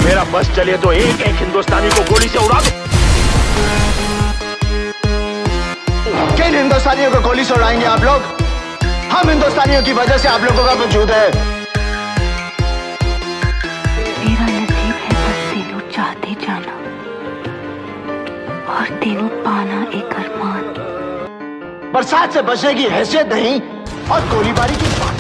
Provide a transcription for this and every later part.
मेरा बस चले तो एक एक हिंदुस्तानी को गोली से उड़ा दो। किन हिंदुस्तानियों को गोली से उड़ाएंगे आप लोग? हम हिंदुस्तानियों की वजह से आप लोगों का वजूद है। मेरा नसीब है बस तेनू चाहते जाना और तेनू पाना एक अरमान। बरसात से बचने की हैसियत नहीं और गोलीबारी की बात।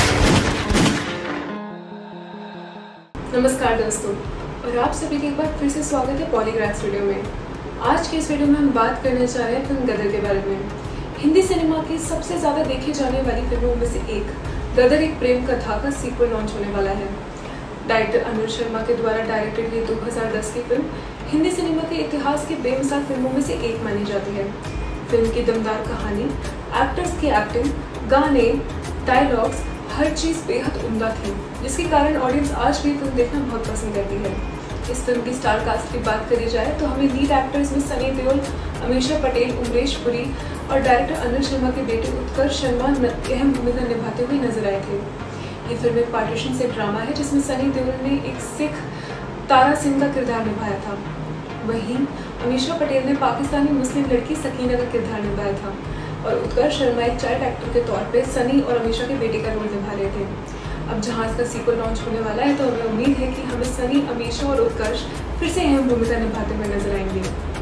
नमस्कार दोस्तों, और आप सभी के एक बार फिर से स्वागत है पॉलीग्राफ स्टूडियो में। आज के इस वीडियो में हम बात करने जा रहे हैं फिल्म गदर के बारे में। हिंदी सिनेमा की सबसे ज़्यादा देखी जाने वाली फिल्मों में से एक गदर एक प्रेम कथा का सीक्वल लॉन्च होने वाला है। डायरेक्टर अनुज शर्मा के द्वारा डायरेक्टेड ये 2010 की फिल्म हिंदी सिनेमा के इतिहास की बेमिसाल फिल्मों में से एक मानी जाती है। फिल्म की दमदार कहानी, एक्टर्स की एक्टिंग, गाने, डायलॉग्स, हर चीज़ बेहद उम्दा थी, जिसके कारण ऑडियंस आज भी फिल्म देखना बहुत पसंद करती है। इस फिल्म की स्टार कास्ट की बात करी जाए तो हमें लीड एक्टर्स में सनी देओल, अमीषा पटेल, उमेश पुरी और डायरेक्टर अनुज शर्मा के बेटे उत्कर्ष शर्मा अहम भूमिका निभाते हुए नजर आए थे। ये फिल्म एक पार्टीशन से ड्रामा है जिसमें सनी देओल ने एक सिख तारा सिंह का किरदार निभाया था। वहीं अमीषा पटेल ने पाकिस्तानी मुस्लिम लड़की सकीना का किरदार निभाया था और उत्कर्ष शर्मा एक चाइल्ड एक्टर के तौर पे सनी और अमीषा के बेटे का रोल निभा रहे थे। अब जहां इसका सीक्वल लॉन्च होने वाला है तो हमें उम्मीद है कि हमें सनी, अमीषा और उत्कर्ष फिर से अहम भूमिका निभाते हुए नजर आएंगे।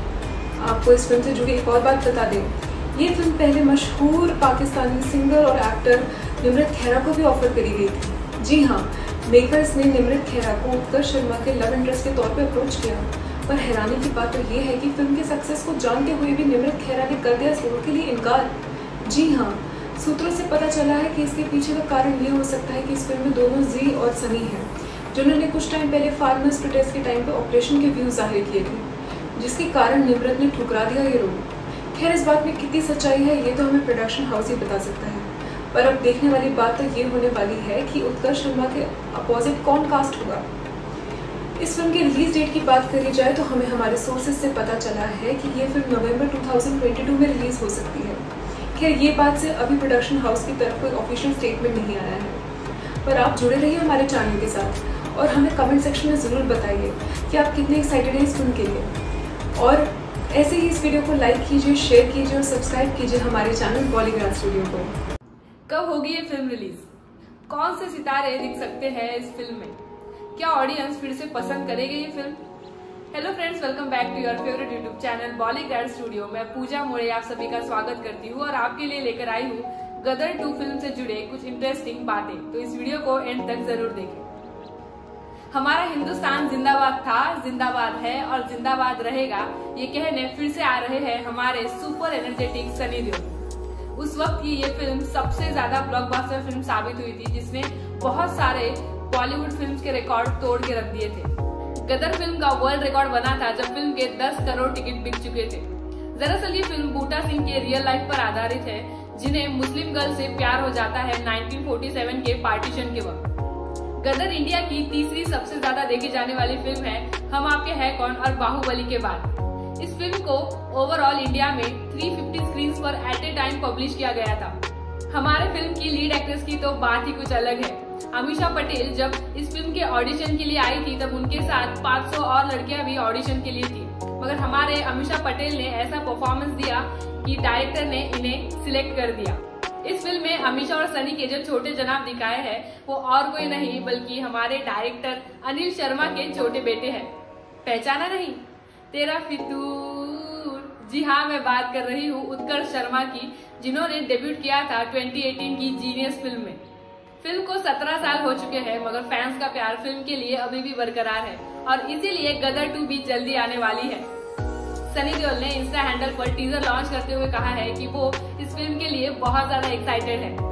आपको इस फिल्म से जुड़ी एक और बात बता दें, ये फिल्म पहले मशहूर पाकिस्तानी सिंगर और एक्टर निमृत खेरा को भी ऑफर करी गई थी। जी हाँ, मेकर्स ने निमृत खेरा को उत्कर्ष शर्मा के लव इंटरेस्ट के तौर पर अप्रोच किया, पर हैरानी की बात तो ये है कि फिल्म के सक्सेस को जानते हुए भी निमृत खेरा ने कर दिया इस रोल के लिए इनकार। जी हाँ, सूत्रों से पता चला है कि इसके पीछे का कारण ये हो सकता है कि इस फिल्म में दोनों जी और सनी हैं, जिन्होंने कुछ टाइम पहले फार्मर्स प्रोटेस्ट के टाइम पे ऑपरेशन के व्यूज जाहिर किए थे, जिसके कारण निमृत ने ठुकरा दिया ये रोल। खैर, इस बात में कितनी सच्चाई है ये तो हमें प्रोडक्शन हाउस ही बता सकता है, पर अब देखने वाली बात तो ये होने वाली है कि उत्कर्ष शर्मा के अपोजिट कौन कास्ट होगा। इस फिल्म की रिलीज डेट की बात करी जाए तो हमें हमारे सोर्सेज से पता चला है कि ये फिल्म नवंबर 2022 में रिलीज हो सकती है। खैर, ये बात से अभी प्रोडक्शन हाउस की तरफ कोई ऑफिशियल स्टेटमेंट नहीं आया है, पर आप जुड़े रहिए हमारे चैनल के साथ और हमें कमेंट सेक्शन में ज़रूर बताइए कि आप कितने एक्साइटेड हैं इस फिल्म के लिए। और ऐसे ही इस वीडियो को लाइक कीजिए, शेयर कीजिए और सब्सक्राइब कीजिए हमारे चैनल पॉलीग्राफ स्टूडियो को। कब होगी ये फिल्म रिलीज? कौन से सितारे दिख सकते हैं इस फिल्म में? क्या ऑडियंस फिर से पसंद करेगी ये film? Hello friends, welcome back to your favourite YouTube channel Polygraph Studio. मैं पूजा मोरे आप सभी का स्वागत करती हूँ और आपके लिए लेकर आई हूँ गदर 2 फिल्म से जुड़े कुछ इंटरेस्टिंग बातें, तो इस वीडियो को एंड तक जरूर देखें। हमारा हिंदुस्तान जिंदाबाद था, जिंदाबाद है और जिंदाबाद रहेगा, ये कहने फिर से आ रहे हैं हमारे सुपर एनर्जेटिक सनी देओल। उस वक्त की ये फिल्म सबसे ज्यादा ब्लॉकबस्टर फिल्म साबित हुई थी, जिसने बहुत सारे बॉलीवुड फिल्म्स के रिकॉर्ड तोड़ के रख दिए थे। गदर फिल्म का वर्ल्ड रिकॉर्ड बना था जब फिल्म के 10 करोड़ टिकट बिक चुके थे। दरअसल ये फिल्म बूटा सिंह के रियल लाइफ पर आधारित है, जिन्हें मुस्लिम गर्ल से प्यार हो जाता है 1947 के पार्टीशन के वक्त। गदर इंडिया की तीसरी सबसे ज्यादा देखी जाने वाली फिल्म है हम आपके है कौन और बाहुबली के बाद। इस फिल्म को ओवरऑल इंडिया में 350 स्क्रीन पर एट ए टाइम पब्लिश किया गया था। हमारे फिल्म की लीड एक्ट्रेस की तो बात ही कुछ अलग है। अमीषा पटेल जब इस फिल्म के ऑडिशन के लिए आई थी तब उनके साथ 500 और लड़कियां भी ऑडिशन के लिए थी, मगर हमारे अमीषा पटेल ने ऐसा परफॉर्मेंस दिया कि डायरेक्टर ने इन्हें सिलेक्ट कर दिया। इस फिल्म में अमीषा और सनी के जो छोटे जनाब दिखाए हैं वो और कोई नहीं बल्कि हमारे डायरेक्टर अनिल शर्मा के छोटे बेटे हैं। पहचाना नहीं? तेरा फितूर। जी हाँ, मैं बात कर रही हूँ उत्कर्ष शर्मा की, जिन्होंने डेब्यूट किया था 2018 की जीनियस फिल्म में। फिल्म को 17 साल हो चुके हैं, मगर फैंस का प्यार फिल्म के लिए अभी भी बरकरार है और इसीलिए गदर 2 भी जल्दी आने वाली है। सनी देओल ने इंस्टा हैंडल पर टीजर लॉन्च करते हुए कहा है कि वो इस फिल्म के लिए बहुत ज्यादा एक्साइटेड है।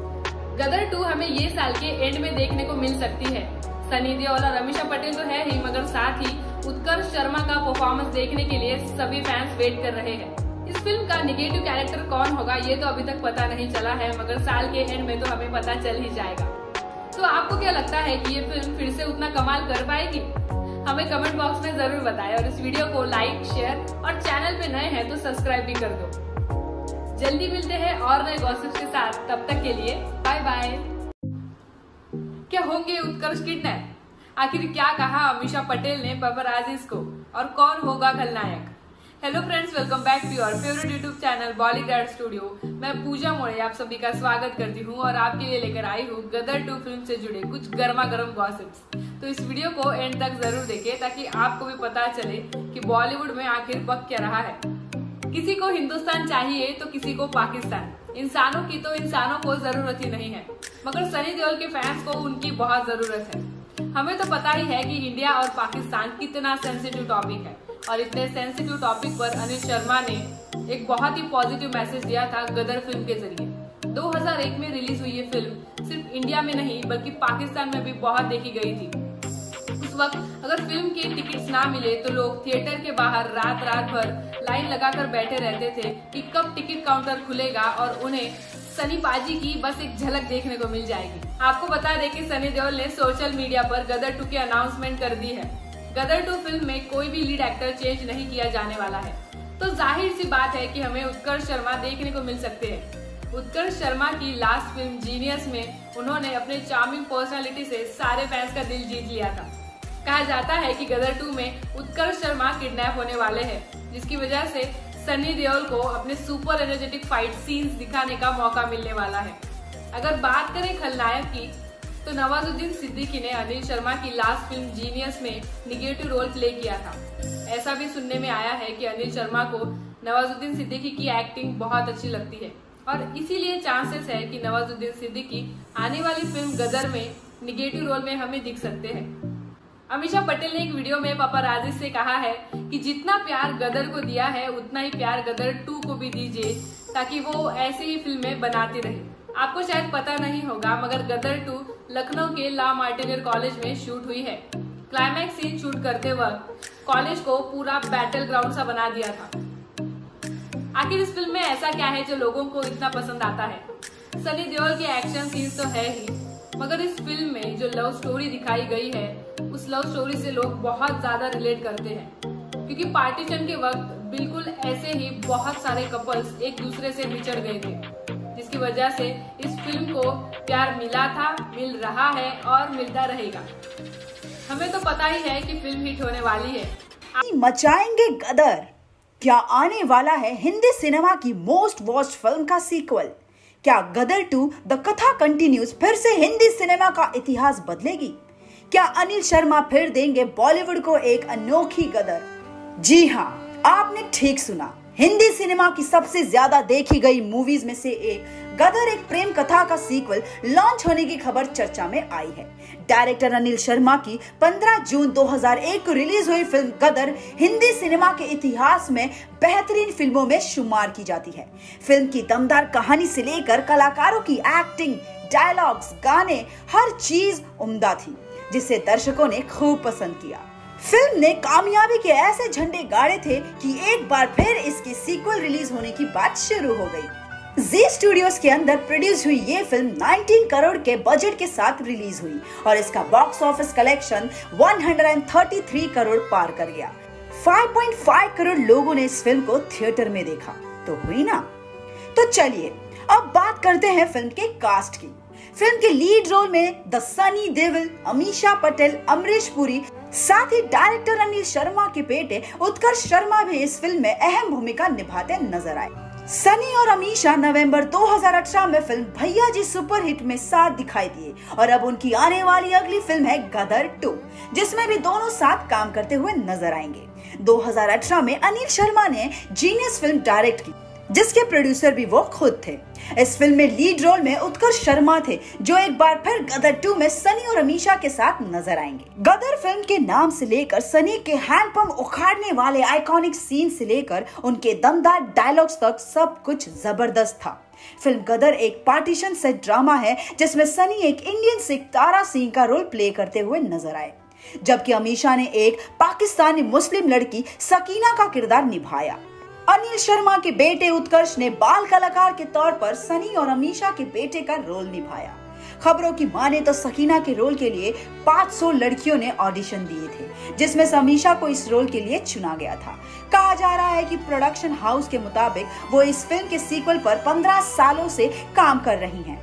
गदर 2 हमें ये साल के एंड में देखने को मिल सकती है। सनी देओल और अमीषा पटेल तो है ही, मगर साथ ही उत्कर्ष शर्मा का परफॉर्मेंस देखने के लिए सभी फैंस वेट कर रहे हैं। इस फिल्म का निगेटिव कैरेक्टर कौन होगा ये तो अभी तक पता नहीं चला है, मगर साल के एंड में तो हमें पता चल ही जाएगा। तो आपको क्या लगता है कि ये फिल्म फिर से उतना कमाल कर पाएगी? हमें कमेंट बॉक्स में जरूर बताएं और इस वीडियो को लाइक, शेयर और चैनल पे नए हैं तो सब्सक्राइब भी कर दो। जल्दी मिलते हैं और नए गॉसिप्स के साथ, तब तक के लिए बाय बाय। क्या होंगे उत्कर्ष किडनैप? आखिर क्या कहा अमीषा पटेल ने पपराजीज को और कौन होगा खलनायक। Hello friends, welcome back to your favourite YouTube channel Bollygrad Studio. मैं पूजा मोड़े आप सभी का स्वागत करती हूँ और आपके लिए लेकर आई हूँ गदर 2 फिल्म से जुड़े कुछ गर्मा गर्म गॉसिप्स। तो इस वीडियो को एंड तक जरूर देखें ताकि आपको भी पता चले कि बॉलीवुड में आखिर पक क्या रहा है। किसी को हिंदुस्तान चाहिए तो किसी को पाकिस्तान। इंसानों की तो इंसानों को जरूरत ही नहीं है, मगर सनी देओल के फैंस को उनकी बहुत जरूरत है। हमें तो पता ही है कि इंडिया और पाकिस्तान कितना सेंसिटिव टॉपिक है और इतने सेंसिटिव टॉपिक पर अनिल शर्मा ने एक बहुत ही पॉजिटिव मैसेज दिया था गदर फिल्म के जरिए। 2001 में रिलीज हुई ये फिल्म सिर्फ इंडिया में नहीं बल्कि पाकिस्तान में भी बहुत देखी गई थी। उस वक्त अगर फिल्म के टिकट्स ना मिले तो लोग थिएटर के बाहर रात भर लाइन लगाकर बैठे रहते थे कि कब टिकट काउंटर खुलेगा और उन्हें सनी पाजी की बस एक झलक देखने को मिल जाएगी। आपको बता दें कि सनी देओल ने सोशल मीडिया पर गदर 2 की अनाउंसमेंट कर दी है। गदर 2 फिल्म में कोई भी लीड एक्टर चेंज नहीं किया जाने वाला है, तो जाहिर सी बात है कि हमें उत्कर्ष शर्मा देखने को मिल सकते हैं। उत्कर्ष शर्मा की लास्ट फिल्म जीनियस में उन्होंने अपने चार्मिंग पर्सनालिटी से सारे फैंस का दिल जीत लिया था। कहा जाता है कि गदर 2 में उत्कर्ष शर्मा किडनैप होने वाले हैं, जिसकी वजह से सनी देओल को अपने सुपर एनर्जेटिक फाइट सीन्स दिखाने का मौका मिलने वाला है। अगर बात करें खलनायक की तो नवाजुद्दीन सिद्दीकी ने अनिल शर्मा की लास्ट फिल्म जीनियस में निगेटिव रोल प्ले किया था। ऐसा भी सुनने में आया है कि अनिल शर्मा को नवाजुद्दीन सिद्दीकी की एक्टिंग बहुत अच्छी लगती है और इसीलिए चांसेस है कि नवाजुद्दीन सिद्दीकी आने वाली फिल्म गदर में निगेटिव रोल में हमें दिख सकते हैं। अमीषा पटेल ने एक वीडियो में पपराजी से कहा है कि जितना प्यार गदर को दिया है उतना ही प्यार गदर 2 को भी दीजिए ताकि वो ऐसी ही फिल्में बनाती रहे। आपको शायद पता नहीं होगा मगर गदर 2 लखनऊ के ला मार्टिनियर कॉलेज में शूट हुई है। क्लाइमैक्स सीन शूट करते वक्त कॉलेज को पूरा बैटल ग्राउंड सा बना दिया था। आखिर इस फिल्म में ऐसा क्या है जो लोगों को इतना पसंद आता है? सनी देओल के एक्शन सीन्स तो है ही, मगर इस फिल्म में जो लव स्टोरी दिखाई गई है उस लव स्टोरी से लोग बहुत ज्यादा रिलेट करते हैं, क्योंकि पार्टीशन के वक्त बिल्कुल ऐसे ही बहुत सारे कपल्स एक दूसरे से बिछड़ गए थे, जिसकी वजह से इस फिल्म को प्यार मिला था, मिल रहा है और मिलता रहेगा। हमें तो पता ही है कि फिल्म हिट होने वाली है। मचाएंगे गदर। क्या आने वाला है हिंदी सिनेमा की मोस्ट वॉच्ड फिल्म का सीक्वल? क्या गदर 2 द कथा कंटिन्यूज फिर से हिंदी सिनेमा का इतिहास बदलेगी? क्या अनिल शर्मा फिर देंगे बॉलीवुड को एक अनोखी गदर? जी हाँ, आपने ठीक सुना। हिंदी सिनेमा की सबसे ज्यादा देखी गई मूवीज में से एक गदर एक प्रेम कथा का सीक्वल लॉन्च होने की खबर चर्चा में आई है। डायरेक्टर अनिल शर्मा की 15 जून 2001 को रिलीज हुई फिल्म गदर हिंदी सिनेमा के इतिहास में बेहतरीन फिल्मों में शुमार की जाती है। फिल्म की दमदार कहानी से लेकर कलाकारों की एक्टिंग, डायलॉग्स, गाने, हर चीज उम्दा थी, जिसे दर्शकों ने खूब पसंद किया। फिल्म ने कामयाबी के ऐसे झंडे गाड़े थे कि एक बार फिर इसकी सीक्वल रिलीज होने की बात शुरू हो गई। जी स्टूडियोज के अंदर प्रोड्यूस हुई ये फिल्म 19 करोड़ के बजट के साथ रिलीज हुई और इसका बॉक्स ऑफिस कलेक्शन 133 करोड़ पार कर गया। 5.5 करोड़ लोगों ने इस फिल्म को थिएटर में देखा, तो हुई ना। तो चलिए अब बात करते हैं फिल्म के कास्ट की। फिल्म के लीड रोल में द सनी देओल, अमीषा पटेल, अमरीश पुरी, साथ ही डायरेक्टर अनिल शर्मा के बेटे उत्कर्ष शर्मा भी इस फिल्म में अहम भूमिका निभाते नजर आए। सनी और अमीषा नवंबर 2018 में फिल्म भैया जी सुपरहिट में साथ दिखाई दिए और अब उनकी आने वाली अगली फिल्म है गदर 2, जिसमें भी दोनों साथ काम करते हुए नजर आएंगे। 2018 में अनिल शर्मा ने जीनियस फिल्म डायरेक्ट की, जिसके प्रोड्यूसर भी वो खुद थे। इस फिल्म में लीड रोल में उत्कर्ष शर्मा थे, जो एक बार फिर गदर 2 में सनी और अमीषा के साथ नजर आएंगे। गदर फिल्म के नाम से लेकर सनी के हैंडपंप उखाड़ने वाले आइकॉनिक सीन से लेकर उनके दमदार डायलॉग्स तक सब कुछ जबरदस्त था। फिल्म गदर एक पार्टीशन सेट ड्रामा है जिसमें सनी एक इंडियन सिख तारा सिंह का रोल प्ले करते हुए नजर आए, जबकि अमीषा ने एक पाकिस्तानी मुस्लिम लड़की सकीना का किरदार निभाया। अनिल शर्मा के बेटे उत्कर्ष ने बाल कलाकार के तौर पर सनी और अमीषा के बेटे का रोल निभाया। खबरों की माने तो सकीना के रोल के लिए 500 लड़कियों ने ऑडिशन दिए थे, जिसमें से अमीषा को इस रोल के लिए चुना गया था। कहा जा रहा है कि प्रोडक्शन हाउस के मुताबिक वो इस फिल्म के सीक्वल पर 15 सालों से काम कर रही हैं।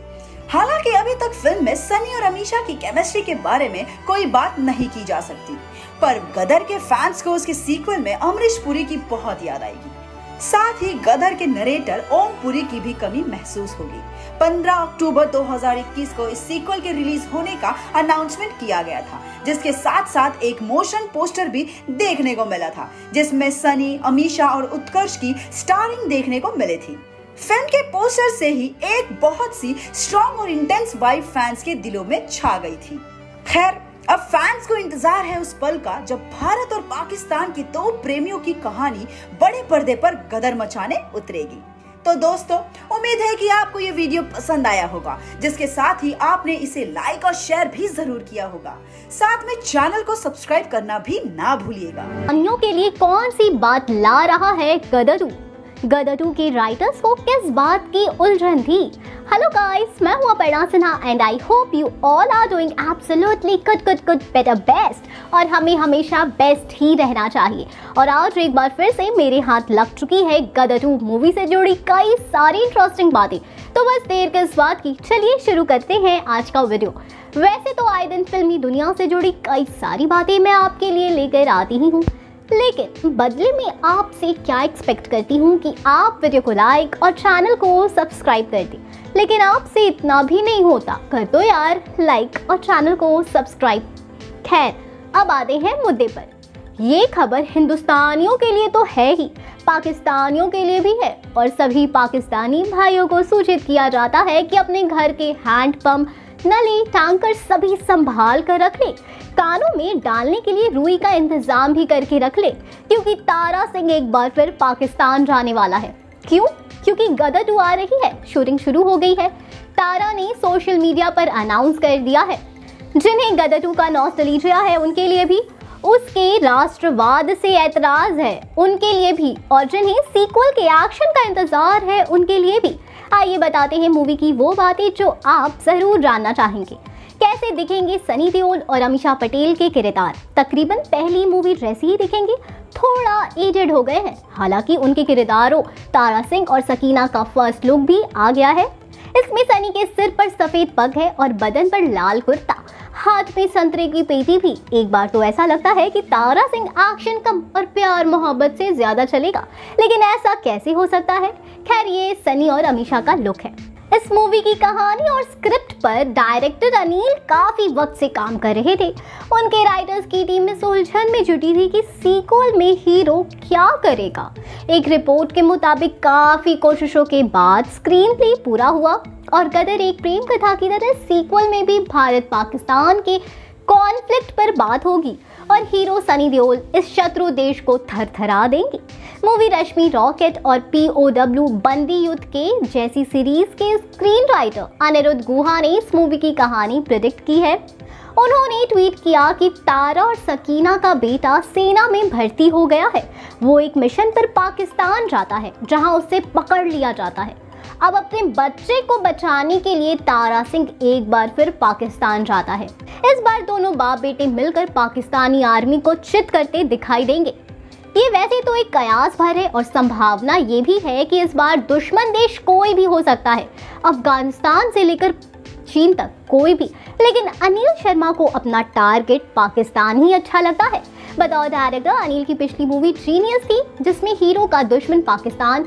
हालांकि अभी तक फिल्म में सनी और अमीषा की केमिस्ट्री के बारे में कोई बात नहीं की जा सकती, पर गदर के फैंस को उसके सीक्वल में अमरीश पुरी की बहुत याद आएगी। साथ ही गदर के नरेटर ओम पुरी की भी कमी महसूस होगी। 15 अक्टूबर 2021 को इस सीक्वल के रिलीज होने का अनाउंसमेंट किया गया था, जिसके साथ साथ एक मोशन पोस्टर भी देखने को मिला था, जिसमें सनी, अमीषा और उत्कर्ष की स्टारिंग देखने को मिली थी। फिल्म के पोस्टर से ही एक बहुत सी स्ट्रॉन्ग और इंटेंस वाइब फैंस के दिलों में छा गई थी। खैर, अब फैंस को इंतजार है उस पल का जब भारत और पाकिस्तान के दो प्रेमियों की कहानी बड़े पर्दे पर गदर मचाने उतरेगी। तो दोस्तों, उम्मीद है कि आपको ये वीडियो पसंद आया होगा, जिसके साथ ही आपने इसे लाइक और शेयर भी जरूर किया होगा। साथ में चैनल को सब्सक्राइब करना भी ना भूलिएगा। अन्यों के लिए कौन सी बात ला रहा है गदर 2? गदर 2 के राइटर्स को किस बात की उलझन थी? हेलो गाइस, मैं हूं Aparna Sinha and I hope you all are doing absolutely good better best. और हमें हमेशा बेस्ट ही रहना चाहिए। और आज एक बार फिर से मेरे हाथ लग चुकी है गदर 2 मूवी से जुड़ी कई सारी इंटरेस्टिंग बातें। तो बस देर किस बात की, चलिए शुरू करते हैं आज का वीडियो। वैसे तो आए दिन फिल्मी दुनिया से जुड़ी कई सारी बातें मैं आपके लिए लेकर आती ही हूँ, लेकिन बदले में आपसे क्या एक्सपेक्ट करती हूँ कि आप वीडियो को लाइक और चैनल को सब्सक्राइब कर दें। लेकिन आपसे इतना भी नहीं होता, कर दो यार लाइक और चैनल को सब्सक्राइब। खैर, अब आते हैं मुद्दे पर। ये खबर हिंदुस्तानियों के लिए तो है ही, पाकिस्तानियों के लिए भी है। और सभी पाकिस्तानी भाइयों को सूचित किया जाता है कि अपने घर के हैंडपंप, नली, टैंकर सभी संभाल कर रख ले। कानों में डालने के लिए रुई का इंतजाम भी करके रख ले, क्योंकि तारा सिंह एक बार फिर पाकिस्तान जाने वाला है। क्यों? क्योंकि गदर 2 आ रही है, शूटिंग शुरू हो गई है। तारा ने सोशल मीडिया पर अनाउंस कर दिया है। जिन्हें गदर 2 का नॉस्टैल्जिया है उनके लिए भी, उसके राष्ट्रवाद से ऐतराज है उनके लिए भी, और जिन्हें सीक्वल के एक्शन का इंतजार है उनके लिए भी। आइए बताते हैं मूवी की वो बातें जो आप जरूर जानना चाहेंगे। कैसे दिखेंगे सनी देओल और अमीषा पटेल के किरदार? तकरीबन पहली मूवी जैसे ही दिखेंगे, थोड़ा एजेड हो गए हैं। हालांकि उनके किरदारों तारा सिंह और सकीना का फर्स्ट लुक भी आ गया है। इसमें सनी के सिर पर सफेद पग है और बदन पर लाल कुर्ता, हाथ में संतरे की पेटी भी। एक बार तो ऐसा लगता है कि तारा सिंह एक्शन कम और प्यार मोहब्बत से ज्यादा चलेगा, लेकिन ऐसा कैसे हो सकता है? खैर, ये सनी और अमीषा का लुक है। इस मूवी की कहानी और स्क्रिप्ट पर डायरेक्टर अनिल काफी वक्त से काम कर रहे थे। उनके राइटर्स की टीम इस उलझन में जुटी थी कि सीक्वल में हीरो क्या करेगा। एक रिपोर्ट के मुताबिक काफी कोशिशों के बाद स्क्रीन प्ले पूरा हुआ और गदर एक प्रेम कथा की तरह सीक्वल में भी भारत पाकिस्तान के कॉन्फ्लिक्ट पर बात होगी और हीरो सनी देओल इस शत्रु देश को थरथरा देंगे। मूवी रश्मि रॉकेट और POW बंदी युद्ध के जैसी सीरीज के स्क्रीन राइटर अनिरुद्ध गुहा ने इस मूवी की कहानी प्रेडिक्ट की है। उन्होंने ट्वीट किया कि तारा और सकीना का बेटा सेना में भर्ती हो गया है। वो एक मिशन पर पाकिस्तान जाता है जहां उसे पकड़ लिया जाता है। अब अपने बच्चे को बचाने के लिए तारा सिंह एक बार फिर पाकिस्तान जाता है। इस बार दोनों बाप बेटे मिलकर पाकिस्तानी आर्मी को चित करते दिखाई देंगे। ये वैसे तो एक कयास भर है और संभावना ये भी है कि इस बार दुश्मन देश कोई भी हो सकता है, अफगानिस्तान से लेकर चीन तक कोई भी। लेकिन अनिल शर्मा को अपना टारगेट पाकिस्तान ही अच्छा लगता है। बतौर डायरेक्टर अनिल की पिछली मूवी जीनियस थी, जिसमें हीरो का दुश्मन पाकिस्तान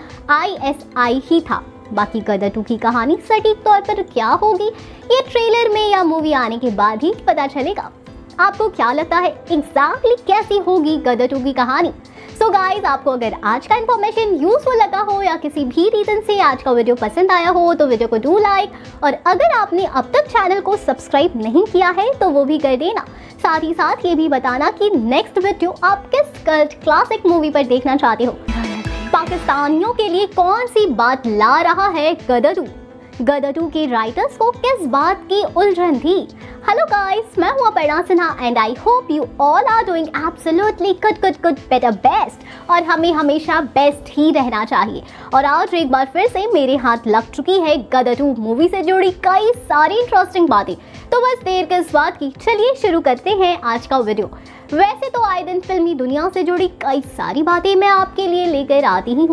ISI ही था। बाकी गदर 2 की कहानी सटीक तौर पर क्या होगी, ये ट्रेलर में या मूवी आने के बाद ही पता चलेगा। आपको क्या लगता है एग्जैक्टली कैसी होगी गदर 2 की कहानी? सो गाइज, आपको अगर आज का इन्फॉर्मेशन यूजफुल लगा हो या किसी भी रीजन से आज का वीडियो पसंद आया हो तो वीडियो को डू लाइक, और अगर आपने अब तक चैनल को सब्सक्राइब नहीं किया है तो वो भी कर देना। साथ ही साथ ये भी बताना कि नेक्स्ट वीडियो आप किस कल्ट क्लासिक मूवी पर देखना चाहते हो। पाकिस्तानियों के लिए कौन सी बात ला रहा है गदर 2? गदर 2 के राइटर्स को किस बात की उलझन थी? हेलो गाइस, मैं हूं Aparna Sinha and I hope you all are doing absolutely good better best. और हमें हमेशा बेस्ट ही रहना चाहिए। और आज एक बार फिर से मेरे हाथ लग चुकी है गदर 2 मूवी से जुड़ी कई सारी इंटरेस्टिंग बातें। तो बस देर किस बात की, चलिए शुरू करते हैं आज का वीडियो। वैसे तो आए दिन फिल्मी दुनिया से जुड़ी कई सारी बातें मैं आपके लिए लेकर आती ही हूँ,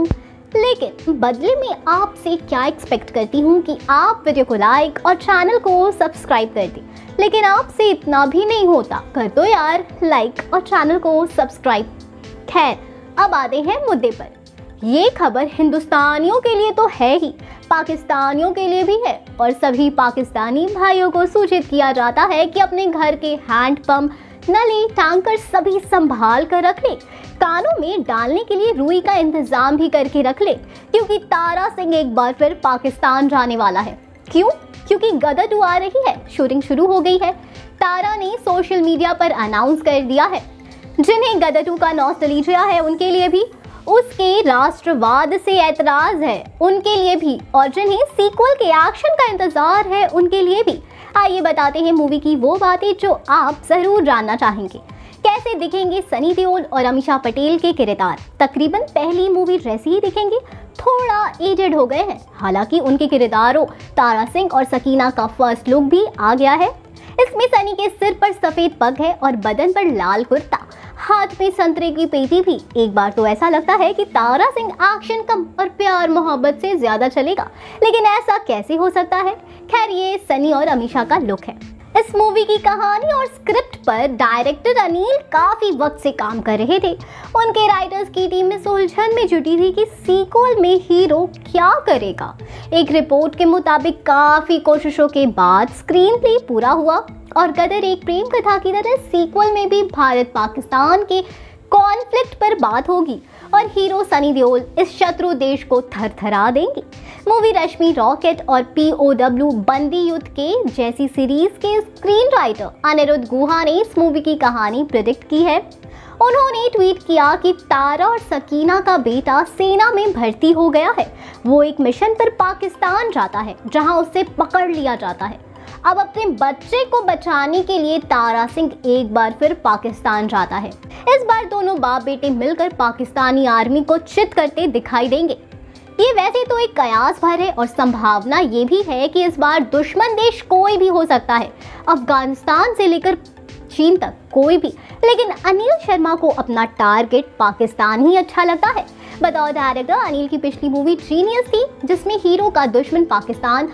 लेकिन बदले में आपसे क्या एक्सपेक्ट करती हूँ कि आप वीडियो को लाइक और चैनल को सब्सक्राइब कर दें। लेकिन आपसे इतना भी नहीं होता, कर दो यार लाइक और चैनल को सब्सक्राइब। खैर, अब आते हैं मुद्दे पर। ये खबर हिंदुस्तानियों के लिए तो है ही, पाकिस्तानियों के लिए भी है और सभी पाकिस्तानी भाइयों को सूचित किया जाता है कि अपने घर के हैंडपंप, नली, टैंकर सभी संभाल कर रख ले। कानों में डालने के लिए रुई का इंतजाम भी करके रख ले, क्योंकि तारा सिंह एक बार फिर पाकिस्तान जाने वाला है। क्यों? क्योंकि गदर 2 आ रही है, शूटिंग शुरू हो गई है। तारा ने सोशल मीडिया पर अनाउंस कर दिया है। जिन्हें गदर 2 का नॉस्टैल्जिया है उनके लिए भी, उसके राष्ट्रवाद से ऐतराज है उनके लिए भी, और जिन्हें सीक्वल के एक्शन का इंतजार है उनके लिए भी। आइए बताते हैं मूवी की वो बातें जो आप जरूर जानना चाहेंगे। कैसे दिखेंगे सनी देओल और अमीषा पटेल के किरदार? तकरीबन पहली मूवी जैसे ही दिखेंगे, थोड़ा एजेड हो गए हैं। हालांकि उनके किरदारों तारा सिंह और सकीना का फर्स्ट लुक भी आ गया है। इसमें सनी के सिर पर सफेद पग है और बदन पर लाल कुर्ता, हाथ में संतरे की पेटी भी। एक बार तो ऐसा लगता है कि तारा सिंह एक्शन कम और प्यार मोहब्बत से ज्यादा चलेगा, लेकिन ऐसा कैसे हो सकता है? खैर, ये सनी और अमीषा का लुक है। इस मूवी की कहानी और स्क्रिप्ट पर डायरेक्टर अनिल काफी वक्त से काम कर रहे थे। उनके राइटर्स की टीम में उलझन में जुटी थी कि सीक्वल में हीरो क्या करेगा। एक रिपोर्ट के मुताबिक काफी कोशिशों के बाद स्क्रीन प्ले पूरा हुआ और गदर एक प्रेम कथा की तरह सीक्वल में भी भारत पाकिस्तान के कॉन्फ्लिक्ट पर बात होगी और हीरो सनी देओल इस शत्रु देश को थरथरा देंगे। मूवी रश्मि रॉकेट और POW बंदी युद्ध के जैसी सीरीज के स्क्रीन राइटर अनिरुद्ध गुहा ने इस मूवी की कहानी प्रेडिक्ट की है। उन्होंने ट्वीट किया कि तारा और सकीना का बेटा सेना में भर्ती हो गया है। वो एक मिशन पर पाकिस्तान जाता है जहां उसे पकड़ लिया जाता है। अब अपने बच्चे को बचाने के लिए तारा सिंह एक बार फिर पाकिस्तान जाता है। इस बार दोनों बाप बेटे मिलकर पाकिस्तानी आर्मी को चित करते दिखाई देंगे। ये वैसे तो एक कयास भर है और संभावना ये भी है कि इस बार दुश्मन देश कोई भी हो सकता है, अफगानिस्तान से लेकर चीन तक कोई भी। लेकिन अनिल शर्मा को अपना टारगेट पाकिस्तान ही अच्छा लगता है। बतौर डायरेक्टर अनिल की पिछली मूवी जीनियस थी, जिसमें हीरो का दुश्मन पाकिस्तान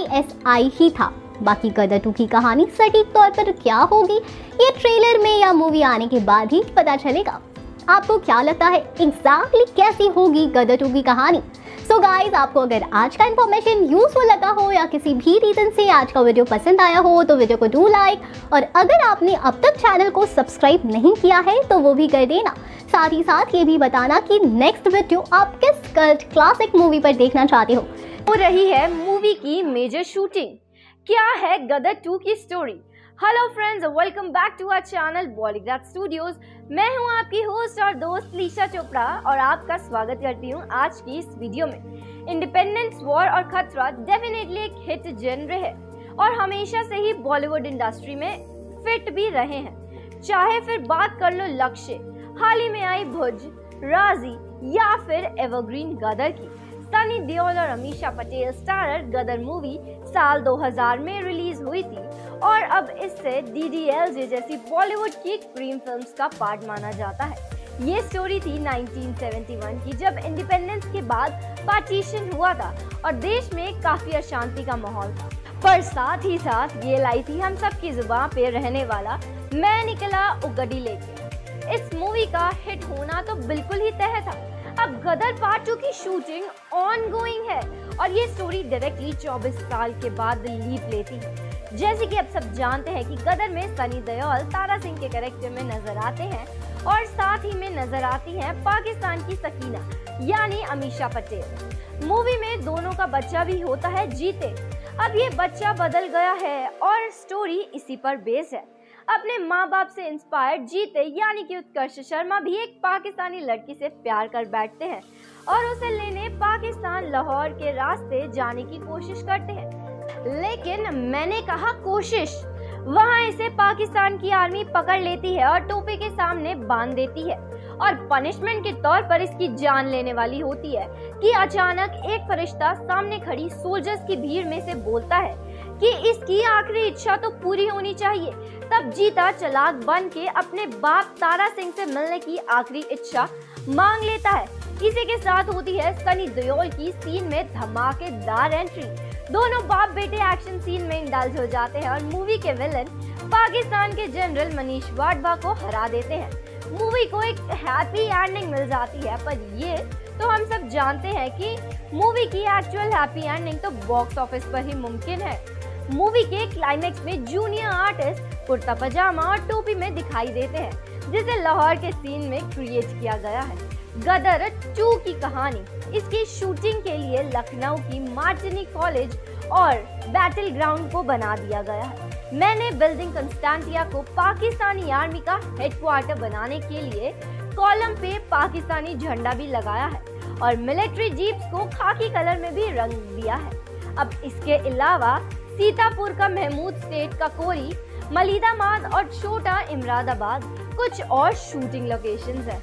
ISI ही था। बाकी गदर 2 की कहानी सटीक तौर पर क्या होगी, ये ट्रेलर में या मूवी आने के बाद ही पता चलेगा। आपको क्या लगता है एग्जैक्टली कैसी होगी गदर 2 की कहानी? सो गाइज, आपको अगर आज का इन्फॉर्मेशन यूजफुल लगा हो या किसी भी रीजन से आज का वीडियो पसंद आया हो तो वीडियो को डू लाइक, और अगर आपने अब तक चैनल को सब्सक्राइब नहीं किया है तो वो भी कर देना। साथ ही साथ ये भी बताना कि नेक्स्ट वीडियो आप किस कल्ट क्लासिक मूवी पर देखना चाहते हो रही है मूवी की मेजर शूटिंग। क्या है गदर 2 की story? Hello friends, welcome back to our channel Bollygraph studios. मैं हूं आपकी होस्ट और दोस्त लीशा चोपड़ा और आपका स्वागत करती हूं आज की इस वीडियो में। इंडिपेंडेंस वॉर और खतरा डेफिनेटली एक हिट जेनर है और हमेशा से ही बॉलीवुड इंडस्ट्री में फिट भी रहे हैं। चाहे फिर बात कर लो लक्ष्य, हाल ही में आई भुज, राजी या फिर एवरग्रीन गदर की। सनी देओल और अमीषा पटेल स्टारर गदर मूवी साल 2000 में रिलीज हुई थी और अब इससे DDLJ जैसी बॉलीवुड की क्रीम फिल्म्स का पार्ट माना जाता है। ये स्टोरी थी 1971 की, जब इंडिपेंडेंस के बाद पार्टीशन हुआ था और देश में काफी अशांति का माहौल था। पर साथ ही साथ ये लाई थी हम सब की जुबान पे रहने वाला मैं निकला उगड़ी लेके। इस मूवी का हिट होना तो बिल्कुल ही तय था। अब गदर पार्ट 2 की शूटिंग ऑनगोइंग है और ये स्टोरी डायरेक्टली 24 साल के बाद लीप लेती है। जैसे कि आप सब जानते हैं कि गदर में सनी देओल तारा सिंह के कैरेक्टर में नजर आते हैं और साथ ही में नजर आती हैं पाकिस्तान की सकीना यानी अमीषा पटेल। मूवी में दोनों का बच्चा भी होता है जीते। अब ये बच्चा बदल गया है और स्टोरी इसी पर बेस्ड है। अपने माँ बाप से इंस्पायर्ड जीते यानी कि उत्कर्ष शर्मा भी एक पाकिस्तानी लड़की से प्यार कर बैठते हैं और उसे लेने पाकिस्तान लाहौर के रास्ते जाने की कोशिश करते हैं। लेकिन मैंने कहा कोशिश, वहाँ इसे पाकिस्तान की आर्मी पकड़ लेती है और टोपे के सामने बांध देती है और पनिशमेंट के तौर पर इसकी जान लेने वाली होती है कि अचानक एक फरिश्ता सामने खड़ी सोल्जर्स की भीड़ में से बोलता है कि इसकी आखिरी इच्छा तो पूरी होनी चाहिए। तब जीता चालाक बन के अपने बाप तारा सिंह से मिलने की आखिरी इच्छा मांग लेता है। इसी के साथ होती है सनी देओल की सीन में धमाकेदार एंट्री। दोनों बाप बेटे एक्शन सीन में इंडल्ज हो जाते हैं और मूवी के विलन पाकिस्तान के जनरल मनीष वाडवा को हरा देते हैं। मूवी को एक हैप्पी एंडिंग मिल जाती है, पर ये तो हम सब जानते हैं कि मूवी की एक्चुअल हैप्पी एंडिंग तो बॉक्स ऑफिस पर ही मुमकिन है। मूवी के क्लाइमेक्स में जूनियर आर्टिस्ट कुर्ता पजामा और टोपी में दिखाई देते हैं, जिसे लाहौर के सीन में क्रिएट किया गया है। गदर 2 की कहानी, इसकी शूटिंग के लिए लखनऊ की मार्टिनी कॉलेज और बैटल ग्राउंड को बना दिया गया है। मैंने बिल्डिंग कंस्टेंटिया को पाकिस्तानी आर्मी का हेडक्वार्टर बनाने के लिए कॉलम पे पाकिस्तानी झंडा भी लगाया है और मिलिट्री जीप्स को खाकी कलर में भी रंग दिया है। अब इसके अलावा सीतापुर का महमूद स्टेट का कोरी, मलिदाबाद और छोटा इमरादाबाद कुछ और शूटिंग लोकेशंस हैं।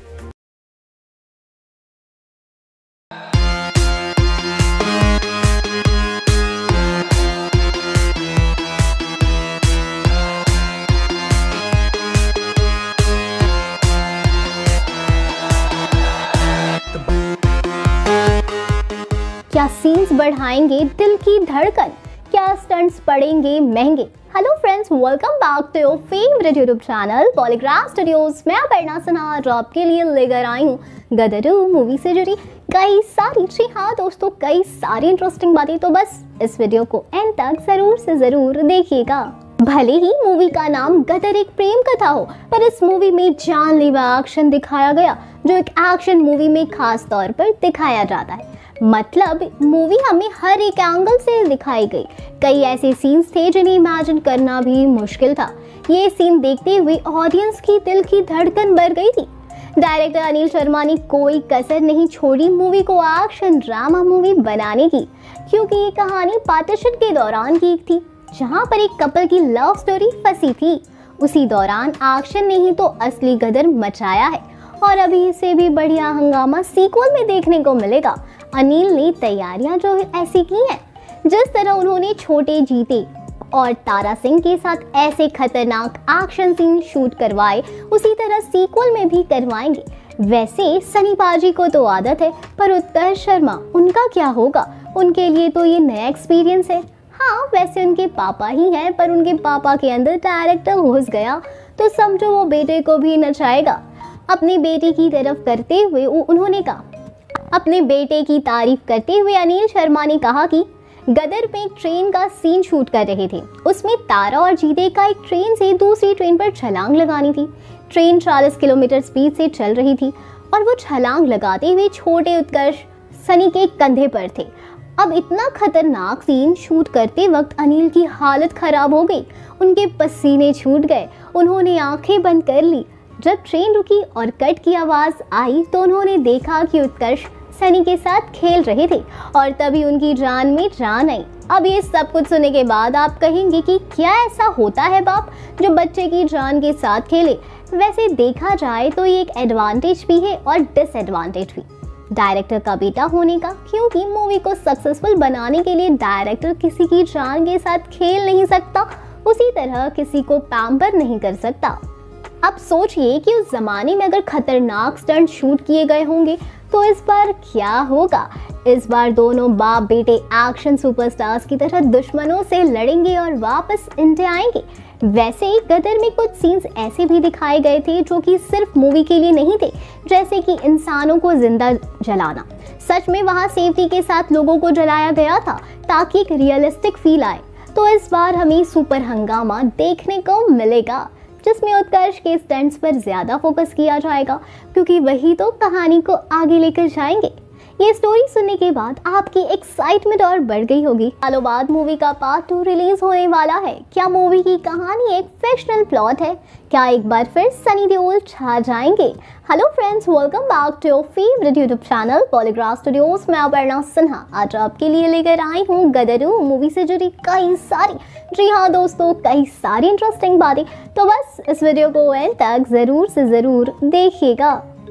क्या सीन्स बढ़ाएंगे दिल की धड़कन, क्या स्टंट्स पड़ेंगे महंगे। Hello friends, welcome back to your favourite YouTube channel Bollygrad studios. मैं अपर्णा सिन्हा आज आपके लिए लेकर आई हूँ गदर 2 मूवी से जुड़ी कई सारी, जी हाँ दोस्तों, कई सारी इंटरेस्टिंग बातें। तो बस इस वीडियो को एंड तक जरूर से जरूर देखिएगा। भले ही मूवी का नाम गदर एक प्रेम कथा हो, पर इस मूवी में जानलेवा एक्शन दिखाया गया, जो एक एक्शन मूवी में खास तौर पर दिखाया जाता है। मतलब मूवी हमें हर एक एंगल से दिखाई गई। कई ऐसे सीन्स थे जिन्हें इमेजिन करना भी मुश्किल था। ये सीन देखते हुए ऑडियंस की दिल की धड़कन बढ़ गई थी। डायरेक्टर अनिल शर्मा ने कोई कसर नहीं छोड़ी मूवी को एक्शन ड्रामा मूवी बनाने की, क्योंकि ये कहानी पार्टीशन के दौरान की थी, जहाँ पर एक कपल की लव स्टोरी फंसी थी। उसी दौरान एक्शन ने ही तो असली गदर मचाया है और अभी इससे भी बढ़िया हंगामा सीक्वल में देखने को मिलेगा। अनिल ने तैयारियां जो ऐसी की हैं, जिस तरह उन्होंने छोटे जीते और तारा सिंह के साथ ऐसे खतरनाक एक्शन सीन शूट करवाए, उसी तरह सीक्वल में भी करवाएंगे। वैसे सनी पाजी को तो आदत है, पर उत्कर्ष शर्मा, उनका क्या होगा? उनके लिए तो ये नया एक्सपीरियंस है। हाँ, वैसे उनके पापा ही हैं, पर उनके पापा के अंदर डायरेक्टर घुस गया तो समझो वो बेटे को भी नचाएगा। अपने बेटे की तरफ करते हुए उन्होंने कहा, अपने बेटे की तारीफ करते हुए अनिल शर्मा ने कहा कि गदर में ट्रेन का सीन शूट कर रहे थे। उसमें तारा और जीते का एक ट्रेन से दूसरी ट्रेन पर छलांग लगानी थी। ट्रेन 40 किलोमीटर स्पीड से चल रही थी और वो छलांग लगाते हुए छोटे उत्कर्ष सनी के कंधे पर थे। अब इतना खतरनाक सीन शूट करते वक्त अनिल की हालत खराब हो गई, उनके पसीने छूट गए, उन्होंने आंखें बंद कर ली। जब ट्रेन रुकी और कट की आवाज आई तो उन्होंने देखा कि उत्कर्ष सनी के साथ खेल रहे थे और तभी उनकी जान में जान आई। अब ये सब कुछ सुनने के बाद आप कहेंगे कि क्या ऐसा होता है बाप जो बच्चे की जान के साथ खेले? वैसे देखा जाए तो ये एक एडवांटेज भी है और डिसएडवांटेज भी डायरेक्टर का बेटा होने का, क्योंकि मूवी को सक्सेसफुल बनाने के लिए डायरेक्टर किसी की जान के साथ खेल नहीं सकता, उसी तरह किसी को पैम्पर नहीं कर सकता। अब सोचिए कि उस जमाने में अगर खतरनाक स्टंट शूट किए गए होंगे तो इस बार क्या होगा? इस बार दोनों बाप बेटे एक्शन सुपरस्टार्स की तरह दुश्मनों से लड़ेंगे और वापस इंडिया आएंगे। वैसे गदर में कुछ सीन्स ऐसे भी दिखाए गए थे जो कि सिर्फ मूवी के लिए नहीं थे, जैसे कि इंसानों को जिंदा जलाना। सच में वहाँ सेफ्टी के साथ लोगों को जलाया गया था ताकि एक रियलिस्टिक फील आए। तो इस बार हमें सुपर हंगामा देखने को मिलेगा, जिसमें उत्कर्ष के स्टंट्स पर ज्यादा फोकस किया जाएगा, क्योंकि वही तो कहानी को आगे लेकर जाएंगे। ये स्टोरी सुनने के बाद आपकी एक्साइटमेंट और बढ़ गई होगी। सालों बाद मूवी का पार्ट 2 रिलीज होने वाला है। क्या मूवी की कहानी एक फिक्शनल प्लॉट है? क्या एक बार फिर सनी देओल छा जाएंगे? Hello friends, welcome back to your favourite YouTube channel Bollygrad studios. मैं अपर्णा सिन्हा आज आपके लिए लेकर आई हूँ गदर 2 मूवी से जुड़ी कई सारी, जी हाँ दोस्तों, कई सारी इंटरेस्टिंग बातें। तो बस इस वीडियो को एंड तक जरूर से जरूर देखिएगा।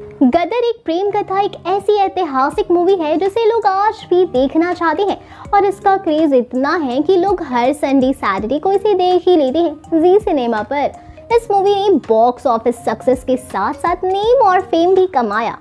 गदर एक प्रेम कथा एक ऐसी ऐतिहासिक मूवी है जिसे लोग आज भी देखना चाहते हैं और इसका क्रेज इतना है कि लोग हर संडे सैटरडे को इसे देख ही लेते हैं जी सिनेमा पर। इस मूवी ने बॉक्स ऑफिस सक्सेस के साथ साथ नेम और फेम भी कमाया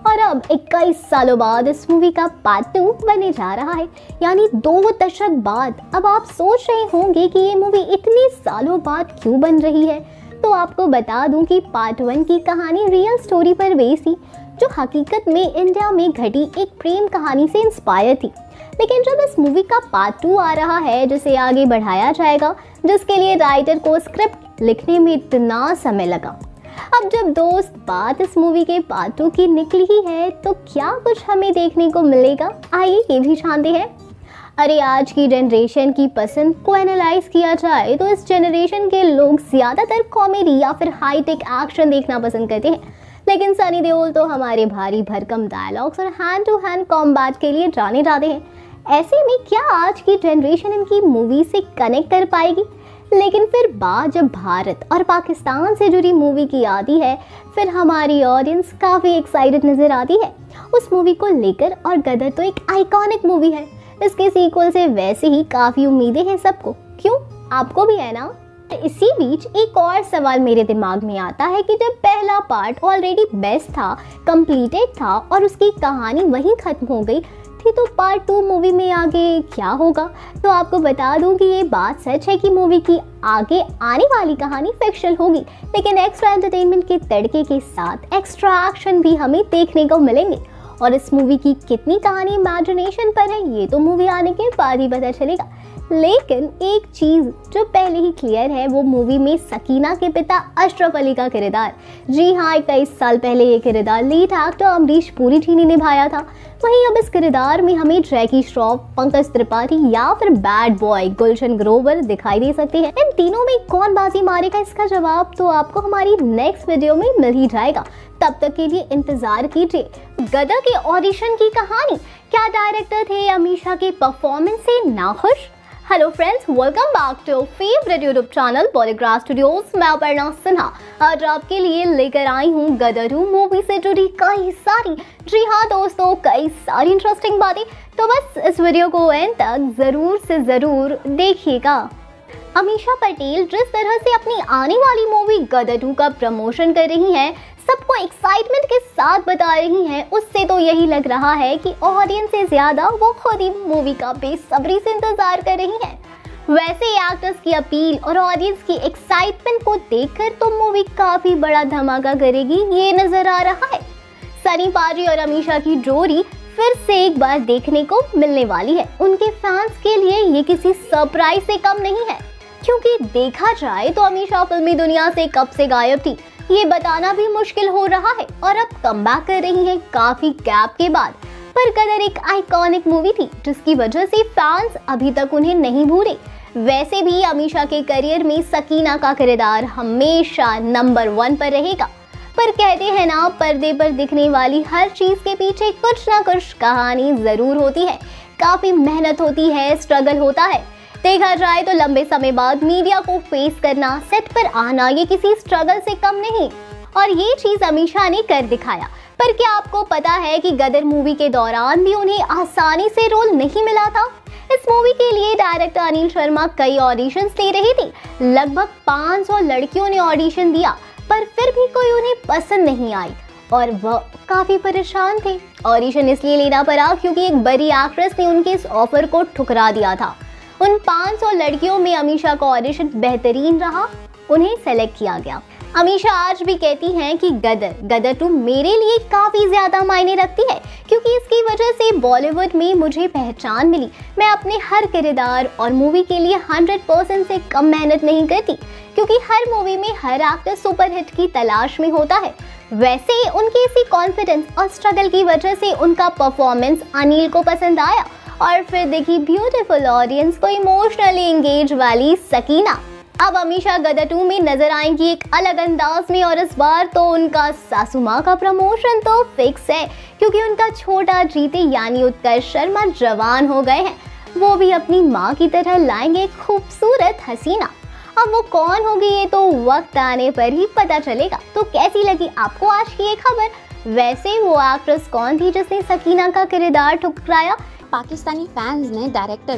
और अब 21 सालों बाद इस मूवी का पार्ट 2 बनने जा रहा है, यानी 2 दशक बाद। अब आप सोच रहे होंगे कि ये मूवी इतने सालों बाद क्यों बन रही है, तो आपको बता दूं कि पार्ट 1 की कहानी रियल स्टोरी पर बेस्ड थी, जो हकीकत में इंडिया में घटी एक प्रेम कहानी से इंस्पायर थी। लेकिन जब इस मूवी का पार्ट 2 आ रहा है, जिसे आगे बढ़ाया जाएगा, जिसके लिए राइटर को स्क्रिप्ट लिखने में इतना समय लगा। अब जब दोस्त बात इस मूवी के पार्ट 2 की निकली ही है, तो क्या कुछ हमें देखने को मिलेगा, आइए ये भी जानते हैं। अरे आज की जनरेशन की पसंद को एनालाइज किया जाए तो इस जनरेशन के लोग ज़्यादातर कॉमेडी या फिर हाईटेक एक्शन देखना पसंद करते हैं, लेकिन सनी देओल तो हमारे भारी भरकम डायलॉग्स और हैंड टू हैंड कॉम्बैट के लिए जाने जाते हैं। ऐसे में क्या आज की जनरेशन इनकी मूवी से कनेक्ट कर पाएगी? लेकिन फिर बात जब भारत और पाकिस्तान से जुड़ी मूवी की आती है, फिर हमारी ऑडियंस काफ़ी एक्साइटेड नज़र आती है उस मूवी को लेकर। और गदर तो एक आइकॉनिक मूवी है, इसके सीक्वल से वैसे ही काफ़ी उम्मीदें हैं सबको। क्यों, आपको भी है ना? इसी बीच एक और सवाल मेरे दिमाग में आता है कि जब पहला पार्ट ऑलरेडी बेस्ट था, कंप्लीटेड था और उसकी कहानी वहीं खत्म हो गई थी, तो पार्ट 2 मूवी में आगे क्या होगा? तो आपको बता दूं कि ये बात सच है कि मूवी की आगे आने वाली कहानी फिक्शनल होगी, लेकिन एक्स्ट्रा एंटरटेनमेंट के तड़के के साथ एक्स्ट्रा एक्शन भी हमें देखने को मिलेंगे। और इस मूवी की कितनी कहानी इमेजिनेशन पर है, ये तो मूवी आने के बाद ही पता चलेगा। लेकिन एक चीज़ जो पहले ही क्लियर है, वो मूवी में सकीना के पिता अशरफ अली का किरदार। जी हाँ, 21 साल पहले ये किरदार लीड एक्टर अमरीश पुरी जी ने निभाया था। वहीं अब इस किरदार में हमें जैकी श्रॉफ, पंकज त्रिपाठी या फिर बैड बॉय गुलशन ग्रोवर दिखाई दे सकते हैं। इन तीनों में कौन बाजी मारेगा, इसका जवाब तो आपको हमारी नेक्स्ट वीडियो में मिल ही जाएगा। तब तक के लिए इंतजार कीजिए। गदर के ऑडिशन की कहानी, क्या डायरेक्टर थे अमीषा के परफॉर्मेंस से नाखुश? Hello friends, welcome back to favourite YouTube channel Bollygraph studios. मैं अपर्णा सिन्हा आज आपके लिए लेकर आई हूँ गदर 2 मूवी से जुड़ी कई सारी, जी हाँ दोस्तों, कई सारी इंटरेस्टिंग बातें। तो बस इस वीडियो को एंड तक ज़रूर से ज़रूर देखिएगा। अमीषा पटेल जिस तरह से अपनी आने वाली मूवी गदर 2 का प्रमोशन कर रही हैं, सबको एक्साइटमेंट के साथ बता रही हैं, उससे तो यही लग रहा है कि ऑडियंस से ज़्यादा वो खुद ही मूवी का बेसब्री से इंतजार कर रही हैं। वैसे एक्टर्स की अपील और ऑडियंस की एक्साइटमेंट को देखकर तो मूवी काफ़ी बड़ा धमाका करेगी, ये नज़र आ रहा है। सनी पाजी और अमीषा की जोड़ी फिर से एक बार देखने को मिलने वाली है। उनके फैंस के लिए ये किसी सरप्राइज से कम नहीं है, क्योंकि देखा जाए तो अमीषा फिल्मी दुनिया से कब से गायब थी, ये बताना भी मुश्किल हो रहा है। और अब कमबैक कर रही हैं काफी गैप के बाद। पर गदर एक आइकॉनिक मूवी थी, जिसकी वजह से फैंस अभी तक उन्हें नहीं भूले। वैसे भी अमीषा के करियर में सकीना का किरदार हमेशा नंबर 1 पर रहेगा। पर कहते हैं ना, पर्दे पर दिखने वाली हर चीज के पीछे कुछ ना कुछ कहानी जरूर होती है। काफी मेहनत होती है, स्ट्रगल होता है। देखा जाए तो लंबे समय बाद मीडिया को फेस करना, सेट पर आना, ये किसी स्ट्रगल से कम नहीं, और ये चीज अमीषा ने कर दिखाया। पर क्या आपको पता है कि गदर मूवी के दौरान भी उन्हें आसानी से रोल नहीं मिला था? इस मूवी के लिए डायरेक्टर अनिल शर्मा कई ऑडिशंस दे रहे थे। लगभग 500 लड़कियों ने ऑडिशन दिया, पर फिर भी कोई उन्हें पसंद नहीं आई और वह काफी परेशान थे। ऑडिशन इसलिए लेना पड़ा क्योंकि एक बड़ी एक्ट्रेस ने उनके इस ऑफर को ठुकरा दिया था। उन 500 लड़कियों में अमीषा का ऑडिशन बेहतरीन रहा, उन्हें सेलेक्ट किया गया। अमीषा आज भी कहती हैं कि गदर 2 मेरे लिए काफ़ी ज़्यादा मायने रखती है, क्योंकि इसकी वजह से बॉलीवुड में मुझे पहचान मिली। मैं अपने हर किरदार और मूवी के लिए 100% से कम मेहनत नहीं करती, क्योंकि हर मूवी में हर एक्टर सुपरहिट की तलाश में होता है। वैसे उनके इसी कॉन्फिडेंस और स्ट्रगल की वजह से उनका परफॉर्मेंस अनिल को पसंद आया, और फिर देखी ब्यूटीफुल ऑडियंस को इमोशनली एंगेज वाली सकीना। अब अमीषा गदर 2 में नजर आएंगी एक अलग अंदाज में, और इस बार तो उनका सासू माँ का प्रमोशन तो फिक्स है, क्योंकि उनका छोटा जीते यानी उत्कर्ष शर्मा जवान हो गए हैं। वो भी अपनी माँ की तरह लाएंगे खूबसूरत हसीना। अब वो कौन होगी ये तो वक्त आने पर ही पता चलेगा। तो कैसी लगी आपको आज की ये खबर? वैसे वो एक्ट्रेस कौन थी जिसने सकीना का किरदार ठुकराया? पाकिस्तानी फैंस ने डायरेक्टर को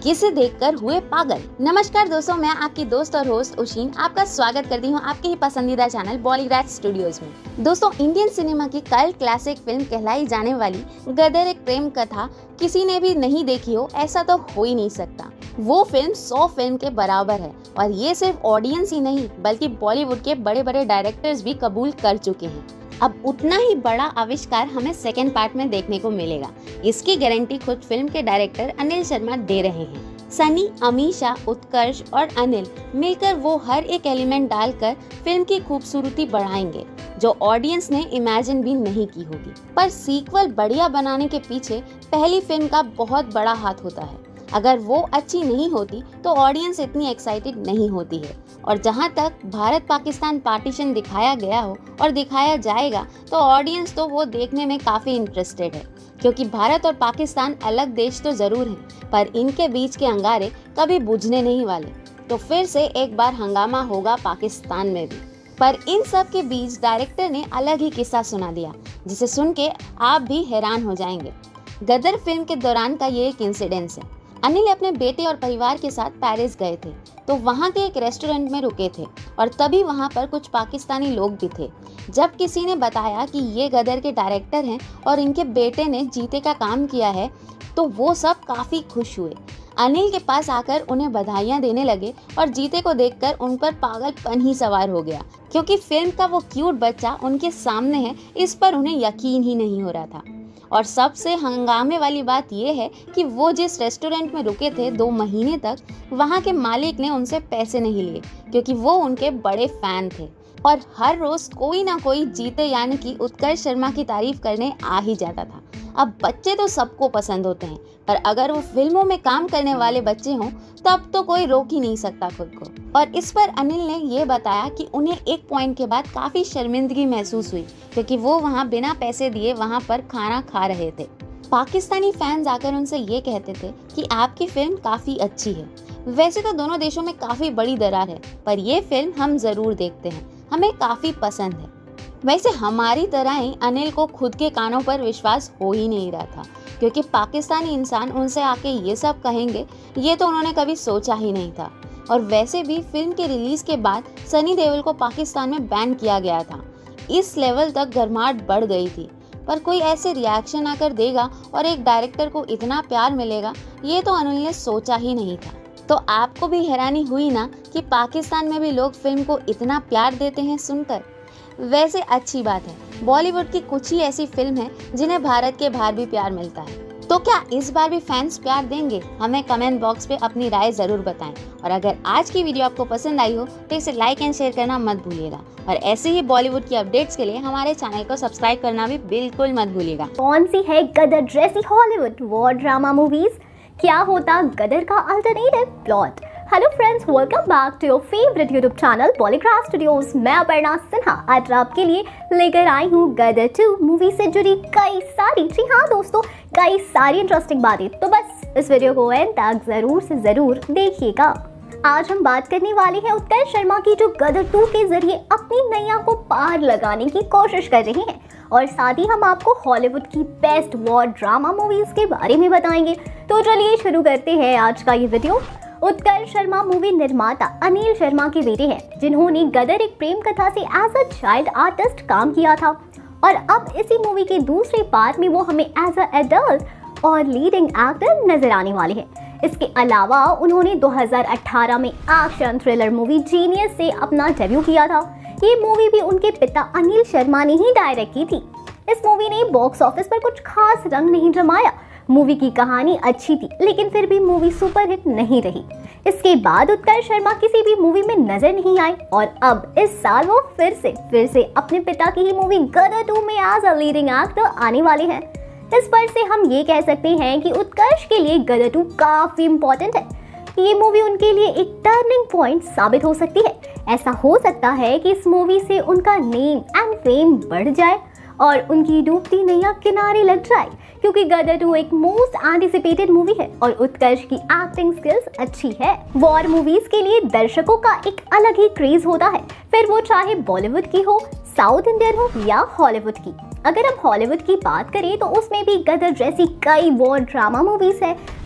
किसे देखकर हुए पागल। नमस्कार दोस्तों, मैं आपकी दोस्त और होस्ट उशीन आपका स्वागत करती हूँ आपके ही पसंदीदा चैनल बॉलीग्राड स्टूडियोज में। दोस्तों, इंडियन सिनेमा की कल्ट क्लासिक फिल्म कहलाई जाने वाली गदर एक प्रेम कथा किसी ने भी नहीं देखी हो ऐसा तो हो ही नहीं सकता। वो फिल्म 100 फिल्म के बराबर है और ये सिर्फ ऑडियंस ही नहीं बल्कि बॉलीवुड के बड़े बड़े डायरेक्टर्स भी कबूल कर चुके हैं। अब उतना ही बड़ा आविष्कार हमें सेकेंड पार्ट में देखने को मिलेगा। इसकी गारंटी खुद फिल्म के डायरेक्टर अनिल शर्मा दे रहे हैं। सनी, अमीषा, उत्कर्ष और अनिल मिलकर वो हर एक एलिमेंट डालकर फिल्म की खूबसूरती बढ़ाएंगे जो ऑडियंस ने इमेजिन भी नहीं की होगी। पर सीक्वल बढ़िया बनाने के पीछे पहली फिल्म का बहुत बड़ा हाथ होता है। अगर वो अच्छी नहीं होती तो ऑडियंस इतनी एक्साइटेड नहीं होती है। और जहाँ तक भारत पाकिस्तान पार्टीशन दिखाया गया हो और दिखाया जाएगा तो ऑडियंस तो वो देखने में काफ़ी इंटरेस्टेड है, क्योंकि भारत और पाकिस्तान अलग देश तो ज़रूर हैं पर इनके बीच के अंगारे कभी बुझने नहीं वाले। तो फिर से एक बार हंगामा होगा पाकिस्तान में भी। पर इन सब के बीच डायरेक्टर ने अलग ही किस्सा सुना दिया जिसे सुन के आप भी हैरान हो जाएंगे। गदर फिल्म के दौरान का ये एक इंसिडेंस है। अनिल अपने बेटे और परिवार के साथ पेरिस गए थे तो वहाँ के एक रेस्टोरेंट में रुके थे और तभी वहाँ पर कुछ पाकिस्तानी लोग भी थे। जब किसी ने बताया कि ये गदर के डायरेक्टर हैं और इनके बेटे ने जीते का काम किया है तो वो सब काफ़ी खुश हुए। अनिल के पास आकर उन्हें बधाइयाँ देने लगे और जीते को देखकर उन पर पागलपन ही सवार हो गया, क्योंकि फिल्म का वो क्यूट बच्चा उनके सामने है इस पर उन्हें यकीन ही नहीं हो रहा था। और सबसे हंगामे वाली बात यह है कि वो जिस रेस्टोरेंट में रुके थे 2 महीने तक वहाँ के मालिक ने उनसे पैसे नहीं लिए, क्योंकि वो उनके बड़े फैन थे और हर रोज कोई ना कोई जीते यानी कि उत्कर्ष शर्मा की तारीफ करने आ ही जाता था। अब बच्चे तो सबको पसंद होते हैं पर अगर वो फिल्मों में काम करने वाले बच्चे हों तब तो कोई रोक ही नहीं सकता खुद को। और इस पर अनिल ने ये बताया कि उन्हें एक पॉइंट के बाद काफ़ी शर्मिंदगी महसूस हुई, क्योंकि वो वहाँ बिना पैसे दिए वहाँ पर खाना खा रहे थे। पाकिस्तानी फैंस आकर उनसे ये कहते थे कि आपकी फिल्म काफ़ी अच्छी है। वैसे तो दोनों देशों में काफ़ी बड़ी दरार है पर ये फिल्म हम ज़रूर देखते हैं, हमें काफ़ी पसंद है। वैसे हमारी तरह ही अनिल को खुद के कानों पर विश्वास हो ही नहीं रहा था, क्योंकि पाकिस्तानी इंसान उनसे आके ये सब कहेंगे ये तो उन्होंने कभी सोचा ही नहीं था। और वैसे भी फिल्म के रिलीज के बाद सनी देओल को पाकिस्तान में बैन किया गया था। इस लेवल तक गर्माहट बढ़ गई थी, पर कोई ऐसे रिएक्शन आकर देगा और एक डायरेक्टर को इतना प्यार मिलेगा ये तो अनिल ने सोचा ही नहीं था। तो आपको भी हैरानी हुई ना कि पाकिस्तान में भी लोग फिल्म को इतना प्यार देते हैं सुनकर। वैसे अच्छी बात है, बॉलीवुड की कुछ ही ऐसी फिल्म है जिन्हें भारत के बाहर भी प्यार मिलता है। तो क्या इस बार भी फैंस प्यार देंगे? हमें कमेंट बॉक्स पे अपनी राय जरूर बताएं। और अगर आज की वीडियो आपको पसंद आई हो तो इसे लाइक एंड शेयर करना मत भूलिएगा। और ऐसे ही बॉलीवुड की अपडेट्स के लिए हमारे चैनल को सब्सक्राइब करना भी बिल्कुल मत भूलिएगा। कौन सी है गदर जैसी हॉलीवुड वॉर ड्रामा मूवीज? क्या होता गदर का alternative plot? Hello friends, welcome back to your favourite YouTube channel Bollygrad studios. मैं अपर्णा सिन्हा आज आपके लिए लेकर आई हूँ गदर 2 मूवी से जुड़ी कई सारी, जी हाँ दोस्तों, कई सारी इंटरेस्टिंग बातें। तो बस इस वीडियो को एंड तक जरूर से जरूर देखिएगा। आज हम बात करने वाले हैं उत्कर्ष शर्मा की, जो गदर 2 के जरिए अपनी नैया को पार लगाने की कोशिश कर रहे हैं। और साथ ही हम आपको हॉलीवुड की बेस्ट वॉर ड्रामा मूवीज के बारे में बताएंगे। तो चलिए शुरू करते हैं आज का ये वीडियो। उत्कर्ष शर्मा मूवी निर्माता अनिल शर्मा के बेटे हैं, जिन्होंने गदर एक प्रेम कथा से एज अ चाइल्ड आर्टिस्ट काम किया था और अब इसी मूवी के दूसरे पार्ट में वो हमें एज अ एडल्ट और लीडिंग एक्टर नजर आने वाले हैं। इसके अलावा उन्होंने 2018 में एक्शन थ्रिलर मूवी जीनियस से अपना डेब्यू किया था। ये मूवी भी उनके पिता अनिल शर्मा ने ही डायरेक्ट की थी। इस मूवी ने बॉक्स ऑफिस पर कुछ खास रंग नहीं जमाया। मूवी की कहानी अच्छी थी लेकिन फिर भी मूवी सुपरहिट नहीं रही। इसके बाद उत्कर्ष शर्मा किसी भी मूवी में नजर नहीं आए और अब इस साल वो फिर से अपने पिता की ही मूवी गदर 2 में एज अ लीडिंग एक्टर आने वाले हैं। इस पर से हम ये कह सकते हैं कि उत्कर्ष के लिए गदर 2 काफी इम्पोर्टेंट है। ये मूवी उनके लिए एक टर्निंग पॉइंट साबित हो सकती है। ऐसा हो सकता है कि इस मूवी से उनका नेम एंड फेम बढ़ जाए और उनकी डूबती नैया किनारे लग जाए, क्योंकि गदर 2 एक मोस्ट एंटिसिपेटेड मूवी है और उत्कर्ष की एक्टिंग स्किल्स अच्छी है। वॉर मूवीज के लिए दर्शकों का एक अलग ही क्रेज होता है, फिर वो चाहे बॉलीवुड की हो, साउथ इंडियन हो या हॉलीवुड की। अगर हम हॉलीवुड की बात करें तो उसमें भी गदर जैसी कई वॉर ड्रामा मूवीज है।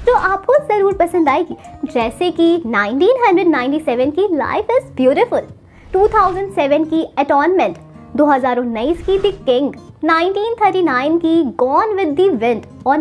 जो आपको ज़रूर पसंद आएगी, जैसे कि 1997 की लाइफ इज़ ब्यूटीफुल, 2007 की एटॉनमेंट, 2019 की द किंग, 1939 की गॉन विद द विंड और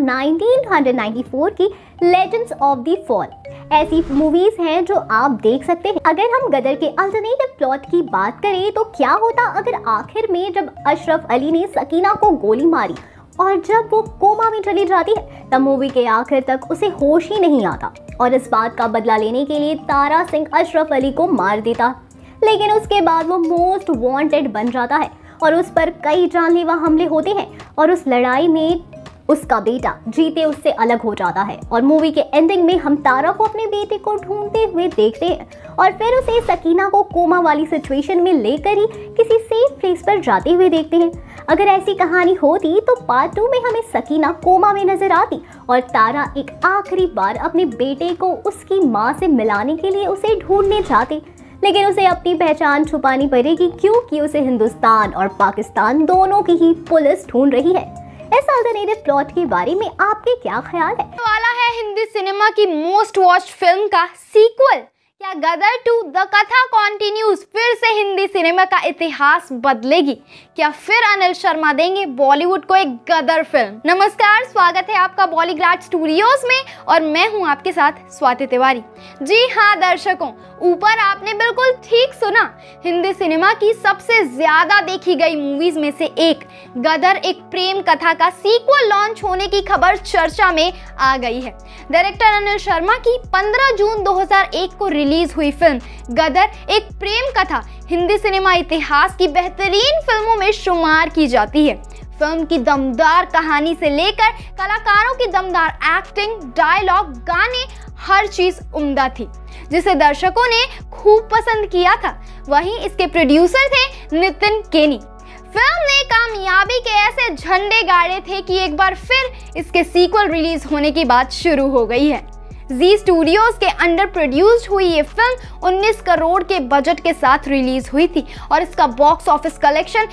1994 की लेजेंड्स ऑफ द फॉल। ऐसी मूवीज हैं जो आप देख सकते हैं। अगर हम गदर के अल्टरनेटिव प्लॉट की बात करें तो क्या होता अगर आखिर में जब अशरफ अली ने सकीना को गोली मारी और जब वो कोमा में चली जाती है तब मूवी के आखिर तक उसे होश ही नहीं आता और इस बात का बदला लेने के लिए तारा सिंह अशरफ अली को मार देता, लेकिन उसके बाद वो मोस्ट वांटेड बन जाता है और उस पर कई जानलेवा हमले होते हैं और उस लड़ाई में उसका बेटा जीते उससे अलग हो जाता है और मूवी के एंडिंग में हम तारा को अपने बेटे को ढूंढते हुए देखते हैं और फिर उसे सकीना को कोमा वाली सिचुएशन में लेकर ही किसी सेफ प्लेस पर जाते हुए देखते हैं। अगर ऐसी कहानी होती तो पार्ट 2 में हमें सकीना कोमा में नजर आती और तारा एक आखिरी बार अपने बेटे को उसकी माँ से मिलाने के लिए उसे ढूंढने जाते, लेकिन उसे अपनी पहचान छुपानी पड़ेगी क्योंकि उसे हिंदुस्तान और पाकिस्तान दोनों की ही पुलिस ढूंढ रही है। इस अल्टरनेटिव प्लॉट के बारे में आपके क्या ख्याल है? वाला है हिंदी सिनेमा की मोस्ट वॉच्ड फिल्म का सीक्वल। क्या गदर 2 द कथा कॉन्टिन्यूज फिर से हिंदी सिनेमा का इतिहास बदलेगी? क्या फिर अनिल शर्मा देंगे बॉलीवुड को एक गदर फिल्म? नमस्कार, स्वागत है आपका बॉलीग्राड स्टूडियोज में और मैं हूं आपके साथ स्वाति तिवारी। जी हाँ दर्शकों, ऊपर आपने बिल्कुल ठीक सुना, हिंदी सिनेमा की सबसे ज्यादा देखी गई मूवीज में से एक गदर एक प्रेम कथा का सीक्वल लॉन्च होने की खबर चर्चा में आ गई है। डायरेक्टर अनिल शर्मा की 15 जून 2001 को रिलीज हुई फिल्म गदर एक प्रेम कथा हिंदी सिनेमा इतिहास की बेहतरीन फिल्मों में शुमार की जाती है। फिल्म की दमदार कहानी से लेकर कलाकारों की दमदार एक्टिंग, डायलॉग, गाने, हर चीज उम्दा थी जिसे दर्शकों ने खूब पसंद किया था। वहीं इसके प्रोड्यूसर थे नितिन केनी। फिल्म ने कामयाबी के ऐसे झंडे गाड़े थे कि एक बार फिर इसके सीक्वल रिलीज होने की बात शुरू हो गई है। जी स्टूडियोज के अंडर प्रोड्यूस्ड हुई ये फिल्म 19 करोड़ के बजट के साथ रिलीज हुई थी और इसका बॉक्स ऑफिस कलेक्शन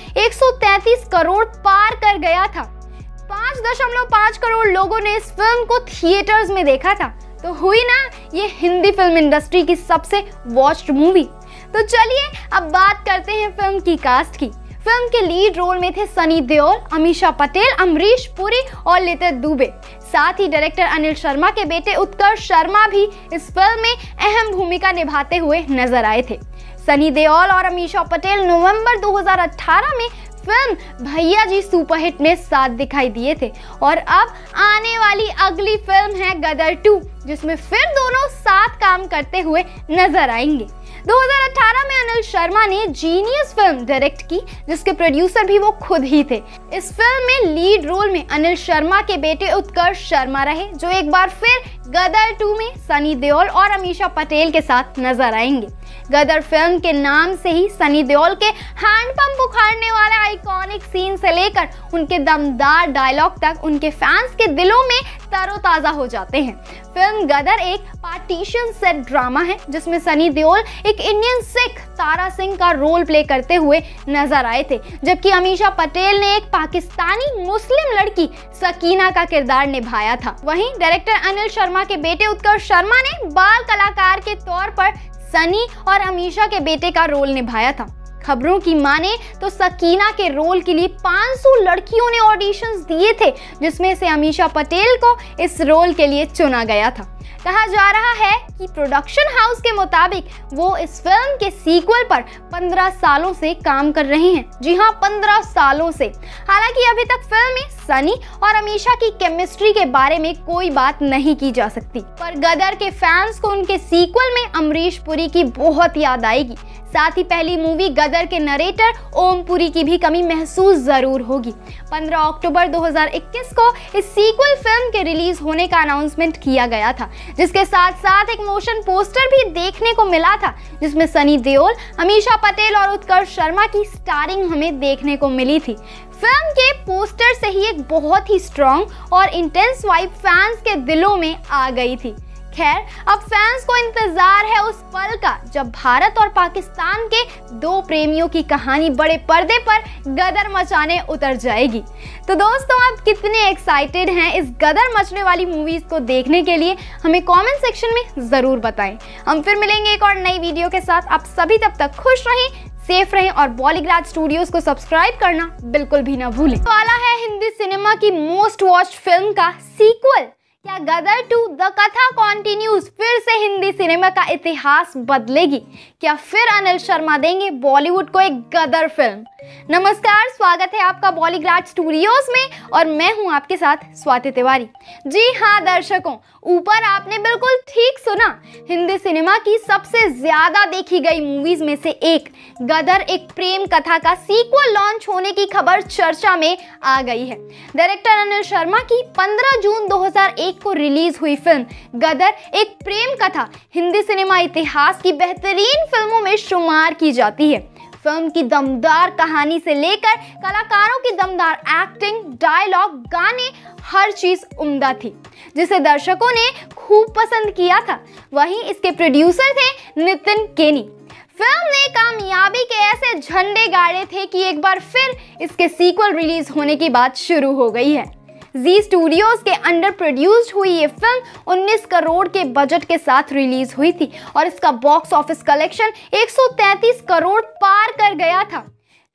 133 करोड़ पार कर गया था। 5.5 करोड़ लोगों ने इस फिल्म को थिएटर्स में देखा था। तो हुई ना ये हिंदी फिल्म इंडस्ट्री की सबसे वॉच्ड मूवी। तो चलिए अब बात करते हैं फिल्म की कास्ट की। फिल्म के लीड रोल में थे सनी देओल, अमीषा पटेल, अमरीश पुरी और लिटिल दुबे। साथ ही डायरेक्टर अनिल शर्मा के बेटे उत्कर्ष शर्मा भी इस फिल्म में अहम भूमिका निभाते हुए नजर आए थे। सनी देओल और अमीषा पटेल नवंबर 2018 में फिल्म भैया जी सुपरहिट में साथ दिखाई दिए थे और अब आने वाली अगली फिल्म है गदर 2 जिसमें फिर दोनों साथ काम करते हुए नजर आएंगे। 2018 में अनिल शर्मा ने जीनियस फिल्म डायरेक्ट की जिसके प्रोड्यूसर भी वो खुद ही थे। इस फिल्म में लीड रोल में अनिल शर्मा के बेटे उत्कर्ष शर्मा रहे जो एक बार फिर गदर 2 में सनी देओल और अमीषा पटेल के साथ नजर आएंगे। गदर फिल्म के नाम से ही सनी देओल के हैंडपंप उखाड़ने वाले आइकॉनिक सीन से लेकर उनके दमदार डायलॉग तक उनके फैंस के दिलों में तरोताजा हो जाते हैं। फिल्म गदर एक पार्टीशन सेट ड्रामा है जिसमें सनी देओल एक इंडियन सिख तारा सिंह का रोल प्ले करते हुए नजर आए थे, जबकि अमीषा पटेल ने एक पाकिस्तानी मुस्लिम लड़की सकीना का किरदार निभाया था। वहीं डायरेक्टर अनिल शर्मा के बेटे उत्कर्ष शर्मा ने बाल कलाकार के तौर पर सनी और अमीषा के बेटे का रोल निभाया था। खबरों की माने तो सकीना के रोल के लिए 500 लड़कियों ने ऑडिशंस दिए थे जिसमें से अमीषा पटेल को इस रोल के लिए चुना गया था। कहा जा रहा है कि प्रोडक्शन हाउस के मुताबिक वो इस फिल्म के सीक्वल पर 15 सालों से काम कर रहे हैं। जी हाँ, 15 सालों से। हालांकि अभी तक फिल्म में सनी और अमीषा की केमिस्ट्री के बारे में कोई बात नहीं की जा सकती, पर गदर के फैंस को उनके सीक्वल में अमरीश पुरी की बहुत याद आएगी। साथ ही पहली मूवी गदर के नरेटर ओम पुरी की भी कमी महसूस जरूर होगी। 15 अक्टूबर 2021 को इस सीक्वल फिल्म के रिलीज होने का अनाउंसमेंट किया गया था, जिसके साथ साथ एक मोशन पोस्टर भी देखने को मिला था जिसमें सनी देओल, अमीषा पटेल और उत्कर्ष शर्मा की स्टारिंग हमें देखने को मिली थी। फिल्म के पोस्टर से ही एक बहुत ही स्ट्रॉन्ग और इंटेंस वाइब फैंस के दिलों में आ गई थी। खैर, अब फैंस को इंतजार है उस पल का जब भारत और पाकिस्तान के दो प्रेमियों की कहानी बड़े पर्दे पर गदर मचाने उतर जाएगी। तो दोस्तों, आप कितने एक्साइटेड हैं इस गदर मचने वाली मूवीज को देखने के लिए, हमें कमेंट सेक्शन में जरूर बताएं। हम फिर मिलेंगे एक और नई वीडियो के साथ। आप सभी तब तक खुश रहें, सेफ रहें और बॉलीग्राज स्टूडियोज को सब्सक्राइब करना बिल्कुल भी ना भूलें। वाला है हिंदी सिनेमा की मोस्ट वॉच्ड फिल्म का सीक्वल। क्या गदर 2 द कथा कॉन्टिन्यूज फिर से हिंदी सिनेमा का इतिहास बदलेगी? क्या फिर अनिल शर्मा देंगे बॉलीवुड को एक गदर फिल्म? नमस्कार, स्वागत है आपका बॉलीग्राज स्टूडियोज में और मैं हूं आपके साथ स्वाति तिवारी। जी हाँ दर्शकों, ऊपर आपने बिल्कुल ठीक सुना, हिंदी सिनेमा की सबसे ज्यादा देखी गई मूवीज में से एक गदर एक प्रेम कथा का सीक्वल लॉन्च होने की खबर चर्चा में आ गई है। डायरेक्टर अनिल शर्मा की 15 जून 2001 को रिलीज हुई फिल्म गदर एक प्रेम कथा हिंदी सिनेमा इतिहास की बेहतरीन फिल्मों में शुमार की जाती है। फिल्म की दमदार कहानी से लेकर कलाकारों की दमदार एक्टिंग, डायलॉग, गाने, हर चीज उम्दा थी, जिसे दर्शकों ने खूब पसंद किया था। वहीं इसके प्रोड्यूसर थे नितिन केनी। फिल्म ने कामयाबी के ऐसे झंडे गाड़े थे कि एक बार फिर इसके सीक्वल रिलीज होने की बात शुरू हो गई है। जी स्टूडियोज के अंडर प्रोड्यूस्ड हुई ये फिल्म 19 करोड़ के बजट के साथ रिलीज हुई थी और इसका बॉक्स ऑफिस कलेक्शन 133 करोड़ पार कर गया था।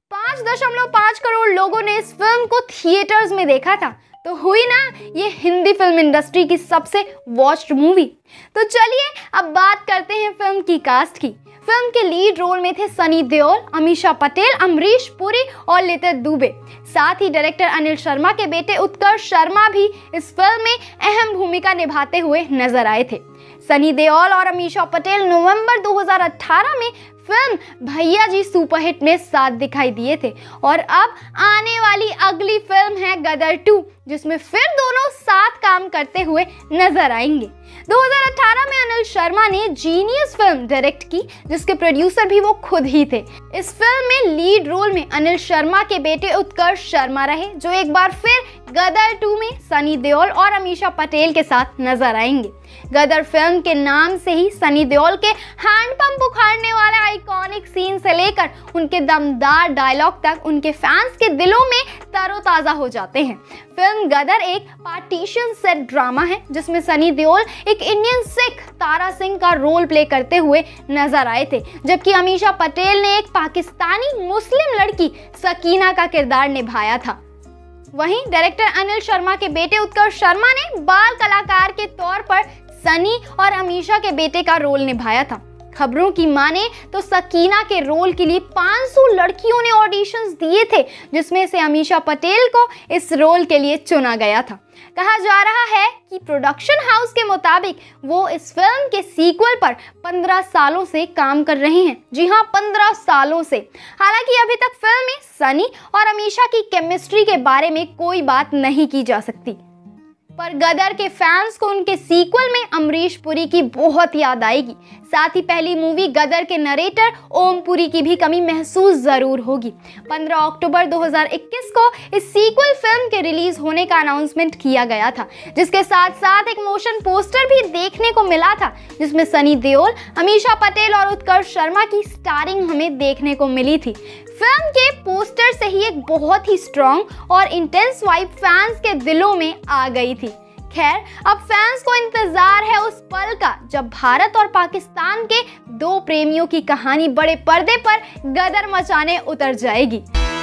5.5 करोड़ लोगों ने इस फिल्म को थिएटर्स में देखा था। तो हुई ना ये हिंदी फिल्म इंडस्ट्री की सबसे वॉच्ड मूवी। तो चलिए अब बात करते हैं फिल्म की कास्ट की। फिल्म के लीड रोल में थे सनी देओल, अमीषा पटेल, अमरीश पुरी और लितिन दुबे। साथ ही डायरेक्टर अनिल शर्मा के बेटे उत्कर्ष शर्मा भी इस फिल्म में अहम भूमिका निभाते हुए नजर आए थे। सनी देओल और अमीषा पटेल नवंबर 2018 में फिल्म भैया जी सुपरहिट में साथ दिखाई दिए थे और अब आने वाली अगली फिल्म है गदर 2, जिसमें फिर दोनों साथ काम करते हुए नजर आएंगे। 2018 में अनिल शर्मा ने जीनियस फिल्म डायरेक्ट की, जिसके प्रोड्यूसर भी वो खुद ही थे। इस फिल्म में लीड रोल में अनिल शर्मा के बेटे उत्कर्ष शर्मा रहे, जो एक बार फिर गदर 2 में सनी देओल और अमीषा पटेल के साथ नजर आएंगे। गदर फिल्म के नाम से ही सनी देओल के हैंडपंप उखाड़ने वाले आइकॉनिक सीन से लेकर उनके दमदार डायलॉग तक उनके फैंस के दिलों में तरोताजा हो जाते हैं। फिल्म गदर एक पार्टीशन सेट ड्रामा है, जिसमें सनी देओल एक इंडियन सिख तारा सिंह का रोल प्ले करते हुए नजर आए थे, जबकि अमीषा पटेल ने एक पाकिस्तानी मुस्लिम लड़की सकीना का किरदार निभाया था। वहीं डायरेक्टर अनिल शर्मा के बेटे उत्कर्ष शर्मा ने बाल कलाकार के तौर पर सनी और अमीषा के बेटे का रोल निभाया था। खबरों की माने तो सकीना के रोल के लिए 500 लड़कियों ने ऑडिशंस दिए थे, जिसमें से अमीषा पटेल को इस रोल के लिए चुना गया था। कहा जा रहा है कि प्रोडक्शन हाउस के मुताबिक वो इस फिल्म के सीक्वल पर 15 सालों से काम कर रहे हैं। जी हाँ, 15 सालों से। हालांकि अभी तक फिल्म में सनी और अमीषा की केमिस्ट्री के बारे में कोई बात नहीं की जा सकती, पर गदर के फैंस को उनके सीक्वल में अमरीश पुरी की बहुत याद आएगी। साथ ही पहली मूवी गदर के नरेटर ओम पुरी की भी कमी महसूस जरूर होगी। 15 अक्टूबर 2021 को इस सीक्वल फिल्म के रिलीज होने का अनाउंसमेंट किया गया था, जिसके साथ साथ एक मोशन पोस्टर भी देखने को मिला था, जिसमें सनी देओल, अमीषा पटेल और उत्कर्ष शर्मा की स्टारिंग हमें देखने को मिली थी। फिल्म के पोस्टर से ही एक बहुत ही स्ट्रॉन्ग और इंटेंस वाइब फैंस के दिलों में आ गई थी। खैर, अब फैंस को इंतजार है उस पल का जब भारत और पाकिस्तान के दो प्रेमियों की कहानी बड़े पर्दे पर गदर मचाने उतर जाएगी।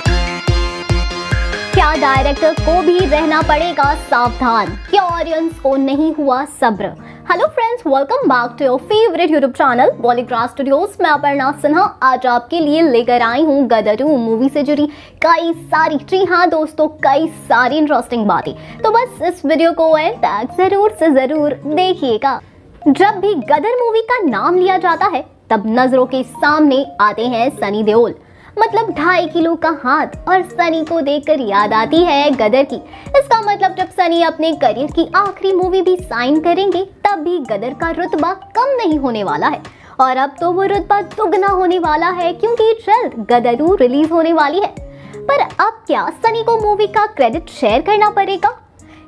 क्या डायरेक्टर को भी रहना पड़ेगा सावधान? क्या ऑडियंस को नहीं हुआ सब्र? Hello friends, welcome back to your favourite YouTube channel Bollygrad studios. मैं अपर्णा सिन्हा आज आपके लिए लेकर आई हूँ गदर 2 मूवी से जुड़ी कई सारी, जी हाँ दोस्तों, कई सारी इंटरेस्टिंग बातें। तो बस इस वीडियो को एंड तक जरूर से जरूर देखिएगा। जब भी गदर मूवी का नाम लिया जाता है तब नजरों के सामने आते हैं सनी देओल, मतलब 2.5 किलो का हाथ, और सनी को देखकर याद आती है गदर की। इसका मतलब जब सनी अपने करियर की आखिरी मूवी भी साइन करेंगे तब भी गदर का रुतबा कम नहीं होने वाला है, और अब तो वो रुतबा दुगना होने वाला है क्योंकि जल्द गदर 2 रिलीज होने वाली है। पर अब क्या सनी को मूवी का क्रेडिट शेयर करना पड़ेगा?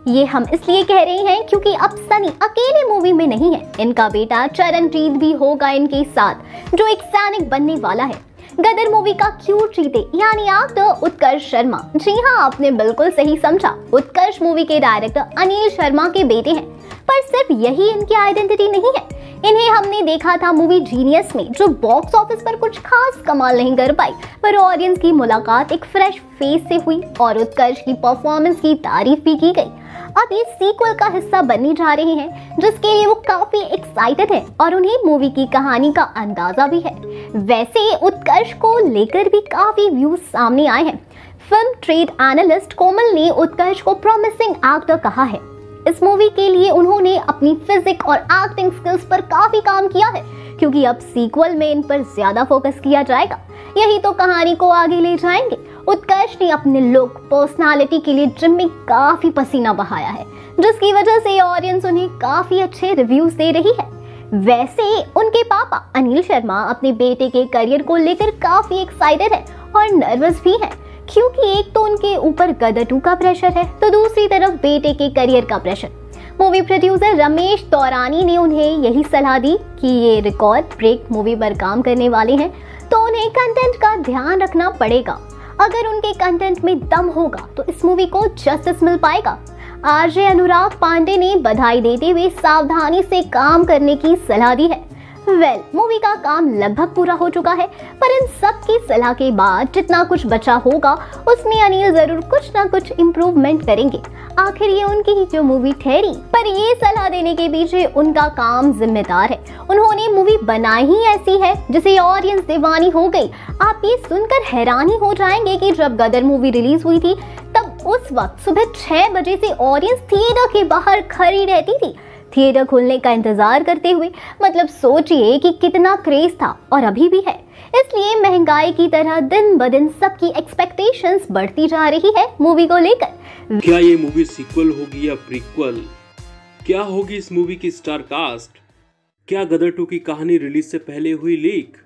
ये हम इसलिए कह रहे हैं क्योंकि अब सनी अकेले मूवी में नहीं है, इनका बेटा चरणजीत भी होगा इनके साथ, जो एक सैनिक बनने वाला है। गदर मूवी का क्यूट चीते यानी एक्टर उत्कर्ष शर्मा, जी हाँ आपने बिल्कुल सही समझा, उत्कर्ष मूवी के डायरेक्टर अनिल शर्मा के बेटे हैं। पर सिर्फ यही इनकी आइडेंटिटी नहीं है, इन्हें हमने देखा था मूवी जीनियस में, जो बॉक्स ऑफिस पर कुछ खास कमाल नहीं कर पाई, पर ऑडियंस की मुलाकात एक फ्रेश फेस से हुई और उत्कर्ष की परफॉर्मेंस की तारीफ भी की गई। अब ये सीक्वल का हिस्सा बनने जा रहे हैं, जिसके लिए वो काफी एक्साइटेड है और उन्हें मूवी की कहानी का अंदाजा भी है। वैसे उत्कर्ष को लेकर भी काफी व्यूज सामने आए हैं। फिल्म ट्रेड एनालिस्ट कोमल ने उत्कर्ष को प्रॉमिसिंग एक्टर कहा है। इस मूवी के लिए उन्होंने अपनी फिजिक और एक्टिंग स्किल्स पर काफी काम किया है, क्योंकि अब सीक्वल में इन पर ज्यादा फोकस किया जाएगा। यही तो कहानी को आगे ले जाएंगे। उत्कर्ष ने अपने लुक, पर्सनालिटी के लिए जिम में काफी पसीना बहाया है, जिसकी वजह से ऑडियंस उन्हें काफी अच्छे रिव्यूज दे रही है। वैसे उनके पापा अनिल शर्मा अपने बेटे के करियर को लेकर काफी एक्साइटेड है और नर्वस भी है, क्योंकि एक तो उनके ऊपर गदर 2 का प्रेशर है, तो दूसरी तरफ बेटे के करियर का pressure. Movie producer Ramesh Taurani ने उन्हें यही सलाह दी कि ये रिकॉर्ड ब्रेक मूवी पर काम करने वाले हैं, तो उन्हें कंटेंट का ध्यान रखना पड़ेगा। अगर उनके कंटेंट में दम होगा तो इस मूवी को जस्टिस मिल पाएगा। आरजे अनुराग पांडे ने बधाई देते हुए सावधानी से काम करने की सलाह दी है। मूवी का काम लगभग पूरा हो चुका है, पर इन सब की सलाह के बाद जितना कुछ बचा होगा उसमें अनिल जरूर कुछ ना कुछ इम्प्रूवमेंट करेंगे। आखिर ये उनकी ही जो मूवी ठहरी, पर ये सलाह देने के पीछे उनका काम जिम्मेदार है। उन्होंने मूवी बनाई ही ऐसी है जिसे ऑडियंस दीवानी हो गई। आप ये सुनकर हैरानी हो जाएंगे कि जब गदर मूवी रिलीज हुई थी तब उस वक्त सुबह 6 बजे से ऑडियंस थिएटर के बाहर खड़ी रहती थी, थिएटर खुलने का इंतजार करते हुए। मतलब सोचिए कि कितना क्रेज था, और अभी भी है। इसलिए महंगाई की तरह दिन ब दिन सबकी एक्सपेक्टेशंस बढ़ती जा रही है मूवी को लेकर। क्या ये मूवी सीक्वल होगी या प्रीक्वल? क्या होगी इस मूवी की स्टार कास्ट? क्या गदर 2 की कहानी रिलीज से पहले हुई लीक?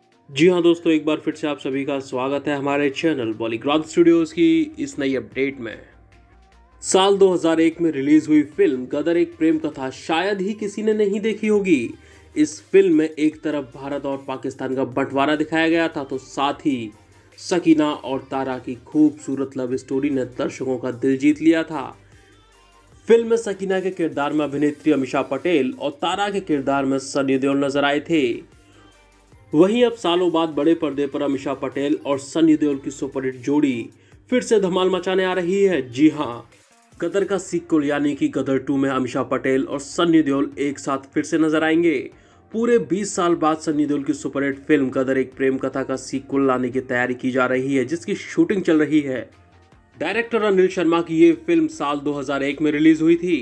जी हाँ दोस्तों, एक बार फिर से आप सभी का स्वागत है हमारे चैनल बॉलीग्राफ स्टूडियोज की इस नई अपडेट में। साल 2001 में रिलीज हुई फिल्म गदर एक प्रेम कथा शायद ही किसी ने नहीं देखी होगी। इस फिल्म में एक तरफ भारत और पाकिस्तान का बंटवारा दिखाया गया था, तो साथ ही सकीना और तारा की खूबसूरत लव स्टोरी ने दर्शकों का दिल जीत लिया था। फिल्म में सकीना के किरदार में अभिनेत्री अमीषा पटेल और तारा के किरदार में सनी देओल नजर आए थे। वहीं अब सालों बाद बड़े पर्दे पर अमीषा पटेल और सनी देओल की सुपरहिट जोड़ी फिर से धमाल मचाने आ रही है। जी हाँ, गदर का सीक्वल यानी कि गदर 2 में अमीषा पटेल और सनी देओल एक साथ फिर से नजर आएंगे। पूरे 20 साल बाद सनी देओल की सुपरहिट फिल्म गदर एक प्रेम कथा का सीक्वल लाने की तैयारी की जा रही है, जिसकी शूटिंग चल रही है। डायरेक्टर अनिल शर्मा की ये फिल्म साल 2001 में रिलीज हुई थी।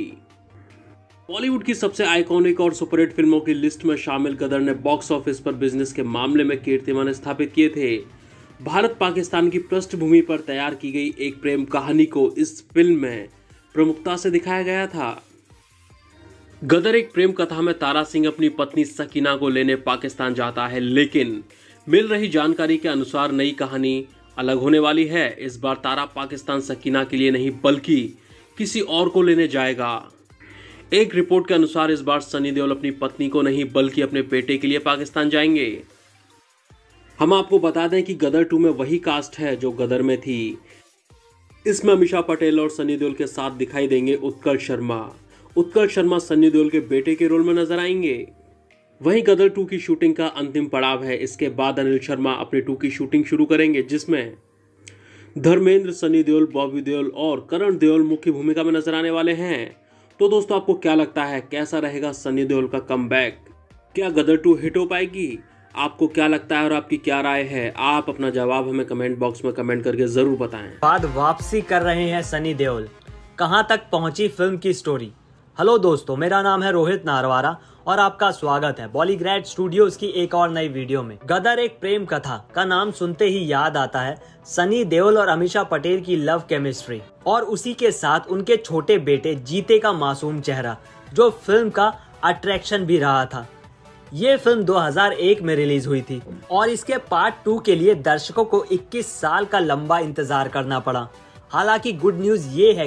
बॉलीवुड की सबसे आइकॉनिक और सुपरहिट फिल्मों की लिस्ट में शामिल गदर ने बॉक्स ऑफिस पर बिजनेस के मामले में कीर्तिमान स्थापित किए थे। भारत पाकिस्तान की पृष्ठभूमि पर तैयार की गई एक प्रेम कहानी को इस फिल्म में प्रमुखता से दिखाया गया था। गदर एक प्रेम कथा में तारा सिंह अपनी पत्नी सकीना को लेने पाकिस्तान जाता है, लेकिन मिल रही जानकारी के अनुसार नई कहानी अलग होने वाली है। इस बार तारा पाकिस्तान सकीना के लिए नहीं बल्कि किसी और को लेने जाएगा। एक रिपोर्ट के अनुसार इस बार सनी देओल अपनी पत्नी को नहीं बल्कि अपने बेटे के लिए पाकिस्तान जाएंगे। हम आपको बता दें कि गदर 2 में वही कास्ट है जो गदर में थी। इसमें अमीषा पटेल और सनी देओल के साथ दिखाई देंगे उत्कर्ष शर्मा। उत्कर्ष शर्मा सनी देओल के बेटे के रोल में नजर आएंगे। वहीं गदर 2 की शूटिंग का अंतिम पड़ाव है। इसके बाद अनिल शर्मा अपनी 2 की शूटिंग शुरू करेंगे, जिसमें धर्मेंद्र, सनी देओल, बॉबी देओल और करण देओल मुख्य भूमिका में नजर आने वाले हैं। तो दोस्तों, आपको क्या लगता है, कैसा रहेगा सनी देओल का कमबैक? क्या गदर 2 हिट हो पाएगी? आपको क्या लगता है और आपकी क्या राय है? आप अपना जवाब हमें कमेंट बॉक्स में कमेंट करके जरूर बताएं। बाद वापसी कर रहे हैं सनी देओल, कहां तक पहुंची फिल्म की स्टोरी? हेलो दोस्तों, मेरा नाम है रोहित नारवारा और आपका स्वागत है बॉलीग्राफ स्टूडियोज की एक और नई वीडियो में। गदर एक प्रेम कथा का नाम सुनते ही याद आता है सनी देओल और अमीषा पटेल की लव केमिस्ट्री, और उसी के साथ उनके छोटे बेटे जीते का मासूम चेहरा, जो फिल्म का अट्रैक्शन भी रहा था। ये फिल्म 2001 में रिलीज हुई थी और इसके पार्ट 2 के लिए दर्शकों को 21 साल का लंबा इंतजार करना पड़ा। हालांकि गुड न्यूज ये है कि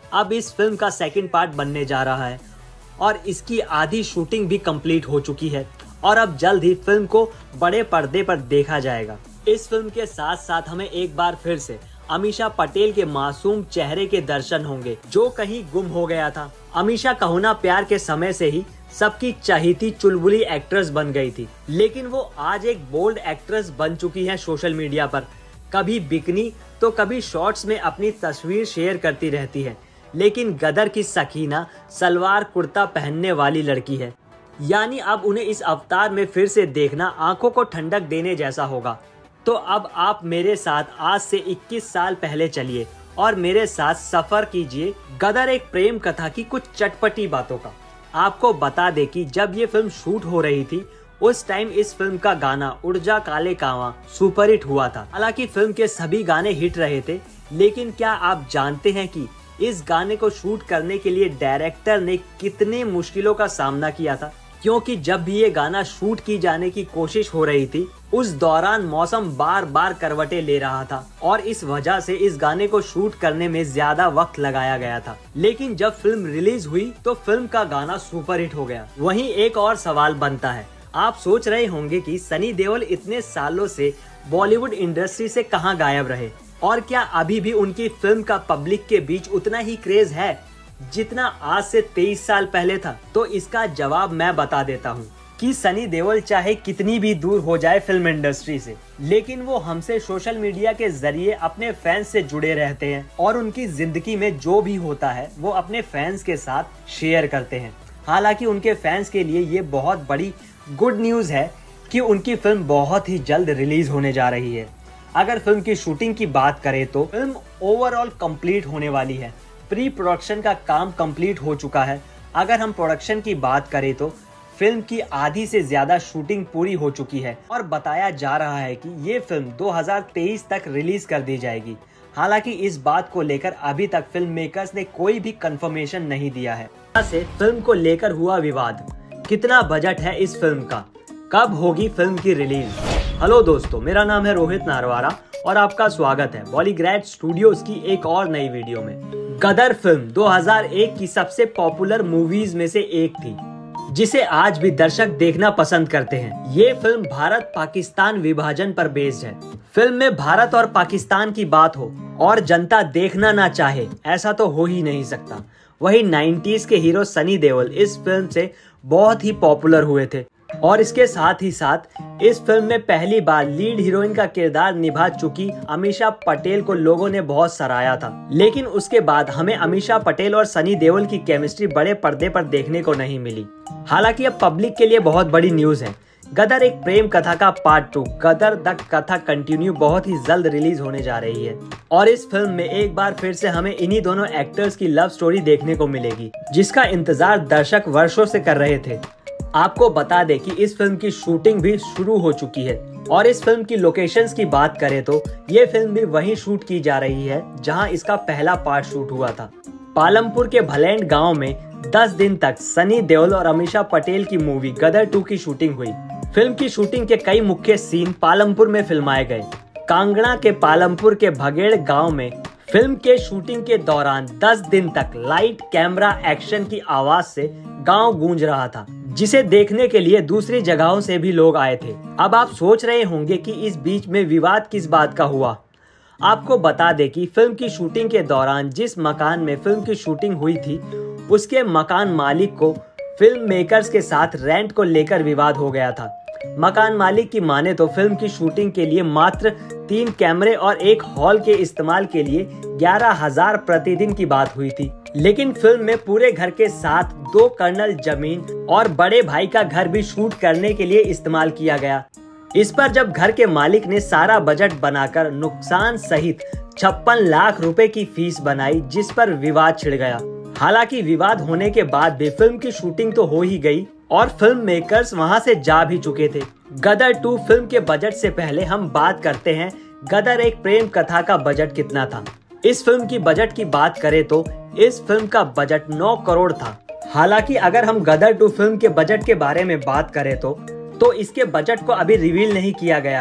अब इस फिल्म का सेकंड पार्ट बनने जा रहा है और इसकी आधी शूटिंग भी कंप्लीट हो चुकी है और अब जल्द ही फिल्म को बड़े पर्दे पर देखा जाएगा। इस फिल्म के साथ साथ हमें एक बार फिर से अमीषा पटेल के मासूम चेहरे के दर्शन होंगे जो कहीं गुम हो गया था। अमीषा कहुना प्यार के समय से ही सबकी चहेती चुलबुली एक्ट्रेस बन गई थी, लेकिन वो आज एक बोल्ड एक्ट्रेस बन चुकी है सोशल मीडिया पर। कभी बिकनी तो कभी शॉर्ट्स में अपनी तस्वीर शेयर करती रहती है, लेकिन गदर की सकीना सलवार कुर्ता पहनने वाली लड़की है। यानी अब उन्हें इस अवतार में फिर से देखना आंखों को ठंडक देने जैसा होगा। तो अब आप मेरे साथ आज से 21 साल पहले चलिए और मेरे साथ सफर कीजिए गदर एक प्रेम कथा की कुछ चटपटी बातों का। आपको बता दे कि जब ये फिल्म शूट हो रही थी उस टाइम इस फिल्म का गाना उड़ जा काले कावां सुपरहिट हुआ था। हालांकि फिल्म के सभी गाने हिट रहे थे, लेकिन क्या आप जानते हैं कि इस गाने को शूट करने के लिए डायरेक्टर ने कितने मुश्किलों का सामना किया था? क्योंकि जब भी ये गाना शूट की जाने की कोशिश हो रही थी उस दौरान मौसम बार बार करवटें ले रहा था और इस वजह से इस गाने को शूट करने में ज्यादा वक्त लगाया गया था। लेकिन जब फिल्म रिलीज हुई तो फिल्म का गाना सुपरहिट हो गया। वहीं एक और सवाल बनता है, आप सोच रहे होंगे कि सनी देओल इतने सालों से बॉलीवुड इंडस्ट्री से कहां गायब रहे और क्या अभी भी उनकी फिल्म का पब्लिक के बीच उतना ही क्रेज है जितना आज से 23 साल पहले था? तो इसका जवाब मैं बता देता हूँ कि सनी देओल चाहे कितनी भी दूर हो जाए फिल्म इंडस्ट्री से, लेकिन वो हमसे सोशल मीडिया के जरिए अपने फैंस से जुड़े रहते हैं और उनकी जिंदगी में जो भी होता है वो अपने फैंस के साथ शेयर करते हैं। हालांकि उनके फैंस के लिए ये बहुत बड़ी गुड न्यूज है कि उनकी फिल्म बहुत ही जल्द रिलीज होने जा रही है। अगर फिल्म की शूटिंग की बात करें तो फिल्म ओवरऑल कंप्लीट होने वाली है। प्री प्रोडक्शन का काम कंप्लीट हो चुका है। अगर हम प्रोडक्शन की बात करें तो फिल्म की आधी से ज्यादा शूटिंग पूरी हो चुकी है और बताया जा रहा है कि ये फिल्म 2023 तक रिलीज कर दी जाएगी। हालांकि इस बात को लेकर अभी तक फिल्म मेकर्स ने कोई भी कंफर्मेशन नहीं दिया है। से फिल्म को लेकर हुआ विवाद, कितना बजट है इस फिल्म का, कब होगी फिल्म की रिलीज? हेलो दोस्तों, मेरा नाम है रोहित नारवारा और आपका स्वागत है बॉलीग्रैड स्टूडियोज की एक और नई वीडियो में। गदर फिल्म 2001 की सबसे पॉपुलर मूवीज में से एक थी जिसे आज भी दर्शक देखना पसंद करते हैं। ये फिल्म भारत पाकिस्तान विभाजन पर बेस्ड है। फिल्म में भारत और पाकिस्तान की बात हो और जनता देखना ना चाहे ऐसा तो हो ही नहीं सकता। वही 90s के हीरो सनी देओल इस फिल्म से बहुत ही पॉपुलर हुए थे और इसके साथ ही साथ इस फिल्म में पहली बार लीड हीरोइन का किरदार निभा चुकी अमीषा पटेल को लोगों ने बहुत सराहा था। लेकिन उसके बाद हमें अमीषा पटेल और सनी देओल की केमिस्ट्री बड़े पर्दे पर देखने को नहीं मिली। हालांकि अब पब्लिक के लिए बहुत बड़ी न्यूज है। गदर एक प्रेम कथा का part 2 Gadar the Katha continue बहुत ही जल्द रिलीज होने जा रही है और इस फिल्म में एक बार फिर से हमें इन्हीं दोनों एक्टर्स की लव स्टोरी देखने को मिलेगी जिसका इंतजार दर्शक वर्षों से कर रहे थे। आपको बता दें कि इस फिल्म की शूटिंग भी शुरू हो चुकी है और इस फिल्म की लोकेशंस की बात करें तो ये फिल्म भी वहीं शूट की जा रही है जहां इसका पहला पार्ट शूट हुआ था। पालमपुर के भलैंड गांव में 10 दिन तक सनी देओल और अमीषा पटेल की मूवी गदर 2 की शूटिंग हुई। फिल्म की शूटिंग के कई मुख्य सीन पालमपुर में फिल्माए गए। कांगड़ा के पालमपुर के भगेड़ गांव में फिल्म के शूटिंग के दौरान 10 दिन तक लाइट कैमरा एक्शन की आवाज से गांव गूंज रहा था, जिसे देखने के लिए दूसरी जगहों से भी लोग आए थे। अब आप सोच रहे होंगे कि इस बीच में विवाद किस बात का हुआ। आपको बता दें कि फिल्म की शूटिंग के दौरान जिस मकान में फिल्म की शूटिंग हुई थी उसके मकान मालिक को फिल्म मेकर्स के साथ रेंट को लेकर विवाद हो गया था। मकान मालिक की माने तो फिल्म की शूटिंग के लिए मात्र 3 कैमरे और एक हॉल के इस्तेमाल के लिए 11,000 प्रतिदिन की बात हुई थी, लेकिन फिल्म में पूरे घर के साथ 2 कर्नल जमीन और बड़े भाई का घर भी शूट करने के लिए इस्तेमाल किया गया। इस पर जब घर के मालिक ने सारा बजट बनाकर नुकसान सहित 56 लाख रुपए की फीस बनाई, जिस पर विवाद छिड़ गया। हालांकि विवाद होने के बाद भी फिल्म की शूटिंग तो हो ही गई और फिल्म मेकर्स वहां से जा भी चुके थे। गदर 2 फिल्म के बजट से पहले हम बात करते हैं गदर एक प्रेम कथा का बजट कितना था। इस फिल्म की बजट की बात करें तो इस फिल्म का बजट 9 करोड़ था। हालांकि अगर हम गदर 2 फिल्म के बजट के बारे में बात करें तो इसके बजट को अभी रिवील नहीं किया गया है,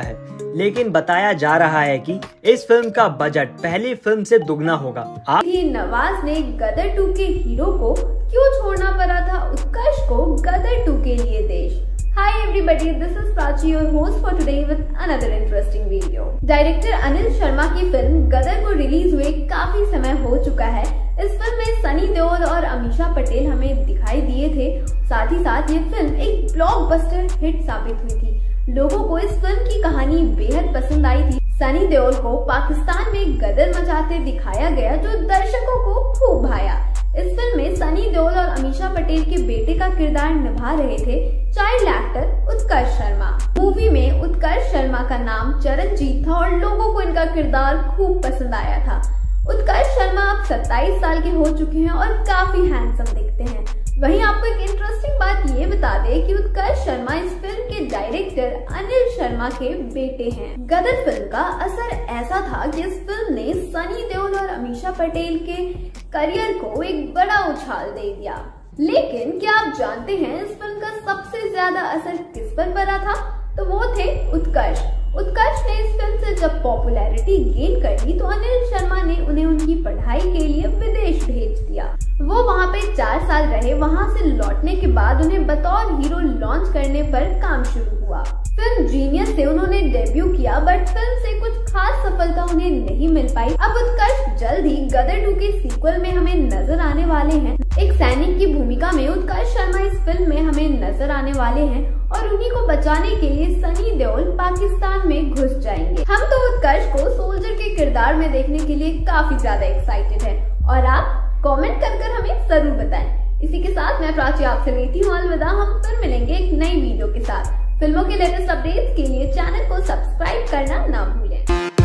लेकिन बताया जा रहा है कि इस फिल्म का बजट पहली फिल्म से दुगना होगा। नवाज ने गदर 2 के हीरो को क्यों छोड़ना पड़ा था उत्कर्ष को गदर 2 के लिए देश। Hi everybody, this is Prachi, your host for today with another interesting video. Director Anil Sharma की फिल्म गदर को रिलीज हुए काफी समय हो चुका है। इस फिल्म में सनी देओल और अमीषा पटेल हमें दिखाई दिए थे। साथ ही साथ ये फिल्म एक ब्लॉकबस्टर हिट साबित हुई थी। लोगों को इस फिल्म की कहानी बेहद पसंद आई थी। सनी देओल को पाकिस्तान में गदर मचाते दिखाया गया जो दर्शकों को खूब भाया। इस फिल्म में सनी देओल और अमीषा पटेल के बेटे का किरदार निभा रहे थे child actor Utkarsh Sharma. Movie में उत्कर्ष शर्मा का नाम चरणजीत था और लोगों को इनका किरदार खूब पसंद आया था। उत्कर्ष शर्मा अब 27 साल के हो चुके हैं और काफी हैंडसम दिखते हैं। वहीं आपको एक इंटरेस्टिंग बात ये बता दे कि उत्कर्ष शर्मा इस फिल्म के डायरेक्टर अनिल शर्मा के बेटे हैं। गदर फिल्म का असर ऐसा था कि इस फिल्म ने सनी देओल और अमीषा पटेल के करियर को एक बड़ा उछाल दे दिया। लेकिन क्या आप जानते हैं इस फिल्म का सबसे ज्यादा असर किस पर पड़ा था? तो वो थे उत्कर्ष। उत्कर्ष ने इस फिल्म से जब पॉपुलैरिटी गेन कर ली तो अनिल शर्मा ने उन्हें उनकी पढ़ाई के लिए विदेश भेज दिया। वो वहाँ पे 4 साल रहे। वहाँ से लौटने के बाद उन्हें बतौर हीरो लॉन्च करने पर काम शुरू हुआ। फिल्म जीनियस से उन्होंने डेब्यू किया बट फिल्म से कुछ खास सफलता उन्हें नहीं मिल पाई। अब उत्कर्ष जल्द ही गदर 2 के सीक्वल में हमें नजर आने वाले हैं। एक सैनिक की भूमिका में उत्कर्ष शर्मा इस फिल्म में हमें नजर आने वाले हैं और उन्हीं को बचाने के लिए सनी देओल पाकिस्तान में घुस जाएंगे। हम तो उत्कर्ष को सोल्जर के किरदार में देखने के लिए काफी ज्यादा एक्साइटेड हैं और आप कमेंट कर हमें जरूर बताएं। इसी के साथ मैं प्राची आपसे लेती हूँ अलविदा। हम फिर मिलेंगे एक नई वीडियो के साथ। फिल्मों के लेटेस्ट अपडेट्स के लिए चैनल को सब्सक्राइब करना ना भूलें।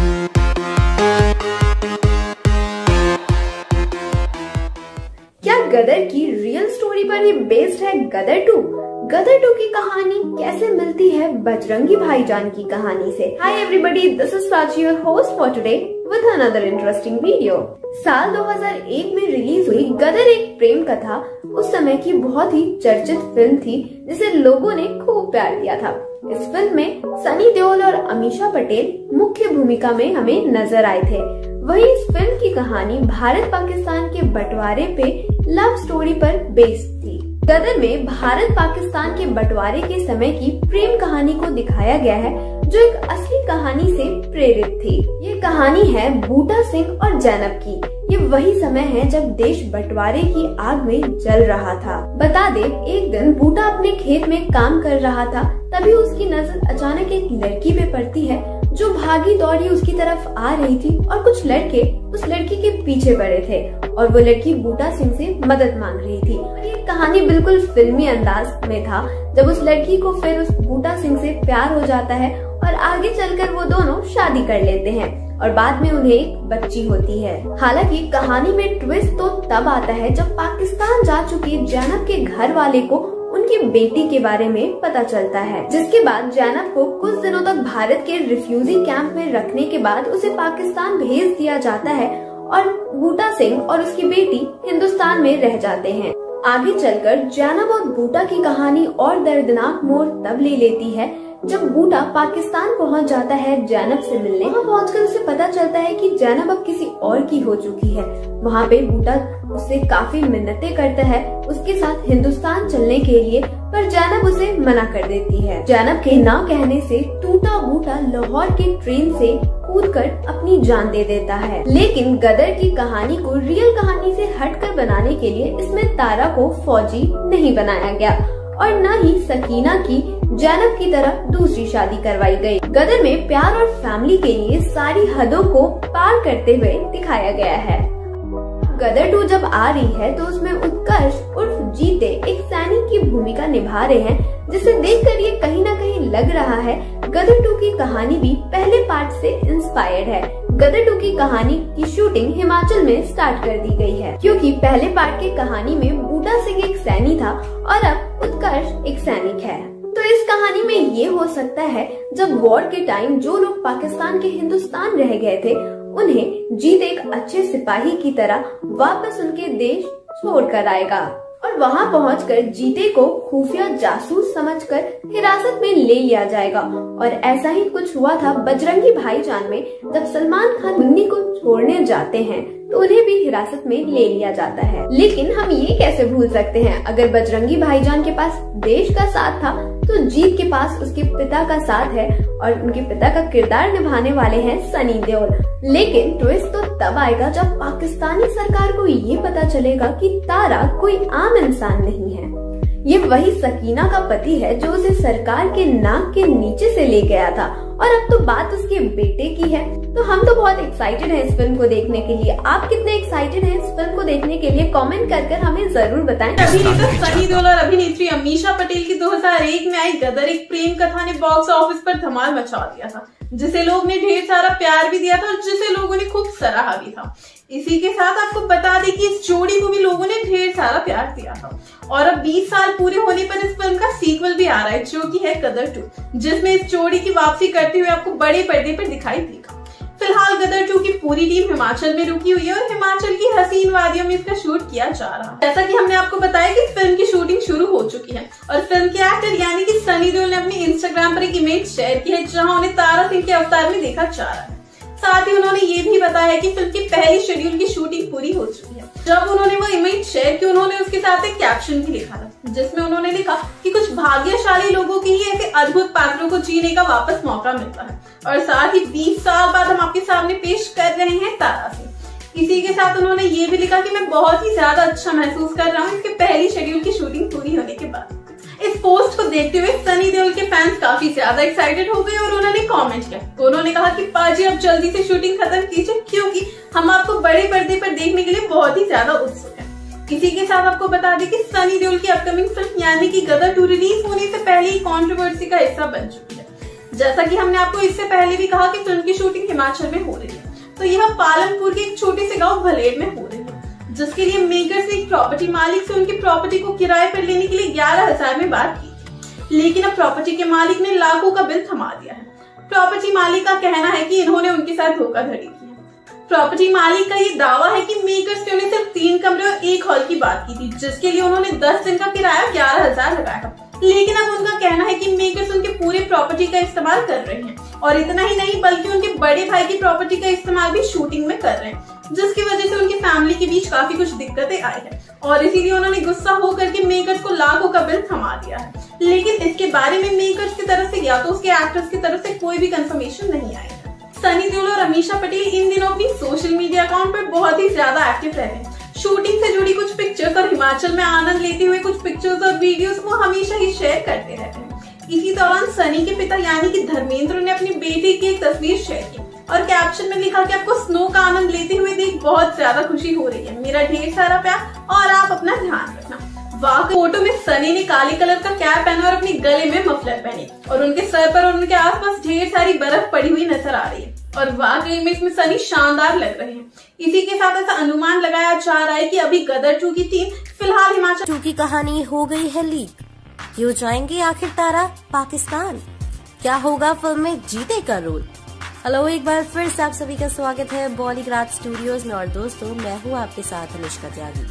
क्या गदर की रियल स्टोरी पर ही बेस्ड है गदर 2? गदर 2 की कहानी कैसे मिलती है बजरंगी भाईजान की कहानी से? Hi everybody, this is Prachi, your host for today with another interesting video. साल 2001 में रिलीज हुई गदर एक प्रेम कथा उस समय की बहुत ही चर्चित फिल्म थी जिसे लोगों ने खूब प्यार दिया था। इस फिल्म में सनी देओल और अमीषा पटेल मुख्य भूमिका में हमें नजर आए थे। वहीं इस फिल्म की कहानी भारत पाकिस्तान के बंटवारे पे लव स्टोरी पर बेस्ड थी। गदर में भारत पाकिस्तान के बंटवारे के समय की प्रेम कहानी को दिखाया गया है जो एक असली कहानी से प्रेरित थी। ये कहानी है बूटा सिंह और जैनब की। ये वही समय है जब देश बंटवारे की आग में जल रहा था। बता दे, एक दिन बूटा अपने खेत में काम कर रहा था, तभी उसकी नजर अचानक एक लड़की पे पड़ती है जो भागी दौड़ी उसकी तरफ आ रही थी और कुछ लड़के उस लड़की के पीछे पड़े थे और वो लड़की बूटा सिंह से मदद मांग रही थी। और ये कहानी बिल्कुल फिल्मी अंदाज में था जब उस लड़की को फिर उस बूटा सिंह से प्यार हो जाता है और आगे चलकर वो दोनों शादी कर लेते हैं और बाद में उन्हें एक बच्ची होती है। हालांकि कहानी में ट्विस्ट तो तब आता है जब पाकिस्तान जा चुकी जैनब के घर वाले को उनकी बेटी के बारे में पता चलता है, जिसके बाद जैनब को कुछ दिनों तक भारत के रिफ्यूजी कैंप में रखने के बाद उसे पाकिस्तान भेज दिया जाता है और बूटा सिंह और उसकी बेटी हिंदुस्तान में रह जाते हैं। आगे चलकर जैनब और बूटा की कहानी और दर्दनाक मोड़ तब ले लेती है जब बूटा पाकिस्तान पहुंच जाता है जैनब से मिलने। वहाँ पहुंचकर उसे पता चलता है कि जैनब अब किसी और की हो चुकी है। वहाँ पे बूटा उससे काफी मिन्नतें करता है उसके साथ हिंदुस्तान चलने के लिए, पर जैनब उसे मना कर देती है। जैनब के ना कहने से टूटा बूटा लाहौर की ट्रेन से कूदकर अपनी जान दे देता है। लेकिन गदर की कहानी को रियल कहानी से हटकर बनाने के लिए इसमें तारा को फौजी नहीं बनाया गया और न ही सकीना की जैनब की तरह दूसरी शादी करवाई गई। गदर में प्यार और फैमिली के लिए सारी हदों को पार करते हुए दिखाया गया है। गदर 2 जब आ रही है तो उसमें उत्कर्ष उर्फ जीते एक सैनिक की भूमिका निभा रहे हैं, जिसे देखकर ये कहीं न कहीं लग रहा है गदर 2 की कहानी भी पहले पार्ट से इंस्पायर्ड है। गदर 2 की कहानी की शूटिंग हिमाचल में स्टार्ट कर दी गई है क्योंकि पहले पार्ट की कहानी में बूटा सिंह एक सैनिक था और अब उत्कर्ष एक सैनिक है। तो इस कहानी में ये हो सकता है जब वॉर के टाइम जो लोग पाकिस्तान के हिंदुस्तान रह गए थे उन्हें जीत एक अच्छे सिपाही की तरह वापस उनके देश छोड़ कर आएगा और वहां पहुंचकर जीते को खुफिया जासूस समझकर हिरासत में ले लिया जाएगा। और ऐसा ही कुछ हुआ था बजरंगी भाईजान में, जब सलमान खान मुन्नी को छोड़ने जाते हैं तो उन्हें भी हिरासत में ले लिया जाता है। लेकिन हम ये कैसे भूल सकते हैं, अगर बजरंगी भाईजान के पास देश का साथ था तो जीत के पास उसके पिता का साथ है और उनके पिता का किरदार निभाने वाले हैं सनी देओल। लेकिन ट्विस्ट तो तब आएगा जब पाकिस्तानी सरकार को ये पता चलेगा कि तारा कोई आम इंसान नहीं है, ये वही सकीना का पति है जो उसे सरकार के नाक के नीचे से ले गया था और अब तो बात उसके बेटे की है। तो हम तो बहुत एक्साइटेड हैं इस फिल्म को देखने के लिए। आप कितने एक्साइटेड हैं इस फिल्म को देखने के लिए कमेंट कर हमें जरूर बताएं। अभिनेता सनी देओल और अभिनेत्री अमीषा पटेल की 2001 में आई गदर एक प्रेम कथा ने बॉक्स ऑफिस पर धमाल मचा दिया था, जिसे लोग ने ढेर सारा प्यार भी दिया था और जिसे लोगों ने खूब सराहा भी था। इसी के साथ आपको बता दें कि इस जोड़ी को भी लोगों ने ढेर सारा प्यार दिया था और अब 20 साल पूरे होने पर इस फिल्म का सीक्वल भी आ रहा है, जो कि है गदर 2, जिसमें इस जोड़ी की वापसी करते हुए आपको बड़े पर्दे पर दिखाई देगा। फिलहाल गदर 2 की पूरी टीम हिमाचल में रुकी हुई है और हिमाचल की हसीन वादियों में इसका शूट किया जा रहा है। जैसा कि हमने आपको बताया कि फिल्म की शूटिंग शुरू हो चुकी है और फिल्म के एक्टर यानी कि सनी देओल ने अपने इंस्टाग्राम पर एक इमेज शेयर की है जहां उन्हें तारा सिंह के अवतार में देखा जा रहा है। साथ ही उन्होंने ये भी बताया कि फिल्म की पहली शेड्यूल की शूटिंग पूरी हो चुकी है। जब उन्होंने वो इमेज शेयर की, उन्होंने उसके साथ एक कैप्शन भी लिखा था, जिसमें उन्होंने लिखा कि कुछ भाग्यशाली लोगों के ही ऐसे अद्भुत पात्रों को जीने का वापस मौका मिलता है और साथ ही 20 साल बाद हम आपके सामने पेश कर रहे हैं तारा सिंह। इसी के साथ उन्होंने ये भी लिखा कि मैं बहुत ही ज्यादा अच्छा महसूस कर रहा हूँ इसके पहली शेड्यूल की शूटिंग पूरी होने के बाद। इस पोस्ट को देखते हुए सनी देओल के फैंस काफी ज्यादा एक्साइटेड हो गए और उन्होंने कमेंट किया। उन्होंने कहा कि पाजी अब जल्दी से शूटिंग खत्म कीजिए क्योंकि हम आपको बड़े पर्दे पर देखने के लिए बहुत ही ज्यादा उत्सुक हैं। इसी के साथ आपको बता दें कि सनी देओल की अपकमिंग फिल्म यानी कि गदर 2 रिलीज होने से पहले ही कंट्रोवर्सी का हिस्सा बन चुकी है। जैसा कि हमने आपको इससे पहले भी कहा कि फिल्म की शूटिंग हिमाचल में हो रही है, तो यह पालनपुर के एक छोटे से गाँव भलेड़ में हो रही है, जिसके लिए मेकर्स ने एक प्रॉपर्टी मालिक से उनकी प्रॉपर्टी को किराए पर लेने के लिए 11,000 में बात की थी। लेकिन अब प्रॉपर्टी के मालिक ने लाखों का बिल थमा दिया है। प्रॉपर्टी मालिक का कहना है कि इन्होंने उनके साथ धोखाधड़ी की है। प्रॉपर्टी मालिक का ये दावा है कि मेकर्स ने उन्हें सिर्फ 3 कमरे और 1 हॉल की बात की थी, जिसके लिए उन्होंने 10 दिन का किराया 11,000 लगाया। लेकिन अब उनका कहना है कि मेकर्स उनके पूरे प्रॉपर्टी का इस्तेमाल कर रहे हैं और इतना ही नहीं बल्कि उनके बड़े भाई की प्रॉपर्टी का इस्तेमाल भी शूटिंग में कर रहे हैं, जिसकी वजह से उनकी फैमिली के बीच काफी कुछ दिक्कतें आई है और इसीलिए उन्होंने गुस्सा होकर के मेकर्स को लाखों का बिल थमा दिया है। लेकिन इसके बारे में मेकर्स की तरफ से या तो उसके एक्टर्स की तरफ से कोई भी कंफर्मेशन नहीं आया है। सनी देओल और अमीषा पटेल इन दिनों अपनी सोशल मीडिया अकाउंट पर बहुत ही ज्यादा एक्टिव रह रहे हैं। शूटिंग से जुड़ी कुछ पिक्चर्स और हिमाचल में आनंद लेते हुए कुछ पिक्चर्स और वीडियोस वो हमेशा ही शेयर करते रहते हैं। इसी दौरान सनी के पिता यानी कि धर्मेंद्र ने अपनी बेटी की एक तस्वीर शेयर की और कैप्शन में लिखा कि आपको स्नो का आनंद लेते हुए देख बहुत ज्यादा खुशी हो रही है, मेरा ढेर सारा प्यार और आप अपना ध्यान रखना। वाकई फोटो में सनी ने काले कलर का कैप पहना और अपने गले में मफलर पहनी और उनके सर पर और उनके आसपास ढेर सारी बर्फ पड़ी हुई नजर आ रही है और वाकई में इसमें सनी शानदार लग रहे हैं। इसी के साथ ऐसा अनुमान लगाया जा रहा है कि अभी गदर 2 की टीम फिलहाल हिमाचल 2 की कहानी हो गई है लीक। क्यों जाएंगे आखिर तारा पाकिस्तान? क्या होगा फिल्म में जीते का रोल? हेलो, एक बार फिर से आप सभी का स्वागत है बॉलीग्राड स्टूडियोज में और दोस्तों मैं हूँ आपके साथ अनुष्का त्यागी।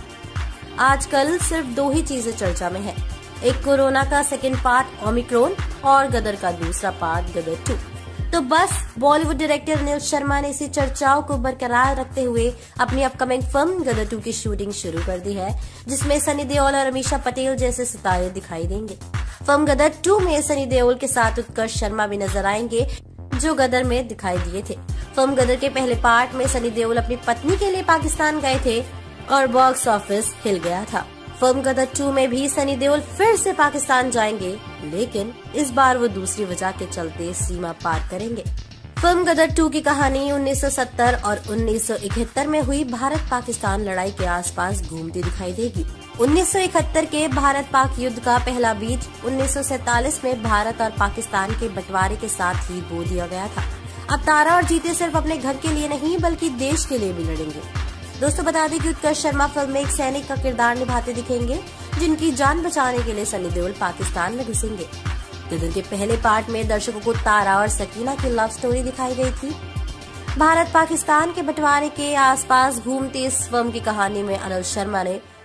आजकल सिर्फ 2 ही चीजें चर्चा में है, एक कोरोना का सेकेंड पार्ट ओमिक्रॉन और गदर का दूसरा पार्ट गदर 2। तो बस बॉलीवुड डायरेक्टर अनिल शर्मा ने इसी चर्चाओं को बरकरार रखते हुए अपनी अपकमिंग फिल्म गदर 2 की शूटिंग शुरू कर दी है, जिसमें सनी देओल और अमीषा पटेल जैसे सितारे दिखाई देंगे। फिल्म गदर 2 में सनी देओल के साथ उत्कर्ष शर्मा भी नजर आएंगे, जो गदर में दिखाई दिए थे। फिल्म गदर के पहले पार्ट में सनी देओल अपनी पत्नी के लिए पाकिस्तान गए थे और बॉक्स ऑफिस हिल गया था। फिल्म गदर 2 में भी सनी देओल फिर से पाकिस्तान जाएंगे, लेकिन इस बार वो दूसरी वजह के चलते सीमा पार करेंगे। फिल्म गदर 2 की कहानी 1970 और 1971 में हुई भारत पाकिस्तान लड़ाई के आसपास घूमती दिखाई देगी। 1971 के भारत पाक युद्ध का पहला बीज 1947 में भारत और पाकिस्तान के बंटवारे के साथ ही बो दिया गया था। अब तारा और जीते सिर्फ अपने घर के लिए नहीं बल्कि देश के लिए भी लड़ेंगे। दोस्तों बता दें कि उत्कर्ष शर्मा फिल्म में एक सैनिक का किरदार निभाते दिखेंगे, जिनकी जान बचाने के लिए सनी देओल पाकिस्तान में घुसेंगे। गदर के पहले पार्ट में दर्शकों को तारा और सकीना की लव स्टोरी दिखाई गई थी। भारत पाकिस्तान के बंटवारे के आसपास घूमती इस फिल्म की कहानी में अनिल शर्मा ने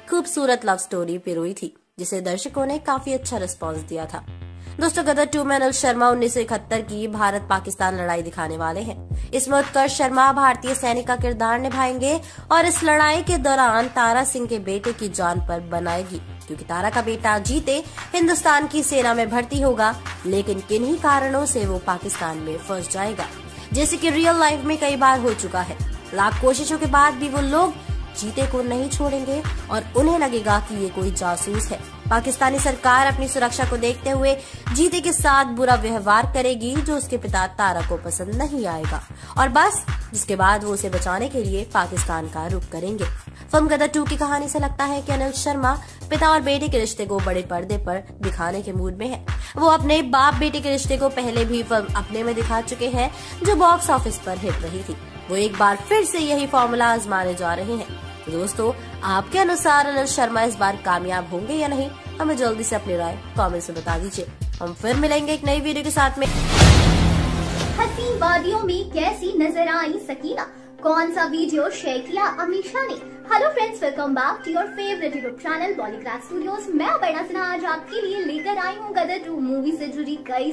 खूबसूरत लव स्टोरी पिरोई थी, जिसे दर्शकों ने काफी अच्छा रिस्पॉन्स दिया था। दोस्तों, गदर 2 में अनिल शर्मा 1971 की भारत पाकिस्तान लड़ाई दिखाने वाले हैं। इसमें उत्कर्ष शर्मा भारतीय सैनिक का किरदार निभाएंगे और इस लड़ाई के दौरान तारा सिंह के बेटे की जान पर बनाएगी, क्योंकि तारा का बेटा जीते हिंदुस्तान की सेना में भर्ती होगा, लेकिन किन्हीं कारणों से वो पाकिस्तान में फंस जाएगा, जैसे कि रियल लाइफ में कई बार हो चुका है। लाख कोशिशों के बाद भी वो लोग जीते को नहीं छोड़ेंगे और उन्हें लगेगा कि ये कोई जासूस है। पाकिस्तानी सरकार अपनी सुरक्षा को देखते हुए जीते के साथ बुरा व्यवहार करेगी, जो उसके पिता तारा को पसंद नहीं आएगा, और बस जिसके बाद वो उसे बचाने के लिए पाकिस्तान का रुख करेंगे। फिल्म गदर 2 की कहानी से लगता है कि अनिल शर्मा पिता और बेटे के रिश्ते को बड़े पर्दे पर दिखाने के मूड में है। वो अपने बाप बेटे के रिश्ते को पहले भी फिल्म अपने में दिखा चुके हैं, जो बॉक्स ऑफिस पर हिट रही थी। वो एक बार फिर से यही फॉर्मूला आजमाने जा रहे हैं। तो दोस्तों, आपके अनुसार अनिल शर्मा इस बार कामयाब होंगे या नहीं? हमें जल्दी से अपनी राय कमेंट में बता दीजिए। हम फिर मिलेंगे एक नई वीडियो के साथ में। हसीन वादियों में कैसी नजर आई सकीना? कौन सा वीडियो शेयर किया अमीशा ने? Hello friends, welcome back to your favourite YouTube channel Bollygrad studios. मैं अपर्णा सिन्हा आज आपके लिए लेकर आई हूँ गदर 2 मूवी से जुड़ी कई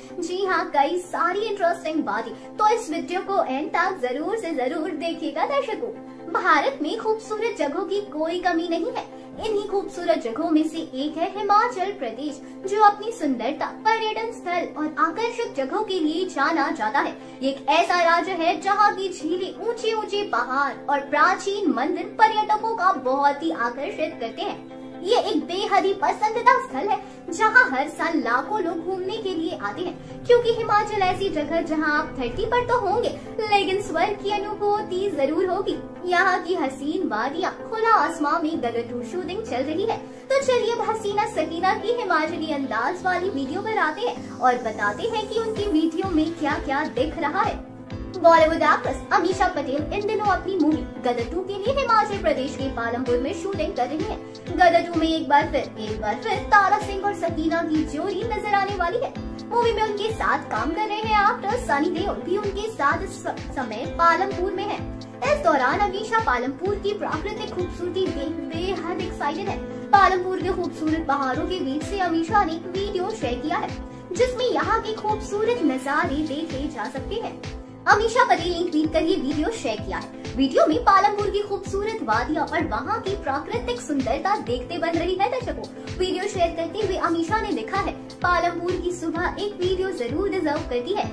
सारी इंटरेस्टिंग बातें। तो इस वीडियो को एंड तक जरूर से जरूर देखिएगा दर्शकों। भारत में खूबसूरत जगहों की कोई कमी नहीं है। इन्हीं खूबसूरत जगहों में से एक है हिमाचल प्रदेश, जो अपनी सुंदरता, पर्यटन स्थल और आकर्षक जगहों के लिए जाना जाता है। ये एक ऐसा राज्य है जहाँ की झीलें, ऊंचे ऊंचे पहाड़ और प्राचीन मंदिर पर्यटकों का बहुत ही आकर्षित करते हैं। ये एक बेहद ही पसंदीदा स्थल है, जहाँ हर साल लाखों लोग घूमने के लिए आते हैं, क्योंकि हिमाचल ऐसी जगह जहाँ आप धरती पर तो होंगे, लेकिन स्वर्ग की अनुभूति जरूर होगी। यहाँ की हसीन वादियाँ, खुला आसमान में गदर 2 शूटिंग चल रही है। तो चलिए अब हसीना सकीना की हिमाचली अंदाज वाली वीडियो पर आते हैं और बताते हैं कि उनकी वीडियो में क्या क्या दिख रहा है। बॉलीवुड एक्ट्रेस अमीशा पटेल इन दिनों अपनी मूवी गदर 2 के लिए हिमाचल प्रदेश के पालमपुर में शूटिंग कर रही है। गदर 2 में एक बार फिर तारा सिंह और सकीना की जोड़ी नजर आने वाली है। मूवी में उनके साथ काम कर रहे हैं एक्टर सनी देओल भी उनके साथ इस समय पालमपुर में है। इस दौरान अमीशा पालमपुर की प्राकृतिक खूबसूरती देख बेहद एक्साइटेड है। पालमपुर के खूबसूरत पहाड़ों के बीच से अमीशा ने एक वीडियो शेयर किया है, जिसमें यहाँ के खूबसूरत नजारे देखे जा सकते हैं। अमीशा पटेल ने ट्वीट कर ये वीडियो शेयर किया है। वीडियो में पालमपुर की खूबसूरत वादियाँ और वहाँ की प्राकृतिक सुंदरता देखते बन रही है दर्शकों। वीडियो शेयर करते हुए अमीशा ने लिखा है, पालमपुर की सुबह एक वीडियो जरूर डिजर्व करती है।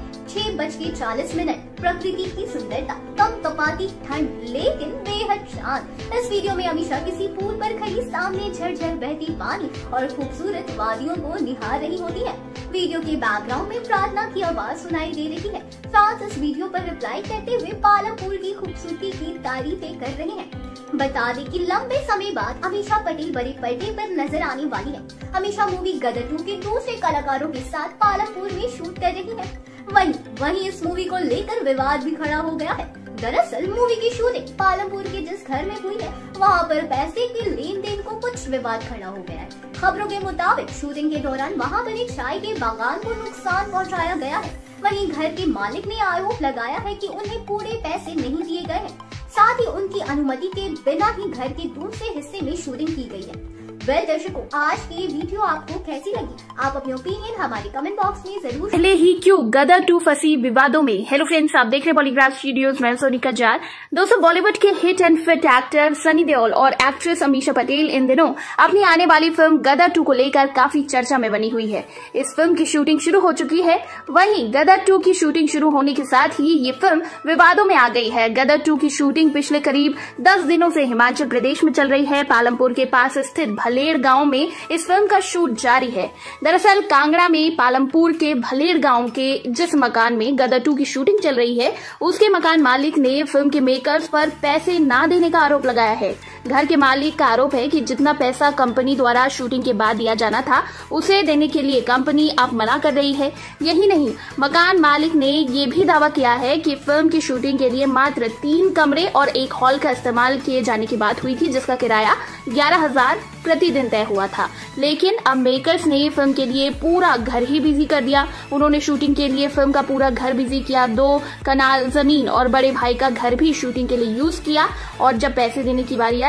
6:40 प्रकृति की सुंदरता, कम तपाती ठंड लेकिन बेहद शांत। इस वीडियो में अमीशा किसी पुल पर खड़ी सामने झरझर बहती पानी और खूबसूरत वादियों को निहार रही होती है। वीडियो के बैकग्राउंड में प्रार्थना की आवाज सुनाई दे रही है। फैंस इस वीडियो पर रिप्लाई करते हुए पालमपुर की खूबसूरती की तारीफें कर रहे हैं। बता दें कि लंबे समय बाद अमीशा पटेल बड़े पर्दे पर नजर आने वाली है। अमीशा मूवी गदर 2 के दूसरे कलाकारों के साथ पालमपुर में शूट कर रही है। वहीं इस मूवी को लेकर विवाद भी खड़ा हो गया है। दरअसल मूवी की शूटिंग पालमपुर के जिस घर में हुई है, वहां पर पैसे के लेन देन को कुछ विवाद खड़ा हो गया है। खबरों के मुताबिक शूटिंग के दौरान वहां बने चाय के बागान को नुकसान पहुंचाया गया है। वहीं घर के मालिक ने आरोप लगाया है कि उन्हें पूरे पैसे नहीं दिए गए हैं, साथ ही उनकी अनुमति के बिना ही घर के दूसरे हिस्से में शूटिंग की गई है। वेल दर्शकों, आज की ये वीडियो आपको कैसी लगी? आप अपने ओपिनियन हमारे कमेंट बॉक्स में जरूर। पहले ही क्यों गदर 2 फंसी विवादों में। हेलो फ्रेंड्स, आप देख रहे हैं बॉलीग्राड स्टूडियोज, मैं सोनिका जार। दोस्तों, बॉलीवुड के hit and fit actor Sunny Deol और एक्ट्रेस अमीशा पटेल इन दिनों अपनी आने वाली फिल्म गदर 2 को लेकर काफी चर्चा में बनी हुई है। इस फिल्म की शूटिंग शुरू हो चुकी है। वहीं गदर 2 की शूटिंग शुरू होने के साथ ही ये फिल्म विवादों में आ गई है। गदर 2 की शूटिंग पिछले करीब 10 दिनों से हिमाचल प्रदेश में चल रही है। पालमपुर के पास स्थित भलेड़ गाँव में इस फिल्म का शूट जारी है। दरअसल कांगड़ा में पालमपुर के भलेड़ गांव के जिस मकान में गदर 2 की शूटिंग चल रही है, उसके मकान मालिक ने फिल्म के मेकर्स पर पैसे ना देने का आरोप लगाया है। घर के मालिक का आरोप है कि जितना पैसा कंपनी द्वारा शूटिंग के बाद दिया जाना था, उसे देने के लिए कंपनी अब मना कर रही है। यही नहीं, मकान मालिक ने ये भी दावा किया है कि फिल्म की शूटिंग के लिए मात्र 3 कमरे और एक हॉल का इस्तेमाल किए जाने की बात हुई थी, जिसका किराया 11,000 प्रतिदिन तय हुआ था। लेकिन अब मेकर्स ने फिल्म के लिए पूरा घर ही बिजी कर दिया। उन्होंने शूटिंग के लिए फिल्म का पूरा घर बिजी किया। 2 कनाल जमीन और बड़े भाई का घर भी शूटिंग के लिए यूज किया। और जब पैसे देने की बारी आई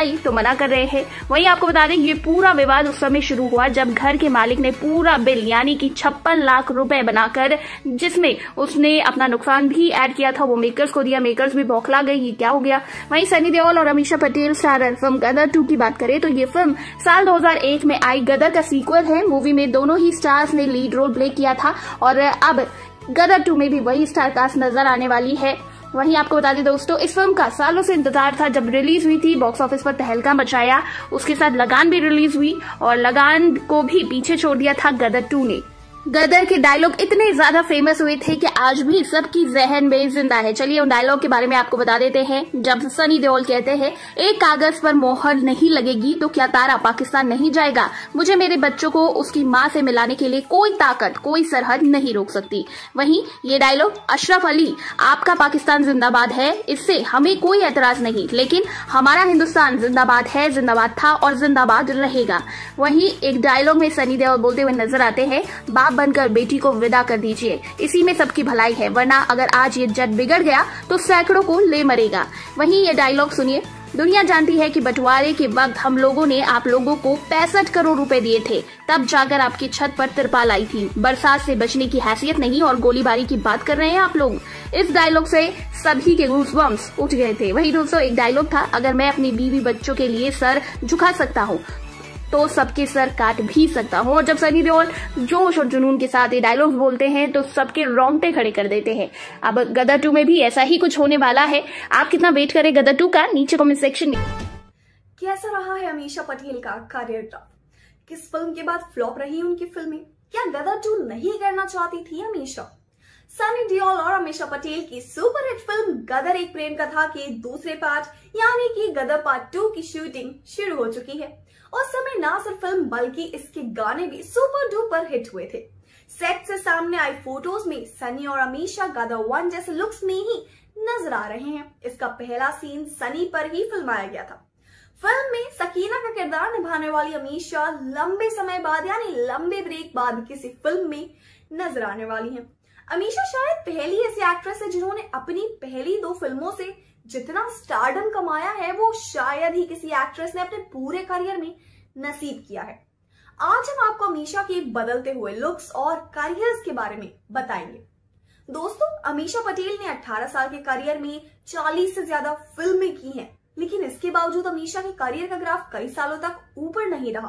भाई तो मना कर रहे हैं। वहीं आपको बता दें ये पूरा विवाद उस समय शुरू हुआ जब घर के मालिक ने पूरा बिल यानी कि 56 लाख रुपए बनाकर, जिसमें उसने अपना नुकसान भी ऐड किया था, वो मेकर्स को दिया। मेकर्स भी बौखला गई, ये क्या हो गया। वहीं सनी देओल और अमीषा पटेल स्टारर फिल्म गदर 2 की बात करें तो ये फिल्म साल 2001 में आई गदर का सीक्वल है। मूवी में दोनों ही स्टार्स ने लीड रोल प्ले किया था और अब गदर 2 में भी वही स्टार कास्ट नजर आने वाली है। वहीं आपको बता दें दोस्तों, इस फिल्म का सालों से इंतजार था। जब रिलीज हुई थी बॉक्स ऑफिस पर तहलका मचाया। उसके साथ लगान भी रिलीज हुई और लगान को भी पीछे छोड़ दिया था गदर 2 ने। गदर के डायलॉग इतने ज्यादा फेमस हुए थे कि आज भी सबकी जहन में जिंदा है। चलिए उन डायलॉग के बारे में आपको बता देते हैं। जब सनी देओल कहते हैं, एक कागज पर मोहर नहीं लगेगी तो क्या तारा पाकिस्तान नहीं जाएगा। मुझे मेरे बच्चों को उसकी माँ से मिलाने के लिए कोई ताकत, कोई सरहद नहीं रोक सकती। वहीं ये डायलॉग अशरफ अली, आपका पाकिस्तान जिंदाबाद है, इससे हमें कोई एतराज नहीं, लेकिन हमारा हिंदुस्तान जिंदाबाद है, जिंदाबाद था और जिंदाबाद रहेगा। वहीं एक डायलॉग में सनी देओल बोलते हुए नजर आते हैं, बाप बनकर बेटी को विदा कर दीजिए, इसी में सबकी भलाई है, वरना अगर आज ये जट बिगड़ गया तो सैकड़ों को ले मरेगा। वहीं ये डायलॉग सुनिए, दुनिया जानती है कि बंटवारे के वक्त हम लोगों ने आप लोगों को 65 करोड़ रुपए दिए थे, तब जाकर आपकी छत पर तिरपाल आई थी। बरसात से बचने की हैसियत नहीं और गोलीबारी की बात कर रहे हैं आप लोग। इस डायलॉग से सभी के गूज़बम्प्स उठ गए थे। वहीं दोस्तों एक डायलॉग था, अगर मैं अपनी बीवी बच्चों के लिए सर झुका सकता हूँ तो सबके सर काट भी सकता हूँ। और जब सनी देओल जोश और जुनून के साथ ये डायलॉग्स बोलते हैं तो सबके रोंगटे खड़े कर देते हैं। अब गदर 2 में भी ऐसा ही कुछ होने वाला है। आप कितना वेट करें गदर 2 का, नीचे कमेंट सेक्शन में। कैसा रहा है अमीषा पटेल का करियर ग्राफ? किस फिल्म के बाद फ्लॉप रही उनकी फिल्में? क्या गदर 2 नहीं करना चाहती थी अमीषा? सनी देओल और अमीषा पटेल की सुपरहिट फिल्म गदर एक प्रेम कथा के दूसरे पार्ट यानी कि गदर पार्ट 2 की शूटिंग शुरू हो चुकी है। उस समय ना सिर्फ फिल्म बल्कि इसके गाने भी सुपर डुपर हिट हुए थे। सेट से सामने आई फोटोज में सनी और अमीषा गदर 1 जैसे लुक्स में ही नजर आ रहे हैं। इसका पहला सीन सनी पर ही फिल्माया गया था। फिल्म में सकीना का किरदार निभाने वाली अमीषा लंबे समय बाद यानी लंबे ब्रेक बाद किसी फिल्म में नजर आने वाली है। अमीषा शायद पहली ऐसी एक्ट्रेस है जिन्होंने अपनी पहली 2 फिल्मों से जितना स्टारडम कमाया है वो शायद ही किसी एक्ट्रेस ने अपने पूरे करियर में नसीब किया है। आज हम आपको अमीषा के बदलते हुए लुक्स और करियर्स के बारे में बताएंगे। दोस्तों, अमीषा पटेल ने 18 साल के करियर में 40 से ज्यादा फिल्में की हैं, लेकिन इसके बावजूद अमीषा के करियर का ग्राफ कई सालों तक ऊपर नहीं रहा।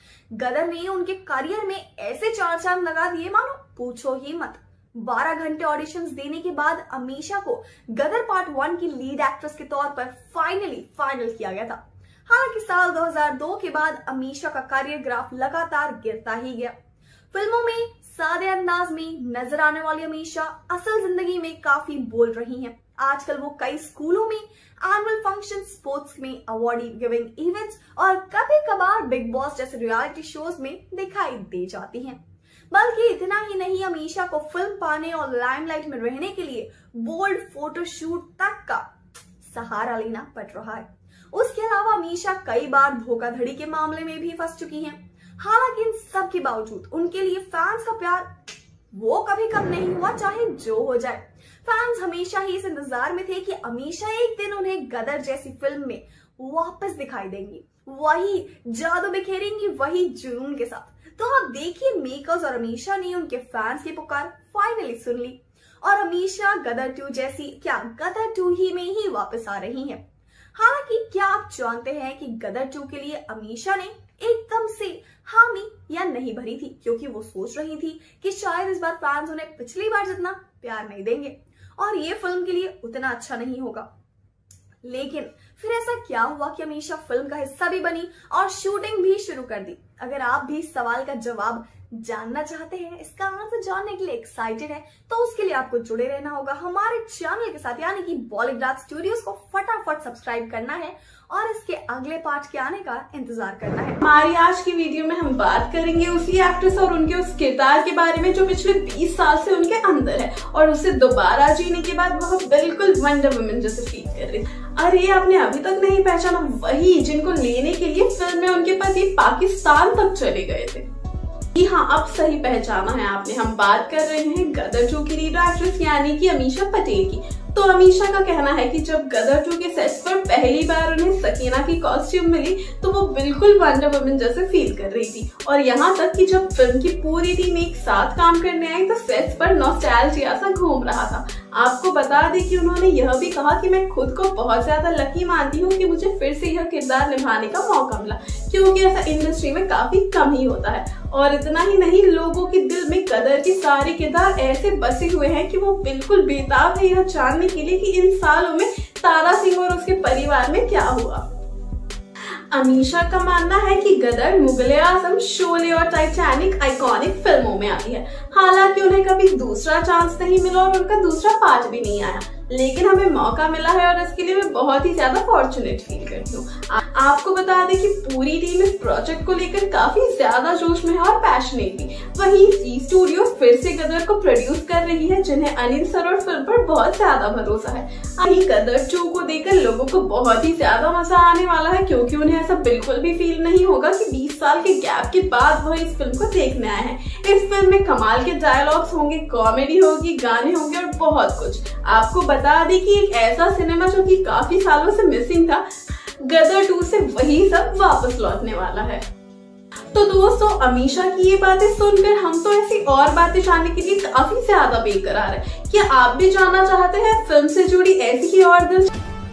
गदर ने उनके करियर में ऐसे 4 चांद लगा दिए मानो पूछो ही मत। 12 घंटे ऑडिशंस देने के बाद अमीषा को गदर पार्ट 1 की लीड एक्ट्रेस के तौर पर फाइनल किया गया था। हालांकि साल 2002 के बाद अमीषा का करियर ग्राफ लगातार गिरता ही गया। फिल्मों में सादे अंदाज में नजर आने वाली अमीषा असल जिंदगी में काफी बोल रही हैं। आजकल वो कई स्कूलों में एनुअल फंक्शन, स्पोर्ट्स में अवार्ड गिविंग इवेंट्स और कभी कभार बिग बॉस जैसे रियलिटी शोज में दिखाई दे जाती हैं। बल्कि इतना ही नहीं, अमीषा को फिल्म पाने और लाइमलाइट में रहने के लिए बोल्ड फोटोशूट तक का सहारा लेना पड़ रहा है। उसके अलावा अमीषा कई बार धोखाधड़ी के मामले में भी फंस चुकी हैं। हालांकि इन सब के बावजूद उनके लिए फैंस का प्यार वो कभी कम नहीं हुआ, चाहे जो हो जाए। फैंस हमेशा ही इस इंतजार में थे कि अमीषा एक दिन उन्हें गदर जैसी फिल्म में वापस दिखाई देंगी, वही जादू बिखेरेंगी, वही जुनून के साथ। तो आप देखिए, मेकर्स और अमीषा ने उनके फैंस की पुकार फाइनली सुन ली और अमीषा गदर 2 जैसी क्या गदर 2 ही में ही वापस आ रही हैं। हालांकि क्या आप जानते हैं कि गदर 2 के लिए अमीषा ने एकदम से हामी या नहीं भरी थी, क्योंकि वो सोच रही थी कि शायद इस बार फैंस उन्हें पिछली बार जितना प्यार नहीं देंगे और ये फिल्म के लिए उतना अच्छा नहीं होगा। लेकिन फिर ऐसा क्या हुआ कि अमीषा फिल्म का हिस्सा भी बनी और शूटिंग भी शुरू कर दी। अगर आप भी इस सवाल का जवाब जानना चाहते हैं, इसका आंसर जानने के लिए एक्साइटेड है, तो उसके लिए आपको जुड़े रहना होगा हमारे चैनल के साथ, यानी कि बॉलीवुड स्टूडियोज को फटाफट सब्सक्राइब करना है और इसके अगले पार्ट के आने का इंतजार करना है। हमारी आज की वीडियो में हम बात करेंगे उसी एक्ट्रेस और उनके उस किरदार के बारे में जो पिछले 20 साल से उनके अंदर है और उसे दोबारा जीने के बाद वह बिल्कुल वंडर वुमन जैसे फील कर रही। अरे आपने अभी तक नहीं पहचाना वही जिनको लेने के लिए फिल्म में उनके पति पाकिस्तान तक चले गए थे। जी हाँ, अब सही पहचाना है आपने। हम बात कर रहे हैं गदर 2 की लीड एक्ट्रेस यानी कि अमीषा पटेल की। तो अमीशा का कहना है कि जब गदर 2 के सेट्स पर पहली बार उन्हें सकीना की कॉस्ट्यूम मिली तो वो बिल्कुल वंडर वुमन जैसे फील कर रही थी, और यहाँ तक कि जब फिल्म की पूरी टीम एक साथ काम करने आई तो सेट्स पर नॉस्टैल्जिया सा घूम रहा था। आपको बता दें कि उन्होंने यह भी कहा कि मैं खुद को बहुत ज्यादा लकी मानती हूँ कि मुझे फिर से यह किरदार निभाने का मौका मिला, क्योंकि ऐसा इंडस्ट्री में काफी कम ही होता है। और इतना ही नहीं, लोगों के दिल में गदर के सारे किरदार ऐसे बसे हुए हैं कि वो बिल्कुल बेताब है यह जानने के लिए कि इन सालों में तारा सिंह और उसके परिवार में क्या हुआ। अमीशा का मानना है कि गदर मुगल-ए-आजम, शोले और टाइटैनिक आइकॉनिक फिल्मों में आई है। हालांकि उन्हें कभी दूसरा चांस नहीं मिला और उनका दूसरा पार्ट भी नहीं आया, लेकिन हमें मौका मिला है और इसके लिए मैं बहुत ही ज्यादा फॉर्चुनेट फील करती हूँ। आपको बता दें कि पूरी टीम इस प्रोजेक्ट को लेकर काफी ज्यादा जोश में है और पैशनेट भी। वहीं जी स्टूडियो फिर से गदर को प्रोड्यूस कर रही है, जिन्हें अनिल सर और फिल्म पर बहुत ज्यादा भरोसा है। वहीं गदर 2 को देखकर लोगों को बहुत ही ज्यादा मजा आने वाला है, क्योंकि उन्हें ऐसा बिल्कुल भी फील नहीं होगा कि 20 साल के गैप के बाद वह इस फिल्म को देखने आए हैं। इस फिल्म में कमाल के डायलॉग्स होंगे, कॉमेडी होगी, गाने होंगे और बहुत कुछ। आपको बता दें कि एक ऐसा सिनेमा जो कि काफी सालों से मिसिंग था, गदर 2 से वही सब वापस लौटने वाला है। तो दोस्तों, अमीशा की ये बातें सुनकर हम तो ऐसी और बातें जानने के लिए काफी ज्यादा बेकरार है। क्या आप भी जानना चाहते हैं फिल्म से जुड़ी ऐसी ही और दिल?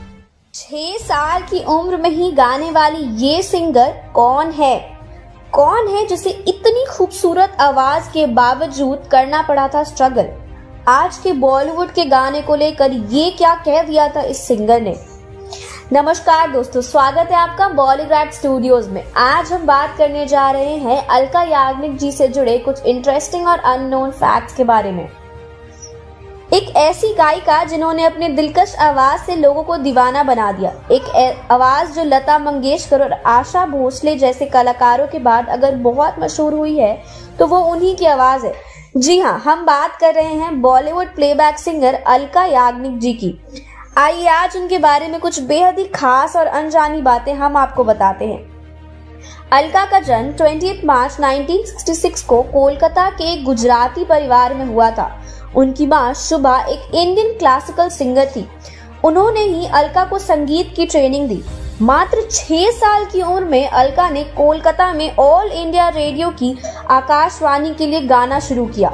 6 साल की उम्र में ही गाने वाली ये सिंगर कौन है? कौन है जिसे इतनी खूबसूरत आवाज के बावजूद करना पड़ा था स्ट्रगल? आज के बॉलीवुड के गाने को लेकर ये क्या कह दिया था इस सिंगर ने? नमस्कार दोस्तों, स्वागत है आपका बॉलीग्राड स्टूडियोज में। आज हम बात करने जा रहे हैं अलका याग्निक जी से जुड़े कुछ इंटरेस्टिंग और अननोन फैक्ट्स के बारे में। एक ऐसी गायिका जिन्होंने अपने दिलकश आवाज से लोगों को दीवाना बना दिया, एक आवाज जो लता मंगेशकर और आशा भोसले जैसे कलाकारों के बाद अगर बहुत मशहूर हुई है तो वो उन्हीं की आवाज है। जी हाँ, हम बात कर रहे हैं Bollywood playback singer Alka Yagnik ji की। आइए आज उनके बारे में कुछ बेहद ही खास और अनजानी बातें हम आपको बताते हैं। अलका का जन्म 20 मार्च 1966 को कोलकाता के एक गुजराती परिवार में हुआ था। उनकी मां शुभा एक इंडियन क्लासिकल सिंगर थी। उन्होंने ही अलका को संगीत की ट्रेनिंग दी। मात्र 6 साल की उम्र में अलका ने कोलकाता में ऑल इंडिया रेडियो की आकाशवाणी के लिए गाना शुरू किया।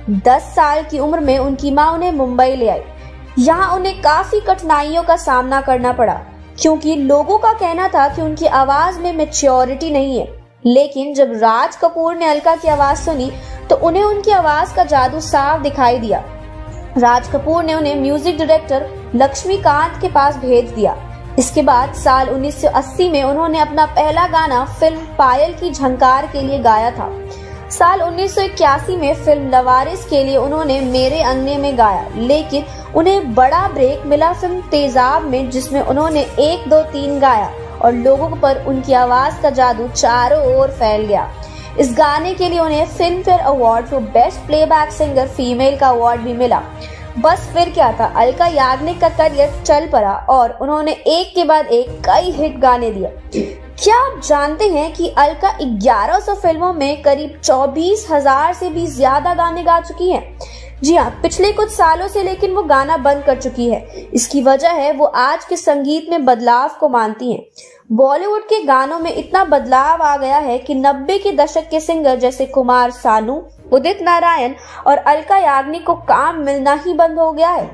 10 साल की उम्र में उनकी मां उन्हें मुंबई ले आई। यहाँ उन्हें काफी कठिनाइयों का सामना करना पड़ा, क्योंकि लोगों का कहना था कि उनकी आवाज में मैच्योरिटी नहीं है। लेकिन जब राज कपूर ने अलका की आवाज सुनी तो उन्हें उनकी आवाज का जादू साफ दिखाई दिया। राज कपूर ने उन्हें म्यूजिक डायरेक्टर लक्ष्मीकांत के पास भेज दिया। इसके बाद साल 1980 में उन्होंने अपना पहला गाना फिल्म पायल की झंकार के लिए गाया था। साल 1981 में फिल्म लवारिस के लिए उन्होंने मेरे अंगने में गाया, लेकिन उन्हें बड़ा ब्रेक मिला फिल्म तेजाब में, जिसमें उन्होंने 1, 2, 3 गाया और लोगों पर उनकी आवाज का जादू चारों ओर फैल गया। इस गाने के लिए उन्हें Filmfare award for best playback singer female का अवार्ड भी मिला। बस फिर क्या था, अलका याग्निक का करियर चल पड़ा और उन्होंने एक के बाद एक कई हिट गाने दिए। क्या आप जानते हैं कि अलका 1100 फिल्मों में करीब 24,000 से भी ज्यादा गाने गा चुकी हैं? जी हाँ, पिछले कुछ सालों से लेकिन वो गाना बंद कर चुकी है। इसकी वजह है वो आज के संगीत में बदलाव को मानती हैं। बॉलीवुड के गानों में इतना बदलाव आ गया है कि 90 के दशक के सिंगर जैसे कुमार सानू, उदित नारायण और अलका याग्निक को काम मिलना ही बंद हो गया है।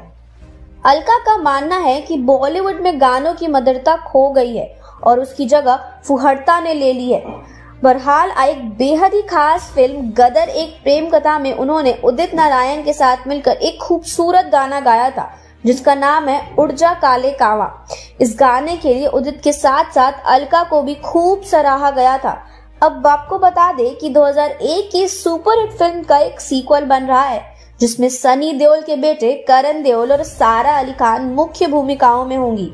अलका का मानना है कि बॉलीवुड में गानों की मधुरता खो गई है और उसकी जगह फुहड़ता ने ले ली है। बहरहाल एक बेहद ही खास फिल्म गदर एक प्रेम कथा में उन्होंने उदित नारायण के साथ मिलकर एक खूबसूरत गाना गाया था, जिसका नाम है उड़ जा काले कावा। इस गाने के लिए उदित के साथ साथ अलका को भी खूब सराहा गया था। अब आपको बता दें कि 2001 की सुपरहिट फिल्म का एक सीक्वल बन रहा है, जिसमें सनी देओल के बेटे करण देओल और सारा अली खान मुख्य भूमिकाओं में होंगी।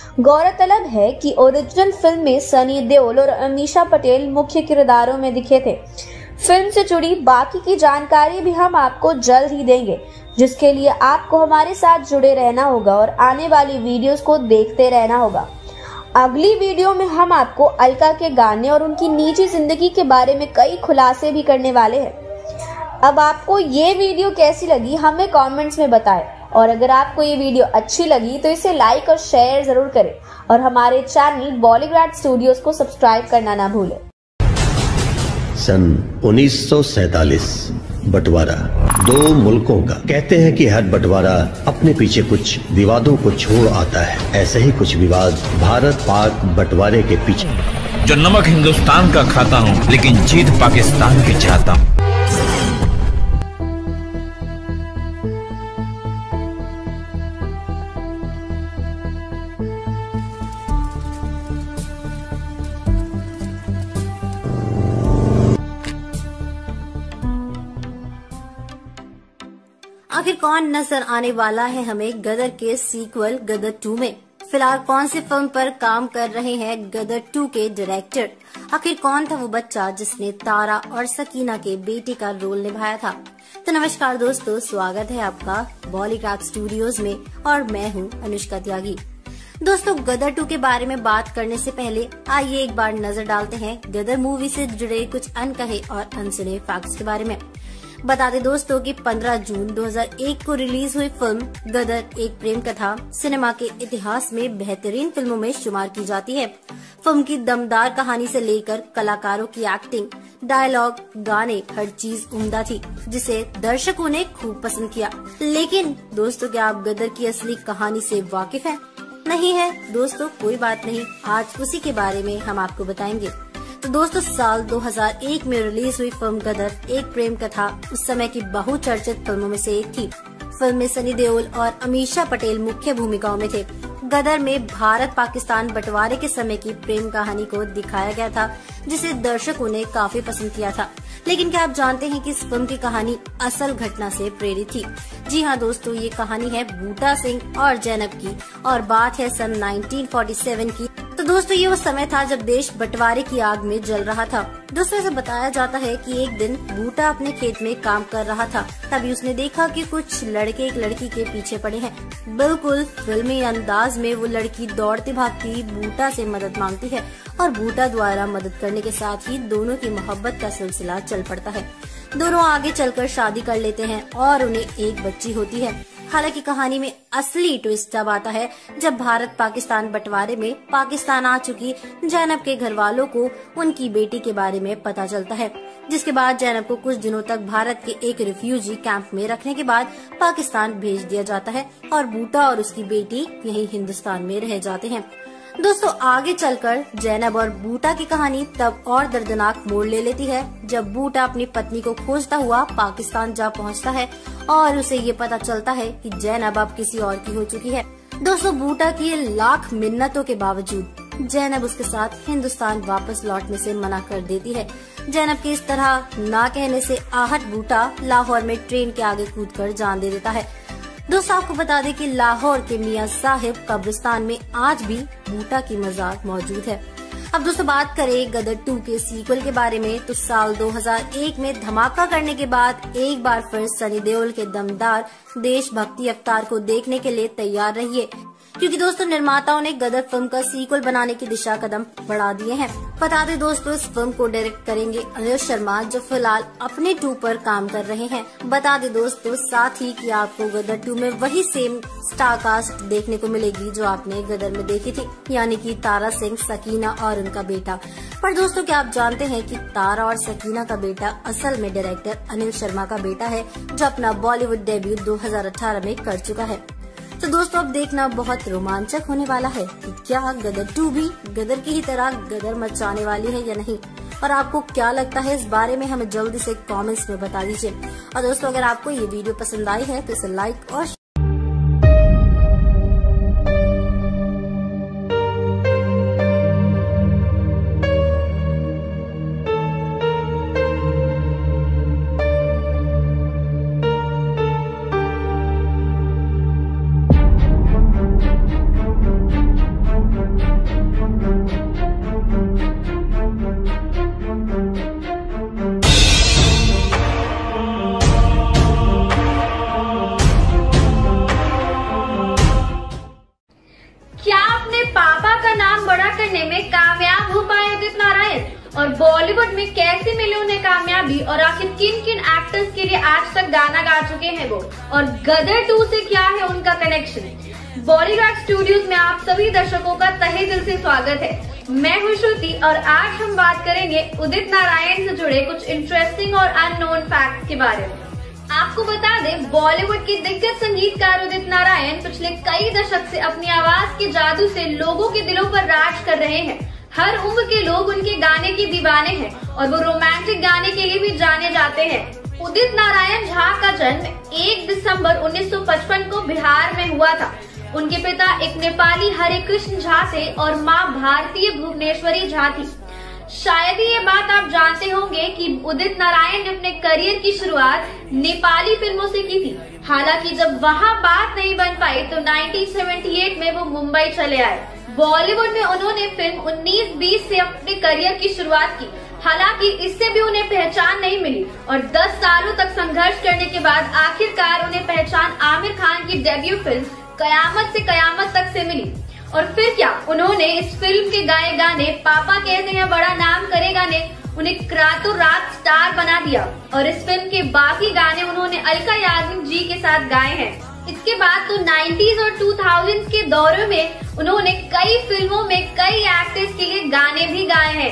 गौरतलब है कि ओरिजिनल फिल्म में सनी देओल और अमीशा पटेल मुख्य किरदारों में दिखे थे। फिल्म से जुड़ी बाकी की जानकारी भी हम आपको जल्द ही देंगे, जिसके लिए आपको हमारे साथ जुड़े रहना होगा और आने वाली वीडियोस को देखते रहना होगा। अगली वीडियो में हम आपको अलका के गाने और उनकी निजी जिंदगी के बारे में कई खुलासे भी करने वाले हैं। अब आपको ये वीडियो कैसी लगी हमें कमेंट्स में बताएं और अगर आपको ये वीडियो अच्छी लगी तो इसे लाइक और शेयर जरूर करें और हमारे चैनल बॉलीग्राड स्टूडियोज को सब्सक्राइब करना ना भूलें। सन 1947 बंटवारा 2 मुल्कों का। कहते हैं कि हर बंटवारा अपने पीछे कुछ विवादों को छोड़ आता है। ऐसे ही कुछ विवाद भारत पाक बंटवारे के पीछे। जो नमक हिंदुस्तान का खाता हूँ लेकिन जीत पाकिस्तान की चाहता हूँ। आखिर कौन नजर आने वाला है हमें गदर के सीक्वल गदर 2 में? फिलहाल कौन सी फिल्म पर काम कर रहे हैं गदर 2 के डायरेक्टर? आखिर कौन था वो बच्चा जिसने तारा और सकीना के बेटे का रोल निभाया था? तो नमस्कार दोस्तों, स्वागत है आपका बॉलीग्राड स्टूडियोज में और मैं हूँ अनुष्का त्यागी। दोस्तों, गदर 2 के बारे में बात करने से पहले आइए एक बार नजर डालते हैं गदर मूवी से जुड़े कुछ अनकहे और अनसुने फैक्ट्स के बारे में। बता दें दोस्तों कि 15 जून 2001 को रिलीज हुई फिल्म गदर एक प्रेम कथा सिनेमा के इतिहास में बेहतरीन फिल्मों में शुमार की जाती है। फिल्म की दमदार कहानी से लेकर कलाकारों की एक्टिंग, डायलॉग, गाने, हर चीज उम्दा थी, जिसे दर्शकों ने खूब पसंद किया। लेकिन दोस्तों, क्या आप गदर की असली कहानी से वाकिफ हैं? नहीं है दोस्तों, कोई बात नहीं, आज उसी के बारे में हम आपको बताएंगे। तो दोस्तों, साल 2001 में रिलीज हुई फिल्म गदर एक प्रेम कथा उस समय की बहुचर्चित फिल्मों में से एक थी। फिल्म में सनी देओल और अमीषा पटेल मुख्य भूमिकाओं में थे। गदर में भारत पाकिस्तान बंटवारे के समय की प्रेम कहानी को दिखाया गया था, जिसे दर्शकों ने काफी पसंद किया था। लेकिन क्या आप जानते हैं कि इस फिल्म की कहानी असल घटना से प्रेरित थी? जी हाँ दोस्तों, ये कहानी है बूटा सिंह और जैनब की और बात है सन 1947 की। तो दोस्तों, ये वो समय था जब देश बंटवारे की आग में जल रहा था। दोस्तों, ऐसा बताया जाता है कि एक दिन बूटा अपने खेत में काम कर रहा था, तभी उसने देखा कि कुछ लड़के एक लड़की के पीछे पड़े हैं। बिल्कुल फिल्मी अंदाज में वो लड़की दौड़ती भागती बूटा से मदद मांगती है और बूटा द्वारा मदद करने के साथ ही दोनों की मोहब्बत का सिलसिला चल पड़ता है। दोनों आगे चलकर शादी कर लेते हैं और उन्हें एक बच्ची होती है। हालांकि कहानी में असली ट्विस्ट तब आता है जब भारत पाकिस्तान बंटवारे में पाकिस्तान आ चुकी जैनब के घर वालों को उनकी बेटी के बारे में पता चलता है, जिसके बाद जैनब को कुछ दिनों तक भारत के एक रिफ्यूजी कैंप में रखने के बाद पाकिस्तान भेज दिया जाता है और बूटा और उसकी बेटी यहीं हिंदुस्तान में रह जाते हैं। दोस्तों, आगे चलकर जैनब और बूटा की कहानी तब और दर्दनाक मोड़ ले लेती है जब बूटा अपनी पत्नी को खोजता हुआ पाकिस्तान जा पहुंचता है और उसे ये पता चलता है कि जैनब अब किसी और की हो चुकी है। दोस्तों, बूटा की लाख मिन्नतों के बावजूद जैनब उसके साथ हिंदुस्तान वापस लौटने से मना कर देती है। जैनब के इस तरह ना कहने से आहत बूटा लाहौर में ट्रेन के आगे कूदकर जान दे देता है। दोस्तों, आपको बता दें कि लाहौर के मियां साहिब कब्रिस्तान में आज भी बूटा की मजार मौजूद है। अब दोस्तों, बात करें गदर 2 के सीक्वल के बारे में, तो साल 2001 में धमाका करने के बाद एक बार फिर सनी देओल के दमदार देशभक्ति अवतार को देखने के लिए तैयार रहिए, क्योंकि दोस्तों निर्माताओं ने गदर फिल्म का सीक्वल बनाने की दिशा कदम बढ़ा दिए हैं। बता दें दोस्तों, इस फिल्म को डायरेक्ट करेंगे अनिल शर्मा, जो फिलहाल अपने 2 पर काम कर रहे हैं। बता दें दोस्तों साथ ही कि आपको गदर 2 में वही सेम स्टार कास्ट देखने को मिलेगी जो आपने गदर में देखी थी, यानी कि तारा सिंह, सकीना और उनका बेटा। पर दोस्तों, क्या आप जानते हैं कि तारा और सकीना का बेटा असल में डायरेक्टर अनिल शर्मा का बेटा है, जो अपना बॉलीवुड डेब्यू 2018 में कर चुका है। तो दोस्तों, अब देखना बहुत रोमांचक होने वाला है कि क्या गदर 2 भी गदर की ही तरह गदर मचाने वाली है या नहीं, और आपको क्या लगता है इस बारे में हमें जल्दी से कमेंट्स में बता दीजिए। और दोस्तों, अगर आपको ये वीडियो पसंद आई है तो इसे लाइक और क्या अपने पापा का नाम बड़ा करने में कामयाब हो पाए उदित नारायण? और बॉलीवुड में कैसे मिले उन्हें कामयाबी और आखिर किन किन एक्टर्स के लिए आज तक गाना गा चुके हैं वो, और गदर 2 से क्या है उनका कनेक्शन। बॉलीग्राड स्टूडियोज में आप सभी दर्शकों का तहे दिल से स्वागत है। मैं हूँ श्रुति और आज हम बात करेंगे उदित नारायण से जुड़े कुछ इंटरेस्टिंग और अननोन फैक्ट्स के बारे में। आपको बता दें, बॉलीवुड के दिग्गज संगीतकार उदित नारायण पिछले कई दशक से अपनी आवाज के जादू से लोगों के दिलों पर राज कर रहे हैं। हर उम्र के लोग उनके गाने के दीवाने हैं और वो रोमांटिक गाने के लिए भी जाने जाते हैं। उदित नारायण झा का जन्म 1 दिसंबर 1955 को बिहार में हुआ था। उनके पिता एक नेपाली हरे कृष्ण झा थे और माँ भारतीय भुवनेश्वरी झा थी। शायद ही ये बात आप जानते होंगे कि उदित नारायण ने अपने करियर की शुरुआत नेपाली फिल्मों से की थी। हालांकि जब वहाँ बात नहीं बन पाई तो 1978 में वो मुंबई चले आए। बॉलीवुड में उन्होंने फिल्म 1920 से अपने करियर की शुरुआत की। हालांकि इससे भी उन्हें पहचान नहीं मिली और 10 सालों तक संघर्ष करने के बाद आखिरकार उन्हें पहचान आमिर खान की डेब्यू फिल्म कयामत से कयामत तक से मिली। और फिर क्या, उन्होंने इस फिल्म के गाए गाने पापा कहते हैं बड़ा नाम करेगा ने उन्हें रातों रात स्टार बना दिया और इस फिल्म के बाकी गाने उन्होंने अलका याग्निक जी के साथ गाए हैं। इसके बाद तो 90s और 2000s के दौर में उन्होंने कई फिल्मों में कई एक्टर्स के लिए गाने भी गाए हैं।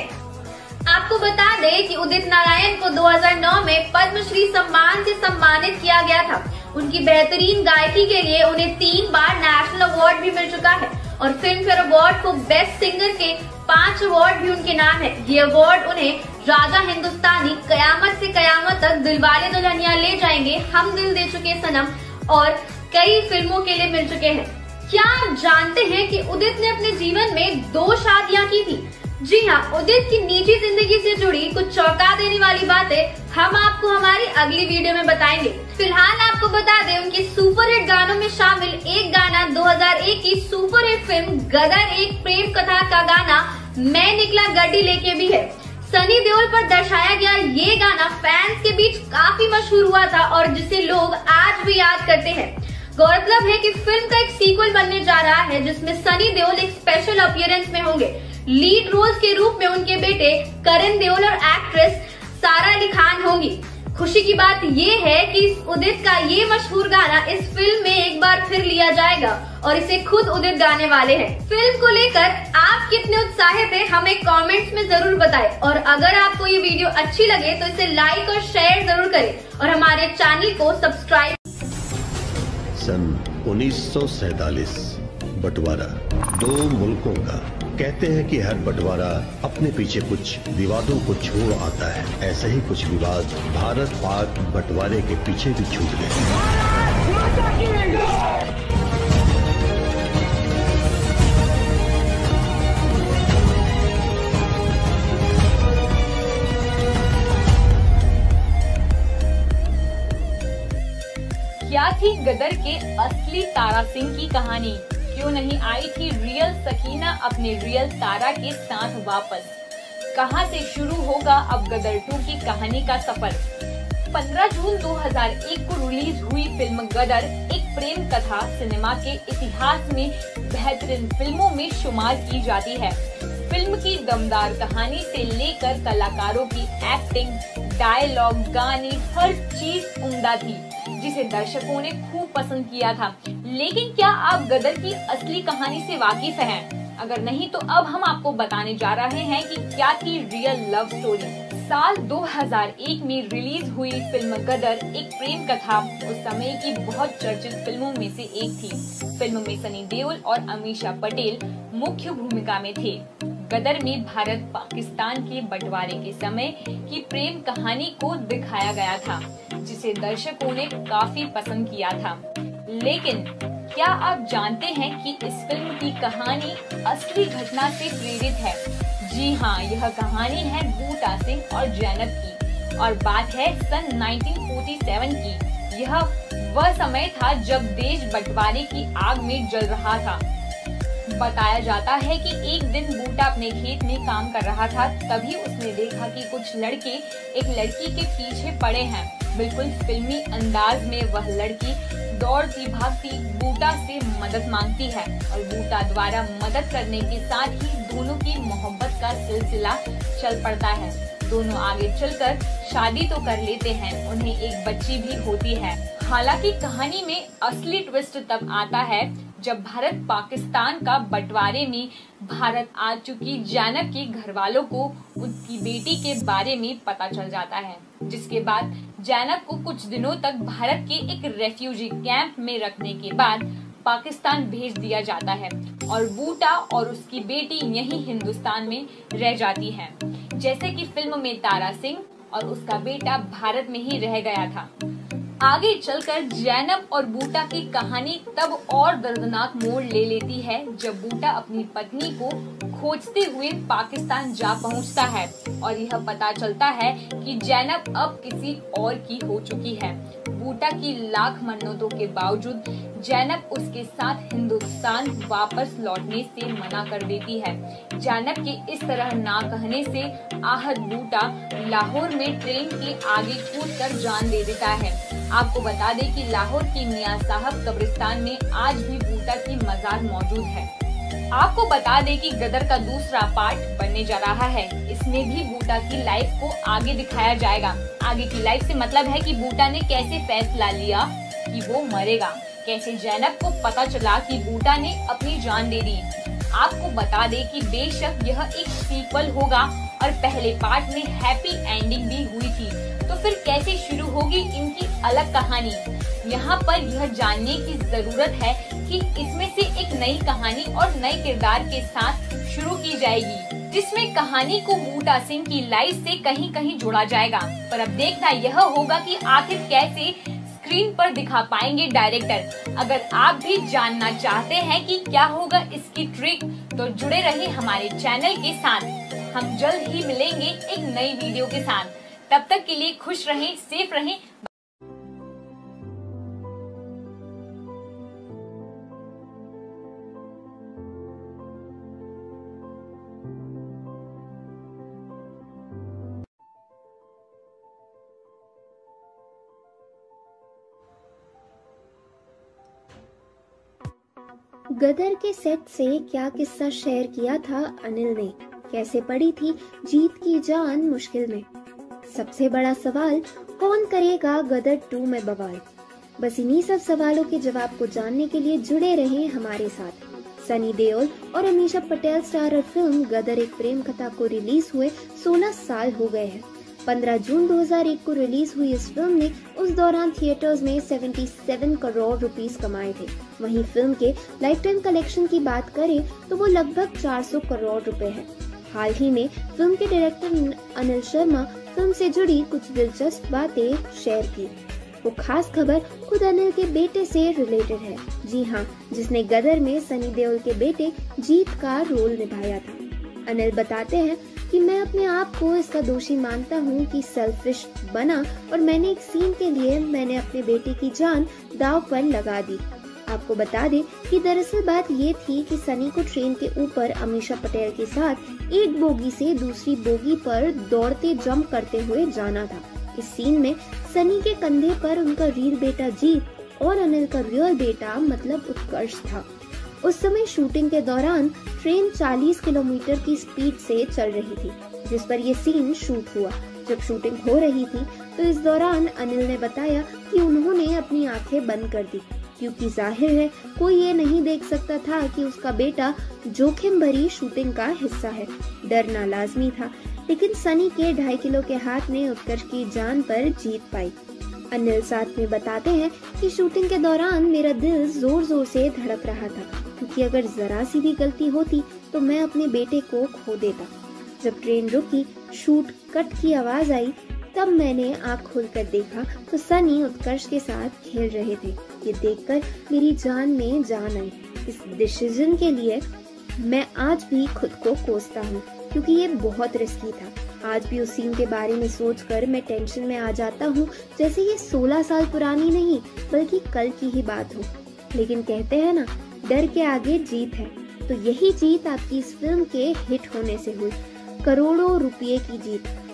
आपको बता दें कि उदित नारायण को 2009 में पद्मश्री सम्मान से सम्मानित किया गया था। उनकी बेहतरीन गायकी के लिए उन्हें 3 बार नेशनल अवार्ड भी मिल चुका है और फिल्म फेयर अवार्ड को बेस्ट सिंगर के 5 अवार्ड भी उनके नाम है। ये अवार्ड उन्हें राजा हिंदुस्तानी, कयामत से कयामत तक, दिलवाले दुल्हनिया ले जाएंगे, हम दिल दे चुके सनम और कई फिल्मों के लिए मिल चुके हैं। क्या आप जानते हैं कि उदित ने अपने जीवन में 2 शादियां की थी? जी हाँ, उदित की निजी जिंदगी से जुड़ी कुछ चौंका देने वाली बातें हम आपको हमारी अगली वीडियो में बताएंगे। फिलहाल आपको बता दें, उनके सुपरहिट गानों में शामिल एक गाना 2001 की सुपरहिट फिल्म गदर एक प्रेम कथा का गाना मैं निकला गड्डी लेके भी है। सनी देओल पर दर्शाया गया ये गाना फैंस के बीच काफी मशहूर हुआ था और जिसे लोग आज भी याद करते हैं। गौरतलब है कि फिल्म का एक सीक्वल बनने जा रहा है जिसमें सनी देओल एक स्पेशल अपीयरेंस में होंगे। लीड रोल्स के रूप में उनके बेटे करण देओल और एक्ट्रेस सारा अली खान होंगी। खुशी की बात ये है कि उदित का ये मशहूर गाना इस फिल्म में एक बार फिर लिया जाएगा और इसे खुद उदित गाने वाले हैं। फिल्म को लेकर आप कितने उत्साहित हैं हमें कमेंट्स में जरूर बताएं और अगर आपको ये वीडियो अच्छी लगे तो इसे लाइक और शेयर जरूर करें और हमारे चैनल को सब्सक्राइब। सन 1947 बंटवारा 2 मुल्कों का। कहते हैं कि हर बंटवारा अपने पीछे कुछ विवादों को छोड़ आता है। ऐसे ही कुछ विवाद भारत पाक बंटवारे के पीछे भी छूट गए। क्या थी गदर के असली तारा सिंह की कहानी? क्यों नहीं आई थी रियल सकीना अपने रियल तारा के साथ वापस? कहां से शुरू होगा अब गदर 2 की कहानी का सफर? 15 जून 2001 को रिलीज हुई फिल्म गदर एक प्रेम कथा सिनेमा के इतिहास में बेहतरीन फिल्मों में शुमार की जाती है। फिल्म की दमदार कहानी से लेकर कलाकारों की एक्टिंग, डायलॉग, गाने, हर चीज उम्दा थी जिसे दर्शकों ने खूब पसंद किया था। लेकिन क्या आप गदर की असली कहानी से वाकिफ हैं? अगर नहीं तो अब हम आपको बताने जा रहे हैं कि क्या थी रियल लव स्टोरी। साल 2001 में रिलीज हुई फिल्म गदर एक प्रेम कथा उस समय की बहुत चर्चित फिल्मों में से एक थी। फिल्म में सनी देओल और अमीषा पटेल मुख्य भूमिका में थे। गदर में भारत पाकिस्तान के बंटवारे के समय की प्रेम कहानी को दिखाया गया था जिसे दर्शकों ने काफी पसंद किया था। लेकिन क्या आप जानते हैं कि इस फिल्म की कहानी असली घटना से प्रेरित है? जी हाँ, यह कहानी है बूटा सिंह और जैनब की और बात है सन 1947 की। यह वह समय था जब देश बंटवारे की आग में जल रहा था। बताया जाता है कि एक दिन बूटा अपने खेत में काम कर रहा था, तभी उसने देखा कि कुछ लड़के एक लड़की के पीछे पड़े हैं। बिल्कुल फिल्मी अंदाज में वह लड़की दौड़ती भागती बूटा से मदद मांगती है और बूटा द्वारा मदद करने के साथ ही दोनों की मोहब्बत का सिलसिला चल पड़ता है। दोनों आगे चलकर शादी तो कर लेते हैं, उन्हें एक बच्ची भी होती है। हालांकि कहानी में असली ट्विस्ट तब आता है जब भारत पाकिस्तान का बंटवारे में भारत आ चुकी जैनब के घर वालों को उनकी बेटी के बारे में पता चल जाता है, जिसके बाद जैनब को कुछ दिनों तक भारत के एक रेफ्यूजी कैंप में रखने के बाद पाकिस्तान भेज दिया जाता है और बूटा और उसकी बेटी यहीं हिंदुस्तान में रह जाती हैं। जैसे कि फिल्म में तारा सिंह और उसका बेटा भारत में ही रह गया था। आगे चलकर जैनब और बूटा की कहानी तब और दर्दनाक मोड़ ले लेती है जब बूटा अपनी पत्नी को खोजते हुए पाकिस्तान जा पहुंचता है और यह पता चलता है कि जैनब अब किसी और की हो चुकी है। बूटा की लाख मन्नतों के बावजूद जैनब उसके साथ हिंदुस्तान वापस लौटने से मना कर देती है। जैनब के इस तरह ना कहने से आहत बूटा लाहौर में ट्रेन के आगे कूदकर जान दे देता है। आपको बता दें कि लाहौर की मियां साहब कब्रिस्तान में आज भी बूटा की मजार मौजूद है। आपको बता दें कि गदर का दूसरा पार्ट बनने जा रहा है। इसमें भी बूटा की लाइफ को आगे दिखाया जाएगा। आगे की लाइफ से मतलब है कि बूटा ने कैसे फैसला लिया कि वो मरेगा, कैसे जैनब को पता चला कि बूटा ने अपनी जान दे दी। आपको बता दें कि बेशक यह एक सीक्वल होगा और पहले पार्ट में हैप्पी एंडिंग भी हुई थी, तो फिर कैसे शुरू होगी इनकी अलग कहानी। यहाँ पर यह जानने की जरूरत है कि इसमें से एक नई कहानी और नए किरदार के साथ शुरू की जाएगी, जिसमें कहानी को बूटा सिंह की लाइफ से कहीं कहीं जोड़ा जाएगा। पर अब देखना यह होगा कि आखिर कैसे स्क्रीन पर दिखा पाएंगे डायरेक्टर। अगर आप भी जानना चाहते हैं कि क्या होगा इसकी ट्रिक, तो जुड़े रहिए हमारे चैनल के साथ। हम जल्द ही मिलेंगे एक नई वीडियो के साथ। तब तक के लिए खुश रहें, सेफ रहें। गदर के सेट से क्या किस्सा शेयर किया था अनिल ने, कैसे पड़ी थी जीत की जान मुश्किल में। सबसे बड़ा सवाल, कौन करेगा गदर 2 में बवाल। बस इन्हीं सब सवालों के जवाब को जानने के लिए जुड़े रहें हमारे साथ। सनी देओल और अमीषा पटेल स्टारर फिल्म गदर एक प्रेम कथा को रिलीज हुए 16 साल हो गए हैं। 15 जून 2001 को रिलीज हुई इस फिल्म ने उस दौरान थिएटर्स में 77 करोड़ रुपीस कमाए थे। वहीं फिल्म के लाइफ टाइम कलेक्शन की बात करें तो वो लगभग 400 करोड़ रुपए है। हाल ही में फिल्म के डायरेक्टर अनिल शर्मा फिल्म से जुड़ी कुछ दिलचस्प बातें शेयर की। वो खास खबर खुद अनिल के बेटे से रिलेटेड है। जी हाँ, जिसने गदर में सनी देओल के बेटे जीत का रोल निभाया था। अनिल बताते हैं कि मैं अपने आप को इसका दोषी मानता हूँ कि सेल्फिश बना और मैंने एक सीन के लिए मैंने अपने बेटे की जान दांव पर लगा दी। आपको बता दें कि दरअसल बात ये थी कि सनी को ट्रेन के ऊपर अमीषा पटेल के साथ एक बोगी से दूसरी बोगी पर दौड़ते जंप करते हुए जाना था। इस सीन में सनी के कंधे पर उनका रियल बेटा जीत और अनिल का रियल बेटा मतलब उत्कर्ष था। उस समय शूटिंग के दौरान ट्रेन 40 किलोमीटर की स्पीड से चल रही थी, जिस पर यह सीन शूट हुआ। जब शूटिंग हो रही थी तो इस दौरान अनिल ने बताया कि उन्होंने अपनी आंखें बंद कर दी, क्योंकि जाहिर है कोई ये नहीं देख सकता था कि उसका बेटा जोखिम भरी शूटिंग का हिस्सा है। डरना लाजमी था, लेकिन सनी के 2.5 किलो के हाथ ने उत्कर्ष की जान पर जीत पाई। अनिल साथ में बताते हैं कि शूटिंग के दौरान मेरा दिल जोर जोर से धड़क रहा था, क्योंकि अगर जरा सी भी गलती होती तो मैं अपने बेटे को खो देता। जब ट्रेन रुकी, शूट कट की आवाज आई, तब मैंने आँख खोलकर देखा तो सनी उत्कर्ष के साथ खेल रहे थे। ये देखकर मेरी जान में जान आई। इस डिसीजन के लिए मैं आज भी खुद को कोसता हूँ, क्योंकि ये बहुत रिस्की था। आज भी उस सीन के बारे में सोचकर मैं टेंशन में आ जाता हूँ, जैसे ये 16 साल पुरानी नहीं बल्कि कल की ही बात हो। लेकिन कहते हैं ना, डर के आगे जीत है, तो यही जीत आपकी इस फिल्म के हिट होने से हुई। करोड़ों रुपये की जीत।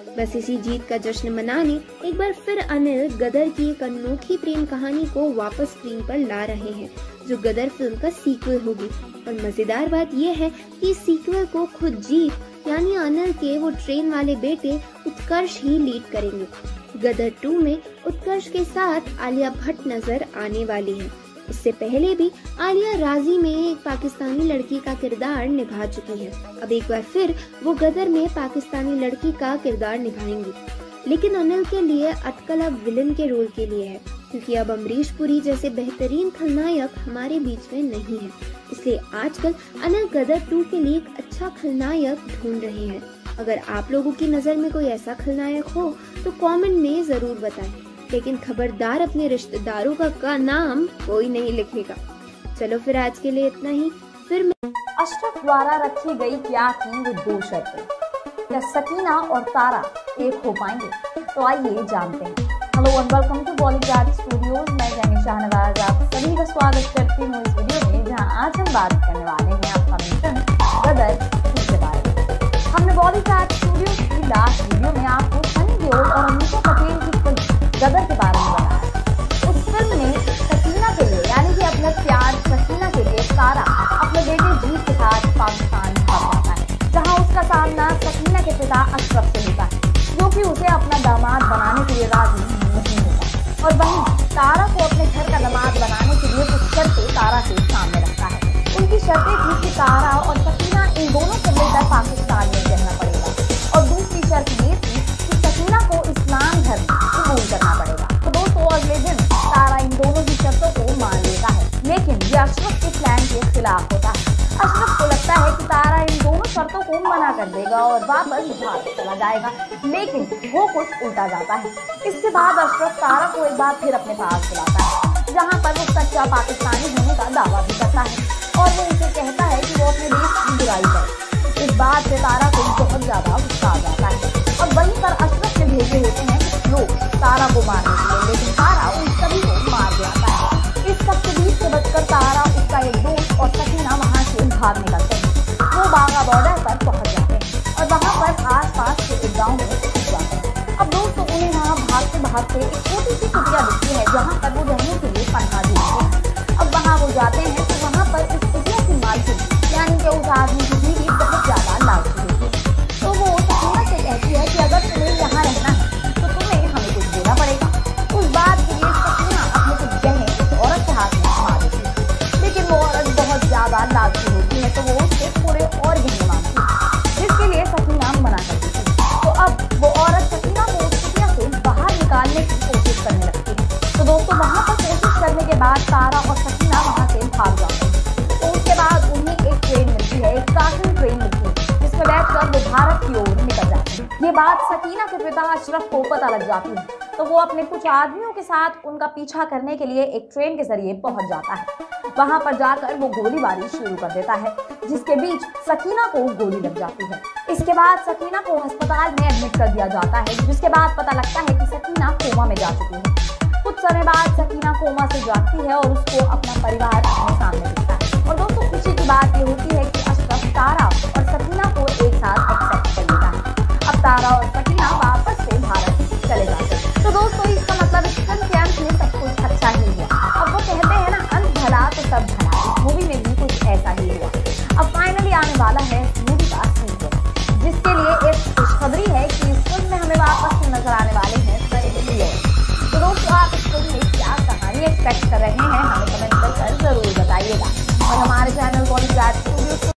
बस इसी जीत का जश्न मनाने एक बार फिर अनिल गदर की एक अनोखी प्रेम कहानी को वापस स्क्रीन पर ला रहे हैं, जो गदर फिल्म का सीक्वल होगी। और मजेदार बात यह है कि सीक्वल को खुद जीत यानी अनिल के वो ट्रेन वाले बेटे उत्कर्ष ही लीड करेंगे। गदर 2 में उत्कर्ष के साथ आलिया भट्ट नजर आने वाली है। इससे पहले भी आलिया राजी में एक पाकिस्तानी लड़की का किरदार निभा चुकी है। अब एक बार फिर वो गदर में पाकिस्तानी लड़की का किरदार निभाएंगी। लेकिन अनिल के लिए अटकल अब विलन के रोल के लिए है, क्योंकि अब अमरीश पुरी जैसे बेहतरीन खलनायक हमारे बीच में नहीं है। इसलिए आजकल अनिल गदर 2 के लिए एक अच्छा खलनायक ढूंढ रहे हैं। अगर आप लोगों की नजर में कोई ऐसा खलनायक हो तो कमेंट में जरूर बताएं, लेकिन खबरदार अपने रिश्तेदारों का नाम कोई नहीं लिखेगा। चलो फिर आज के लिए इतना ही। फिर अशरफ द्वारा रखी गई क्या थी वो 2 शर्तें? क्या सकीना और तारा एक हो पाएंगे? तो आइए जानते हैं। Hello and welcome to Bollywood studios. मैं जैनी शाहनवाज आप सभी का स्वागत करती हूँ इस वीडियो में, जहाँ आज हम बात करने वाले हैं आपका मिशन गदर 2 के बारे में। हमने बॉलीवुड स्टूडियोज की लास्ट वीडियो में आपको सनी देओल और अमीषा पटेल की फिल्म गदर के बारे में बताया। उस फिल्म में सकीना के लिए यानी कि अपने प्यार सकीना के लिए तारा अपने बेटे जीत के साथ पाकिस्तान भाग जाता है, जहां उसका सामना सकीना के पिता अशरफ से होता है, जो कि उसे अपना दामाद बनाने के लिए राजी नहीं होता। और वहीं तारा को अपने घर का दामाद बनाने के लिए कुछ शर्तें तारा के सामने रखता है। उनकी शर्तें थी कि तारा और सकीना इन दोनों को मिलकर पाकिस्तान में रहना पड़ेगा, और दूसरी शर्त ये थी कि सकीना को इस्लाम धर्म कबूल करना पड़ेगा। तो दोस्तों अगले दिन तारा इन दोनों की शर्तों को मान लेता है, लेकिन ये अशरफ के प्लान के खिलाफ होता है। अशरफ को लगता है कि तारा इन दोनों शर्तों को मना कर देगा और वापस भाग चला जाएगा, लेकिन वो कुछ उल्टा जाता है। इसके बाद अशरफ तारा को एक बार फिर अपने पास बुलाता है, जहाँ पर वो सच्चा पाकिस्तानी होने का दावा भी करता है, और वो उसे कहता है कि वो अपने देश की बुराई करे। इस बात से तारा को बहुत ज्यादा गुस्सा आ जाता है, और वहीं पर अशरफ के भेजे होते हैं लोग तारा को मारने के लिए, लेकिन तारा उन सभी को मार देता है। इस सब के बीच से बचकर तारा, उसका एक दोस्त और सकीना वहाँ से भाग निकलते हैं। वो बागा बॉर्डर पर पहुँच जाते हैं और वहाँ पर आसपास के एक गाँव में छुप जाते हैं। अब दोस्तों उन्हें वहाँ भागते भागते एक छोटी सी कुटिया दिखती है, जहाँ पर वो रहने के लिए पनाह ढूंढते हैं। अब वहाँ वो जाते हैं तो वहाँ पर इस कुटिया की मालकिन यानी कि उस आदमी की बीवी बहुत ज्यादा लालची होती है। तो वो सकीना से कहती है कि अगर तुम्हें यहाँ रहना है तो तुम्हें हमें कुछ देना पड़ेगा। उस बात के लिए सकीना अपने कुछ गहने उस औरत के हाथ में थमा देती है, लेकिन वो औरत बहुत ज्यादा लालची होती है, तो वो उससे थोड़े और गहने मांगती है, जिसके लिए सकीना मना करती थी। तो अब वो औरत सकीना को उस कुटिया से बाहर निकालने की कोशिश करने लगती है। तो दोस्तों वहाँ पर कोशिश करने के बाद तारा और सकीना वहाँ से भाग जाते हैं। तो उसके बाद उन्हें एक ट्रेन मिलती है, एक काफिल ट्रेन मिलती है, जिसमें बैठकर वो भारत की ओर निकल जाते हैं। ये बात सकीना के पिता अशरफ को पता लग जाती है, तो वो अपने कुछ आदमियों के साथ उनका पीछा करने के लिए एक ट्रेन के जरिए पहुंच जाता है। वहां पर जाकर वो गोलीबारी शुरू कर देता है, जिसके बीच सकीना को गोली लग जाती है। इसके बाद सकीना को अस्पताल में एडमिट कर दिया जाता है, जिसके बाद पता लगता है कि सकीना कोमा में जा चुकी है। कुछ समय बाद सकीना कोमा से जागती है और उसको अपना परिवार अपने सामने दिखता है। और दोस्तों खुशी की बात ये होती है कि अशरफ तारा और सकीना को एक साथ एक्सेप्ट कर लेता है। अब तारा और सकीना वापस से भारत चले जाते हैं। तो दोस्तों इसका मतलब इस फिल्म के अंत में सब कुछ अच्छा ही हुआ। अब वो कहते हैं ना, अंत भला तो सब भला। इस मूवी में भी कुछ ऐसा ही हुआ। अब फाइनली आने वाला है मूवी का सीक्वल, जिसके लिए एक खुशखबरी है कि इस फिल्म में हमें वापस से नजर आने वाले हैं सनी देओल। तो दोस्तों आप इस फिल्म में क्या कहानी एक्सपेक्ट कर रहे हैं हमें कमेंट कर जरूर बताइएगा। और हमारे चैनल बॉलीवुड स्टूडियोज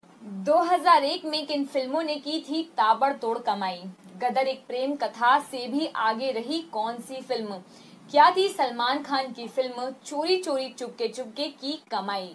2001 में किन फिल्मों ने की थी ताबड़तोड़ कमाई? गदर एक प्रेम कथा से भी आगे रही कौन सी फिल्म? क्या थी सलमान खान की फिल्म चोरी चोरी चुपके चुपके की कमाई?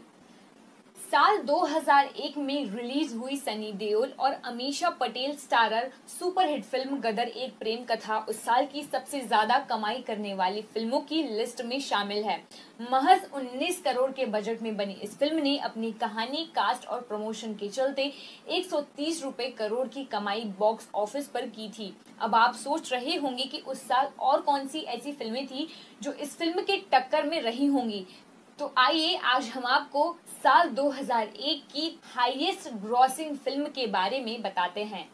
साल 2001 में रिलीज हुई सनी देओल और Amisha Patel starrer superhit film Gadar Ek Prem कथा उस साल की सबसे ज्यादा कमाई करने वाली फिल्मों की लिस्ट में शामिल है। महज 19 करोड़ के बजट में बनी इस फिल्म ने अपनी कहानी, कास्ट और प्रमोशन के चलते 130 करोड़ की कमाई बॉक्स ऑफिस पर की थी। अब आप सोच रहे होंगे कि उस साल और कौन सी ऐसी फिल्में थी जो इस फिल्म के टक्कर में रही होंगी। तो आइए आज हम आपको साल 2001 की हाईएस्ट ग्रॉसिंग फिल्म के बारे में बताते हैं।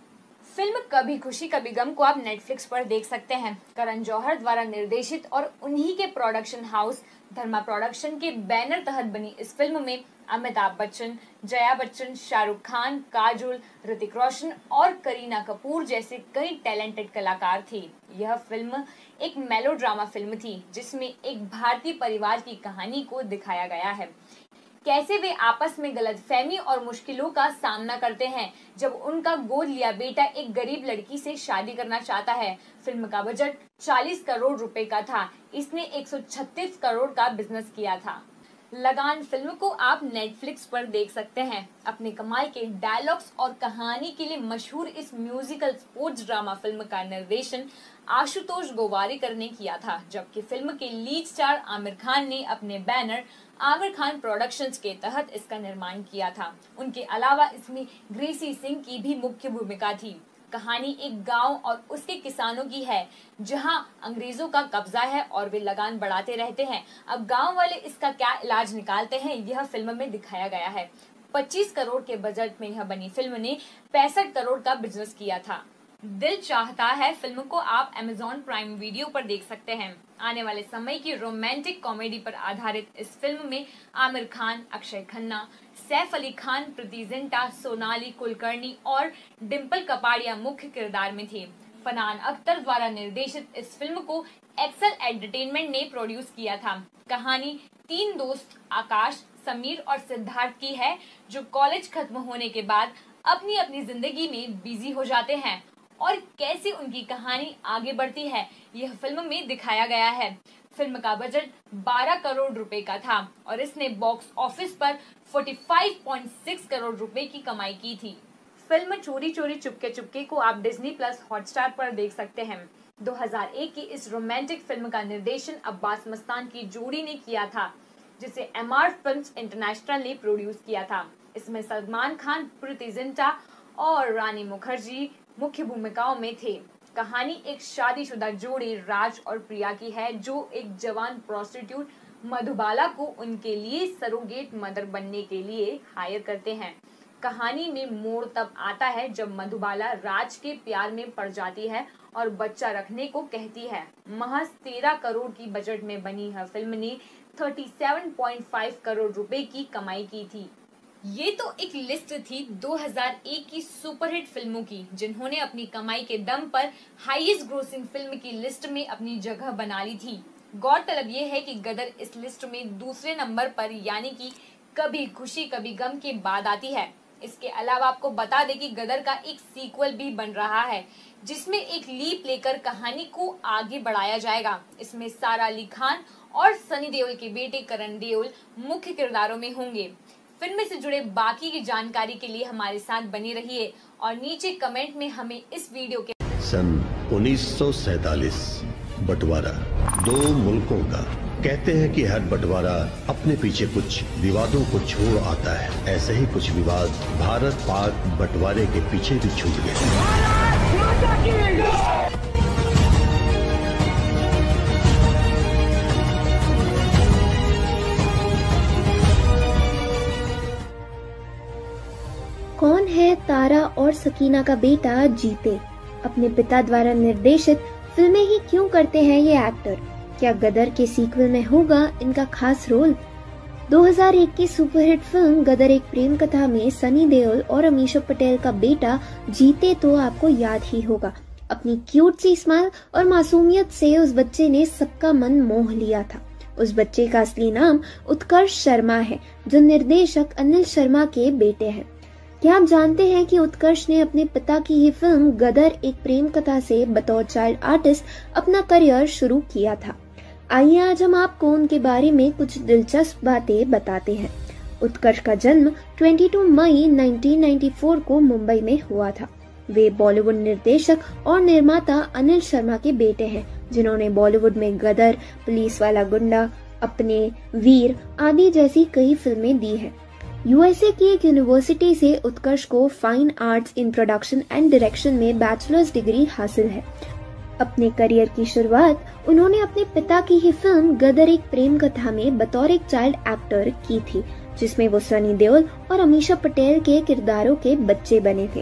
फिल्म कभी खुशी कभी गम को आप नेटफ्लिक्स पर देख सकते हैं। करण जौहर द्वारा निर्देशित और उन्हीं के प्रोडक्शन हाउस धर्मा प्रोडक्शन के बैनर तहत बनी इस फिल्म में अमिताभ बच्चन, जया बच्चन, शाहरुख खान, काजोल, ऋतिक रोशन और करीना कपूर जैसे कई टैलेंटेड कलाकार थे। यह फिल्म एक मेलोड्रामा फिल्म थी जिसमें एक भारतीय परिवार की कहानी को दिखाया गया है। कैसे वे आपस में गलतफहमी और मुश्किलों का सामना करते हैं जब उनका गोद लिया बेटा एक गरीब लड़की से शादी करना चाहता है। फिल्म का बजट 40 करोड़ रुपए का था। इसने 136 करोड़ का बिजनेस किया था। लगान फिल्म को आप नेटफ्लिक्स पर देख सकते हैं। अपने कमाल के डायलॉग्स और कहानी के लिए मशहूर इस म्यूजिकल स्पोर्ट्स ड्रामा फिल्म का निर्देशन आशुतोष गोवारिकर ने किया था, जबकि फिल्म के लीड स्टार आमिर खान ने अपने बैनर आमिर खान प्रोडक्शंस के तहत इसका निर्माण किया था। उनके अलावा इसमें ग्रेसी सिंह की भी मुख्य भूमिका थी। कहानी एक गांव और उसके किसानों की है जहां अंग्रेजों का कब्जा है और वे लगान बढ़ाते रहते हैं। अब गांव वाले इसका क्या इलाज निकालते हैं, यह फिल्म में दिखाया गया है। 25 करोड़ के बजट में यह बनी फिल्म ने 65 करोड़ का बिजनेस किया था। दिल चाहता है फिल्म को आप Amazon प्राइम वीडियो पर देख सकते हैं। आने वाले समय की रोमांटिक कॉमेडी पर आधारित इस फिल्म में आमिर खान, अक्षय खन्ना, सैफ अली खान, प्रीति जिंटा, सोनाली कुलकर्णी और डिम्पल कपाड़िया मुख्य किरदार में थे। फरहान अख्तर द्वारा निर्देशित इस फिल्म को एक्सेल एंटरटेनमेंट ने प्रोड्यूस किया था। कहानी 3 दोस्त आकाश, समीर और सिद्धार्थ की है जो कॉलेज खत्म होने के बाद अपनी अपनी जिंदगी में बिजी हो जाते हैं और कैसे उनकी कहानी आगे बढ़ती है यह फिल्म में दिखाया गया है। फिल्म का बजट 12 करोड़ रुपए का था और इसने बॉक्स ऑफिस पर 45.6 करोड़ रुपए की कमाई की थी। फिल्म चोरी चोरी चुपके चुपके को आप डिज्नी प्लस हॉटस्टार पर देख सकते हैं। 2001 की इस रोमांटिक फिल्म का निर्देशन अब्बास मस्तान की जोड़ी ने किया था, जिसे MR फिल्म्स इंटरनेशनल ने प्रोड्यूस किया था। इसमें सलमान खान, प्रीति जिंटा और रानी मुखर्जी मुख्य भूमिकाओं में थे। कहानी एक शादीशुदा जोड़ी राज और प्रिया की है जो एक जवान प्रोस्टिट्यूट मधुबाला को उनके लिए सरोगेट मदर बनने के लिए हायर करते हैं। कहानी में मोड़ तब आता है जब मधुबाला राज के प्यार में पड़ जाती है और बच्चा रखने को कहती है। महज 13 करोड़ की बजट में बनी यह फिल्म ने 37.5 करोड़ रुपए की कमाई की थी। ये तो एक लिस्ट थी 2001 की सुपरहिट फिल्मों की जिन्होंने अपनी कमाई के दम पर हाईएस्ट ग्रोसिंग फिल्म की लिस्ट में अपनी जगह बना ली थी। गौरतलब ये है कि गदर इस लिस्ट में दूसरे नंबर पर यानी कि कभी खुशी कभी गम के बाद आती है। इसके अलावा आपको बता दें कि गदर का एक सीक्वल भी बन रहा है जिसमें एक लीप लेकर कहानी को आगे बढ़ाया जाएगा। इसमें सारा अली खान और सनी देओल के बेटे करण देओल मुख्य किरदारों में होंगे। फिल्म से जुड़े बाकी की जानकारी के लिए हमारे साथ बनी रहिए और नीचे कमेंट में हमें इस वीडियो के सन 1947 बंटवारा 2 मुल्कों का। कहते हैं कि हर बंटवारा अपने पीछे कुछ विवादों को छोड़ आता है। ऐसे ही कुछ विवाद भारत पाक बंटवारे के पीछे भी छूट गए। कौन है तारा और सकीना का बेटा जीते? अपने पिता द्वारा निर्देशित फिल्में ही क्यों करते हैं ये एक्टर? क्या गदर के सीक्वल में होगा इनका खास रोल? 2001 की सुपरहिट फिल्म गदर एक प्रेम कथा में सनी देओल और अमीषा पटेल का बेटा जीते तो आपको याद ही होगा। अपनी क्यूट सी स्माइल और मासूमियत से उस बच्चे ने सबका मन मोह लिया था। उस बच्चे का असली नाम उत्कर्ष शर्मा है जो निर्देशक अनिल शर्मा के बेटे हैं। क्या आप जानते हैं कि उत्कर्ष ने अपने पिता की ही फिल्म गदर एक प्रेम कथा से बतौर चाइल्ड आर्टिस्ट अपना करियर शुरू किया था। आइए आज हम आपको उनके बारे में कुछ दिलचस्प बातें बताते हैं। उत्कर्ष का जन्म 22 मई 1994 को मुंबई में हुआ था। वे बॉलीवुड निर्देशक और निर्माता अनिल शर्मा के बेटे हैं जिन्होंने बॉलीवुड में गदर, पुलिस वाला गुंडा, अपने, वीर आदि जैसी कई फिल्में दी हैं। यूएसए की एक यूनिवर्सिटी से उत्कर्ष को fine arts in production and direction में बैचलर्स डिग्री हासिल है। अपने करियर की शुरुआत उन्होंने अपने पिता की ही फिल्म गदर एक प्रेम कथा में बतौर एक चाइल्ड एक्टर की थी जिसमें वो सनी देओल और अमीषा पटेल के किरदारों के बच्चे बने थे।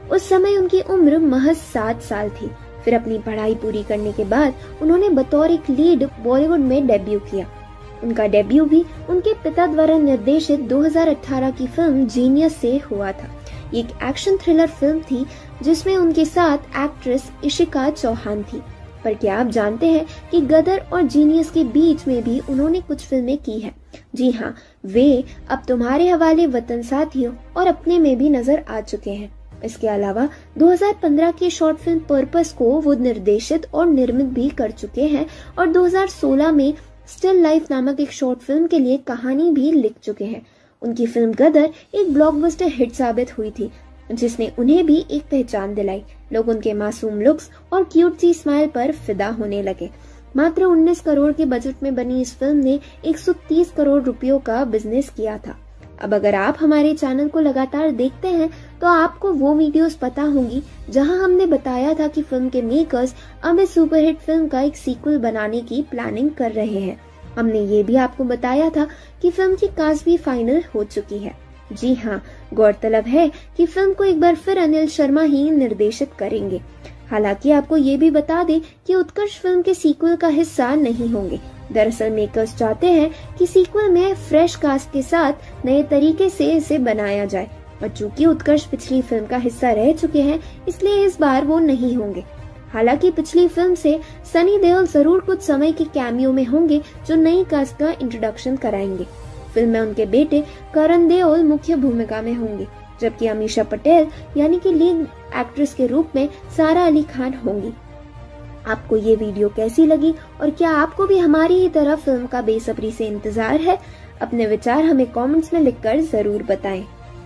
उस समय उनकी उम्र महज 7 साल थी। फिर अपनी पढ़ाई पूरी करने के बाद उन्होंने बतौर एक लीड बॉलीवुड में डेब्यू किया। उनका डेब्यू भी उनके पिता द्वारा निर्देशित 2018 की फिल्म जीनियस से हुआ था। ये एक एक्शन थ्रिलर फिल्म थी जिसमें उनके साथ एक्ट्रेस इशिका चौहान थी। पर क्या आप जानते हैं कि गदर और जीनियस के बीच में भी उन्होंने कुछ फिल्में की हैं? जी हाँ, वे अब तुम्हारे हवाले, वतन साथियों और अपने में भी नजर आ चुके हैं। इसके अलावा 2015 की शॉर्ट फिल्म पर्पस को वो निर्देशित और निर्मित भी कर चुके हैं और 2016 में स्टिल लाइफ नामक एक शॉर्ट फिल्म के लिए कहानी भी लिख चुके हैं। उनकी फिल्म गदर एक ब्लॉकबस्टर हिट साबित हुई थी जिसने उन्हें भी एक पहचान दिलाई। लोग उनके मासूम लुक्स और क्यूट सी स्माइल पर फिदा होने लगे। मात्र 19 करोड़ के बजट में बनी इस फिल्म ने 130 करोड़ रुपयों का बिजनेस किया था। अब अगर आप हमारे चैनल को लगातार देखते हैं तो आपको वो वीडियोस पता होंगी जहां हमने बताया था कि फिल्म के मेकर्स अब इस सुपरहिट फिल्म का एक सीक्वल बनाने की प्लानिंग कर रहे हैं। हमने ये भी आपको बताया था कि फिल्म की कास्ट भी फाइनल हो चुकी है। जी हाँ, गौरतलब है कि फिल्म को एक बार फिर अनिल शर्मा ही निर्देशित करेंगे। हालांकि आपको ये भी बता दें कि उत्कर्ष फिल्म के सीक्वल का हिस्सा नहीं होंगे। दरअसल मेकर्स चाहते हैं कि सीक्वल में फ्रेश कास्ट के साथ नए तरीके से इसे बनाया जाए और चूंकि उत्कर्ष पिछली फिल्म का हिस्सा रह चुके हैं इसलिए इस बार वो नहीं होंगे। हालांकि पिछली फिल्म से सनी देओल जरूर कुछ समय के कैमियो में होंगे जो नई कास्ट का इंट्रोडक्शन कराएंगे। फिल्म में उनके बेटे करण देओल मुख्य भूमिका में होंगे जबकि अमीषा पटेल यानी कि लीड एक्ट्रेस के रूप में सारा अली खान होंगी। आपको ये वीडियो कैसी लगी और क्या आपको भी हमारी ही तरह फिल्म का बेसब्री से इंतजार है? अपने विचार हमें कमेंट्स में लिखकर जरूर बताएं।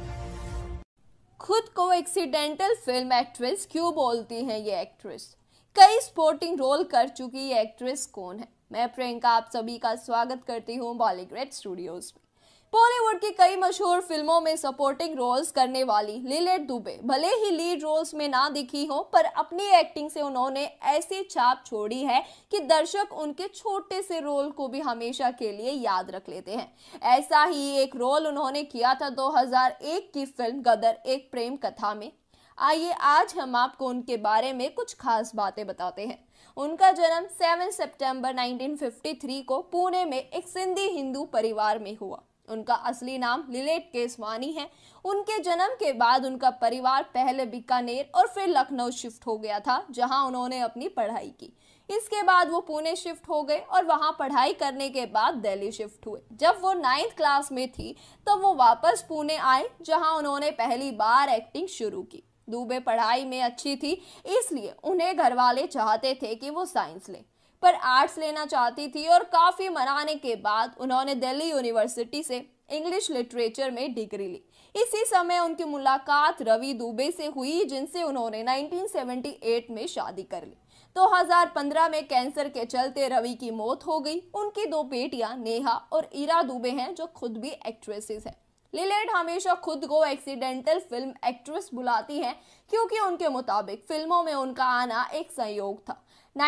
खुद को एक्सीडेंटल फिल्म एक्ट्रेस क्यों बोलती हैं ये एक्ट्रेस? कई स्पोर्टिंग रोल कर चुकी ये एक्ट्रेस कौन है? मैं प्रियंका आप सभी का स्वागत करती हूँ बॉलीग्रेड स्टूडियोज में। बॉलीवुड की कई मशहूर फिल्मों में सपोर्टिंग रोल्स करने वाली लिलेट दुबे भले ही लीड रोल्स में ना दिखी हो पर अपनी एक्टिंग से उन्होंने ऐसी छाप छोड़ी है कि दर्शक उनके छोटे से रोल को भी हमेशा के लिए याद रख लेते हैं। ऐसा ही एक रोल उन्होंने किया था 2001 की फिल्म गदर एक प्रेम कथा में। आइए आज हम आपको उनके बारे में कुछ खास बातें बताते हैं। उनका जन्म 7 सितंबर 1953 को पुणे में एक सिंधी हिंदू परिवार में हुआ। उनका असली नाम लिलेट केसवानी है। उनके जन्म के बाद उनका परिवार पहले बीकानेर और फिर लखनऊ शिफ्ट हो गया था जहां उन्होंने अपनी पढ़ाई की। इसके बाद वो पुणे शिफ्ट हो गए और वहां पढ़ाई करने के बाद दिल्ली शिफ्ट हुए। जब वो 9th क्लास में थी तब वो वापस पुणे आए जहां उन्होंने पहली बार एक्टिंग शुरू की। दुबे पढ़ाई में अच्छी थी इसलिए उन्हें घर वाले चाहते थे कि वो साइंस ले पर आर्ट्स लेना चाहती थी और काफी मनाने के बाद उन्होंने दिल्ली यूनिवर्सिटी से इंग्लिश लिटरेचर में डिग्री ली। इसी समय उनकी मुलाकात रवि दुबे से हुई जिनसे उन्होंने 1978 में शादी कर ली। 2015 में कैंसर के चलते रवि की मौत हो गई। उनकी 2 बेटियां नेहा और इरा दुबे हैं जो खुद भी एक्ट्रेसेस हैं। लिलेट हमेशा खुद को एक्सीडेंटल फिल्म एक्ट्रेस बुलाती हैं क्योंकि उनके मुताबिक फिल्मों में उनका आना एक संयोग था।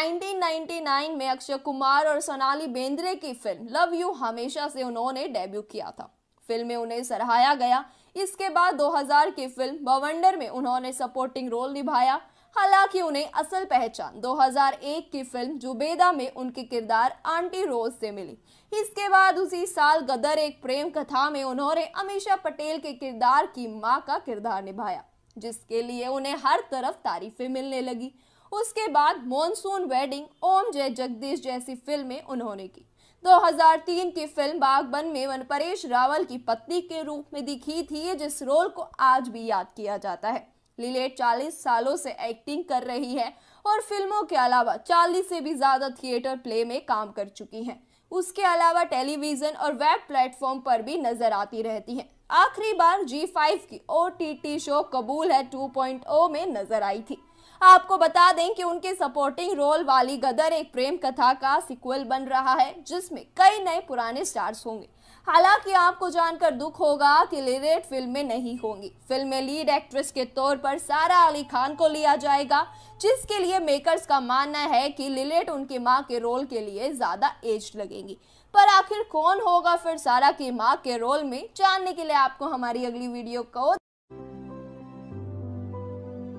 1999 में अक्षय कुमार और सोनाली बेंद्रे की फिल्म लव यू हमेशा से उन्होंने डेब्यू किया था। फिल्म में उन्हें सराहाया गया। इसके बाद 2000 की फिल्म बवंडर में उन्होंने सपोर्टिंग रोल निभाया। हालांकि उन्हें असल पहचान 2001 की फिल्म जुबेदा में उनके किरदार आंटी रोज से मिली। इसके बाद उसी साल गदर एक प्रेम कथा में उन्होंने अमीषा पटेल के किरदार की मां का किरदार निभाया जिसके लिए उन्हें हर तरफ तारीफें मिलने लगी। उसके बाद मॉनसून वेडिंग, ओम जय जगदीश जैसी फिल्में उन्होंने की। 2003 की फिल्म बागबन में परेश रावल की पत्नी के रूप में दिखी थी जिस रोल को आज भी याद किया जाता है। लिलेट 40 सालों से एक्टिंग कर रही है और फिल्मों के अलावा 40 से भी ज्यादा थिएटर प्ले में काम कर चुकी हैं। उसके अलावा टेलीविजन और वेब प्लेटफॉर्म पर भी नजर आती रहती हैं। आखिरी बार G5 की OTT शो कबूल है 2.0 में नजर आई थी। आपको बता दें कि उनके सपोर्टिंग रोल वाली गदर एक प्रेम कथा का सीक्वल बन रहा है जिसमें कई नए पुराने स्टार्स होंगे। हालांकि आपको जानकर दुख होगा कि लिलेट फिल्म में नहीं होंगी। फिल्म में लीड एक्ट्रेस के तौर पर सारा अली खान को लिया जाएगा जिसके लिए मेकर्स का मानना है कि लिलेट उनकी मां के रोल के लिए ज्यादा एज्ड लगेंगी। पर आखिर कौन होगा फिर सारा की मां के रोल में, जानने के लिए आपको हमारी अगली वीडियो को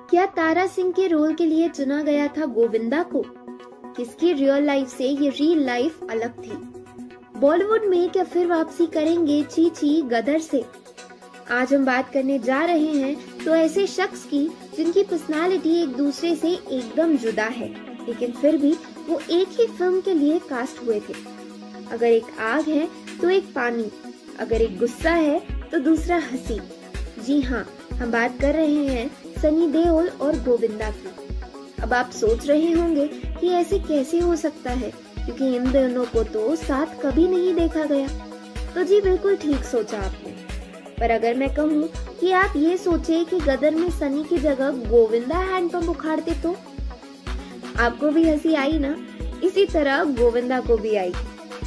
क्या तारा सिंह के रोल के लिए चुना गया था गोविंदा को? किसकी रियल लाइफ से ये रियल लाइफ अलग थी? बॉलीवुड में क्या फिर वापसी करेंगे चीची गदर से? आज हम बात करने जा रहे हैं तो ऐसे शख्स की जिनकी पर्सनालिटी एक दूसरे से एकदम जुदा है, लेकिन फिर भी वो एक ही फिल्म के लिए कास्ट हुए थे। अगर एक आग है तो एक पानी, अगर एक गुस्सा है तो दूसरा हंसी। जी हाँ, हम बात कर रहे हैं सनी देओल और गोविंदा की। अब आप सोच रहे होंगे कि ऐसे कैसे हो सकता है, क्योंकि इन दोनों को तो साथ कभी नहीं देखा गया। तो जी बिल्कुल ठीक सोचा आपने। पर अगर मैं कहूँ कि आप ये सोचे कि गदर में सनी की जगह गोविंदा हैंडपंप उखाड़ते तो आपको भी हंसी आई ना? इसी तरह गोविंदा को भी आई।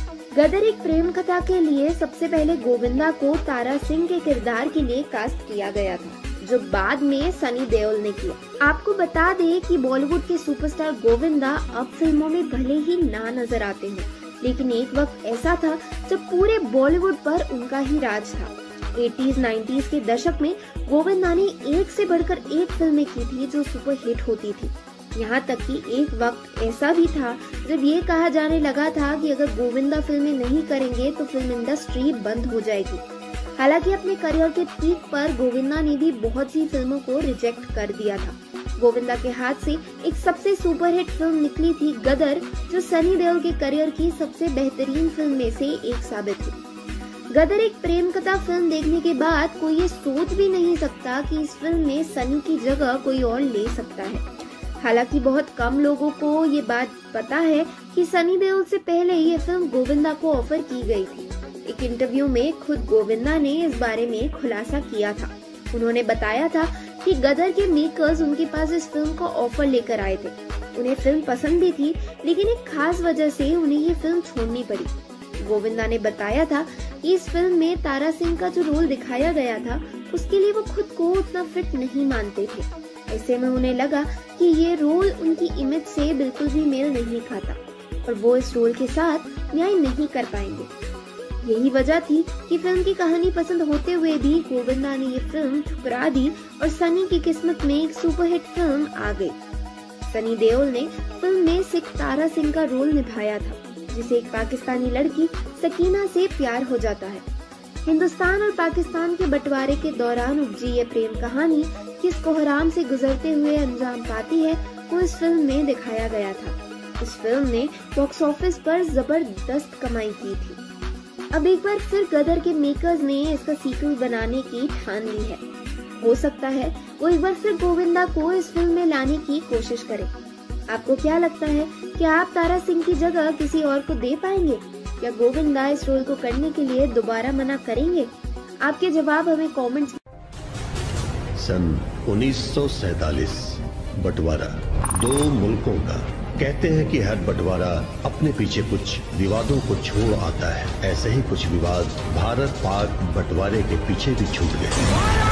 गदर एक प्रेम कथा के लिए सबसे पहले गोविंदा को तारा सिंह के किरदार के लिए कास्ट किया गया था, जो बाद में सनी देओल ने किया। आपको बता दें कि बॉलीवुड के सुपरस्टार गोविंदा अब फिल्मों में भले ही ना नजर आते हैं, लेकिन एक वक्त ऐसा था जब पूरे बॉलीवुड पर उनका ही राज था। 80s 90s के दशक में गोविंदा ने एक से बढ़कर एक फिल्में की थी जो सुपर हिट होती थी। यहाँ तक कि एक वक्त ऐसा भी था जब ये कहा जाने लगा था कि अगर गोविंदा फिल्में नहीं करेंगे तो फिल्म इंडस्ट्री बंद हो जाएगी। हालांकि अपने करियर के पीक पर गोविंदा ने भी बहुत सी फिल्मों को रिजेक्ट कर दिया था। गोविंदा के हाथ से एक सबसे सुपरहिट फिल्म निकली थी गदर, जो सनी देओल के करियर की सबसे बेहतरीन फिल्म में से एक साबित हुई। गदर एक प्रेम कथा फिल्म देखने के बाद कोई ये सोच भी नहीं सकता कि इस फिल्म में सनी की जगह कोई और ले सकता है। हालांकि बहुत कम लोगों को ये बात पता है कि सनी देओल से पहले ये फिल्म गोविंदा को ऑफर की गई थी। एक इंटरव्यू में खुद गोविंदा ने इस बारे में खुलासा किया था। उन्होंने बताया था कि गदर के मेकर्स उनके पास इस फिल्म का ऑफर लेकर आए थे। उन्हें फिल्म पसंद भी थी, लेकिन एक खास वजह से उन्हें ये फिल्म छोड़नी पड़ी। गोविंदा ने बताया था कि इस फिल्म में तारा सिंह का जो रोल दिखाया गया था उसके लिए वो खुद को उतना फिट नहीं मानते थे। ऐसे में उन्हें लगा कि ये रोल उनकी इमेज से बिल्कुल भी मेल नहीं खाता और वो इस रोल के साथ न्याय नहीं कर पाएंगे। यही वजह थी कि फिल्म की कहानी पसंद होते हुए भी गोविंदा ने ये फिल्म ठुकरा दी और सनी की किस्मत में एक सुपरहिट फिल्म आ गई। सनी देओल ने फिल्म में सिख तारा सिंह का रोल निभाया था, जिसे एक पाकिस्तानी लड़की सकीना से प्यार हो जाता है। हिंदुस्तान और पाकिस्तान के बंटवारे के दौरान उपजी ये प्रेम कहानी किस कोहराम से गुजरते हुए अंजाम पाती है, वो इस फिल्म में दिखाया गया था। इस फिल्म ने बॉक्स ऑफिस पर जबरदस्त कमाई की थी। अब एक बार फिर गदर के मेकर्स ने इसका सीक्वल बनाने की ठान ली है। हो सकता है वो एक बार फिर गोविंदा को इस फिल्म में लाने की कोशिश करें। आपको क्या लगता है कि आप तारा सिंह की जगह किसी और को दे पाएंगे? क्या गोविंदा इस रोल को करने के लिए दोबारा मना करेंगे? आपके जवाब हमें कमेंट्स। सन 1947 बंटवारा दो मुल्कों का। कहते हैं कि हर बंटवारा अपने पीछे कुछ विवादों को छोड़ आता है। ऐसे ही कुछ विवाद भारत पाक बंटवारे के पीछे भी छूट गए।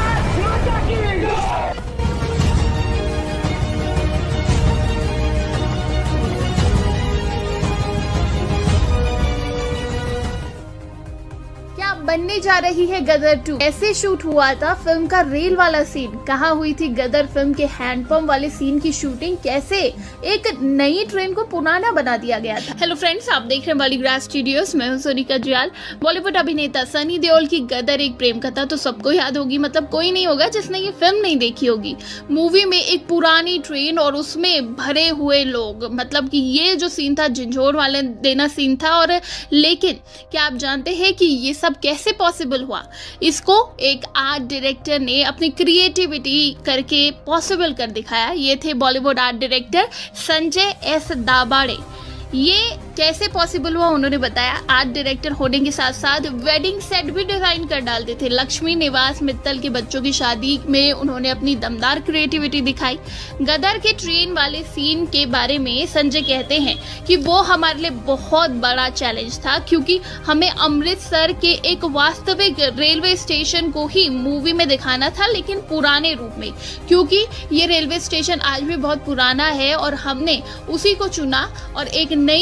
बनने जा रही है गदर 2। ऐसे शूट हुआ था फिल्म का रेल वाला सीन? कहाँ हुई थी गदर फिल्म के हैंडपंप वाले सीन की शूटिंग? कैसे एक नई ट्रेन को पुराना बना दिया गया था? हेलो फ्रेंड्स, आप देख रहे हैं बॉलीग्राज स्टूडियोज। मैं हूं सोनिका जयाल। बॉलीवुड अभिनेता सनी देओल की गदर एक प्रेम कथा तो सबको याद होगी, मतलब कोई नहीं होगा जिसने ये फिल्म नहीं देखी होगी। मूवी में एक पुरानी ट्रेन और उसमें भरे हुए लोग, मतलब कि ये जो सीन था झंझोर वाले देना सीन था। और लेकिन क्या आप जानते हैं कि ये सब कैसे पॉसिबल हुआ? इसको एक आर्ट डायरेक्टर ने अपनी क्रिएटिविटी करके पॉसिबल कर दिखाया। ये थे Bollywood art director Sanjay S Dabhade. ये कैसे पॉसिबल हुआ उन्होंने बताया। आर्ट डायरेक्टर होने के साथ साथ वेडिंग सेट भी डिजाइन कर डालते थे। लक्ष्मी निवास मित्तल के बच्चों की शादी में उन्होंने अपनी दमदार क्रिएटिविटी दिखाई। गदर के ट्रेन वाले सीन के बारे में संजय कहते हैं कि वो हमारे लिए बहुत बड़ा चैलेंज था, क्योंकि हमें अमृतसर के एक वास्तविक रेलवे स्टेशन को ही मूवी में दिखाना था, लेकिन पुराने रूप में, क्योंकि ये रेलवे स्टेशन आज भी बहुत पुराना है और हमने उसी को चुना और एक नई ट्रेन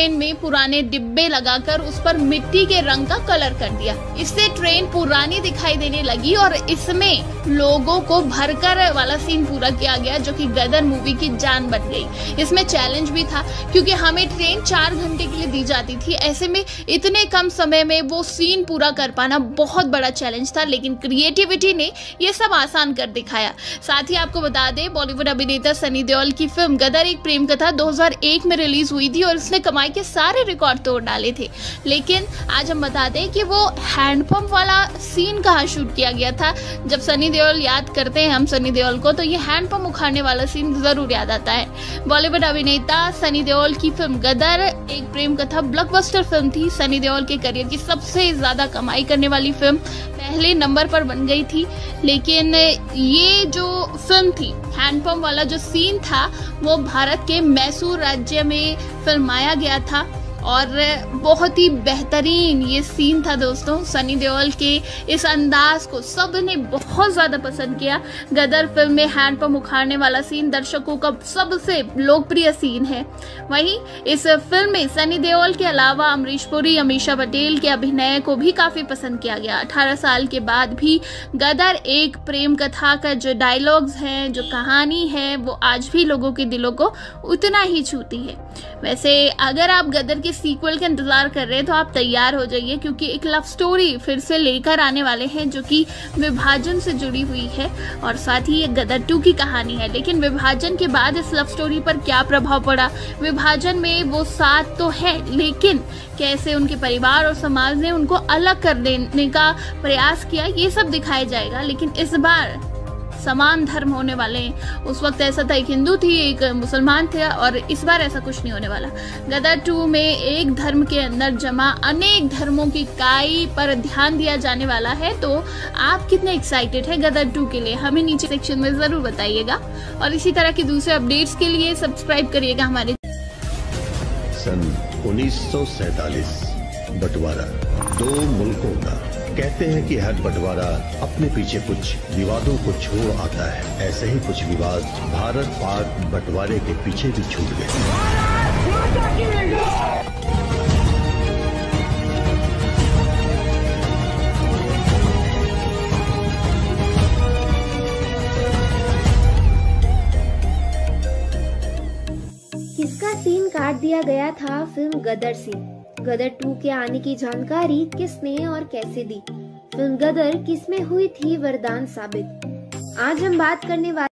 ट्रेन में पुराने डिब्बे लगाकर उस पर मिट्टी के रंग का कलर कर दिया। इससे ट्रेन पुरानी दिखाई देने लगी और इसमें लोगों को भरकर वाला सीन पूरा किया गया, जो कि गदर मूवी की जान बन गई। इसमें चैलेंज भी था क्योंकि हमें ट्रेन 4 घंटे के लिए दी जाती थी। ऐसे में इतने कम समय में वो सीन पूरा कर पाना बहुत बड़ा चैलेंज था, लेकिन क्रिएटिविटी ने ये सब आसान कर दिखाया। साथ ही आपको बता दें, बॉलीवुड अभिनेता सनी देओल की फिल्म गदर एक प्रेम कथा 2001 में रिलीज हुई थी और इसने कमाई के सारे रिकॉर्ड तोड़ डाले थे। लेकिन आज हम बता दें कि वो हैंडपंप वाला सीन कहाँ शूट किया गया था। जब सनी देओल याद करते हैं हम सनी देओल को, तो ये हैंडपंप उखाड़ने वाला सीन जरूर याद आता है। बॉलीवुड अभिनेता सनी देओल की फिल्म गदर एक प्रेम कथा ब्लॉकबस्टर फिल्म थी। सनी देओल के करियर की सबसे ज्यादा कमाई करने वाली फिल्म, पहले नंबर पर बन गई थी। लेकिन ये जो फिल्म थी, हैंडपंप वाला जो सीन था, वो भारत के मैसूर राज्य में फिल्माया गया था और बहुत ही बेहतरीन ये सीन था दोस्तों। सनी देओल के इस अंदाज को सबने बहुत ज़्यादा पसंद किया। गदर फिल्म में हैंडपंप उखाड़ने वाला सीन दर्शकों का सबसे लोकप्रिय सीन है। वहीं इस फिल्म में सनी देओल के अलावा अमरीश पुरी, अमीषा पटेल के अभिनय को भी काफ़ी पसंद किया गया। 18 साल के बाद भी गदर एक प्रेम कथा का जो डायलॉग्स हैं, जो कहानी है, वो आज भी लोगों के दिलों को उतना ही छूती है। वैसे अगर आप गदर के सीक्वल का इंतजार कर रहे हैं तो आप तैयार हो जाइए, क्योंकि एक लव स्टोरी फिर से लेकर आने वाले हैं जो कि विभाजन से जुड़ी हुई है और साथ ही ये गदर 2 की कहानी है। लेकिन विभाजन के बाद इस लव स्टोरी पर क्या प्रभाव पड़ा, विभाजन में वो साथ तो है लेकिन कैसे उनके परिवार और समाज ने उनको अलग कर देने का प्रयास किया, ये सब दिखाया जाएगा। लेकिन इस बार समान धर्म होने वाले हैं। उस वक्त ऐसा था, एक हिंदू थी, एक मुसलमान थे, और इस बार ऐसा कुछ नहीं होने वाला। गदर 2 में एक धर्म के अंदर जमा अनेक धर्मों की इकाई पर ध्यान दिया जाने वाला है। तो आप कितने एक्साइटेड हैं गदर 2 के लिए, हमें नीचे सेक्शन में जरूर बताइएगा। और इसी तरह के दूसरे अपडेट्स के लिए सब्सक्राइब करिएगा हमारे। सन 1947 बंटवारा 2 मुल्कों का। कहते हैं कि हर बंटवारा अपने पीछे कुछ विवादों को छोड़ आता है। ऐसे ही कुछ विवाद भारत पाक बंटवारे के पीछे भी छूट गए। किसका सीन काट दिया गया था फिल्म गदर से? गदर 2 के आने की जानकारी किसने और कैसे दी? फिल्म गदर किसमें हुई थी वरदान साबित? आज हम बात करने वाले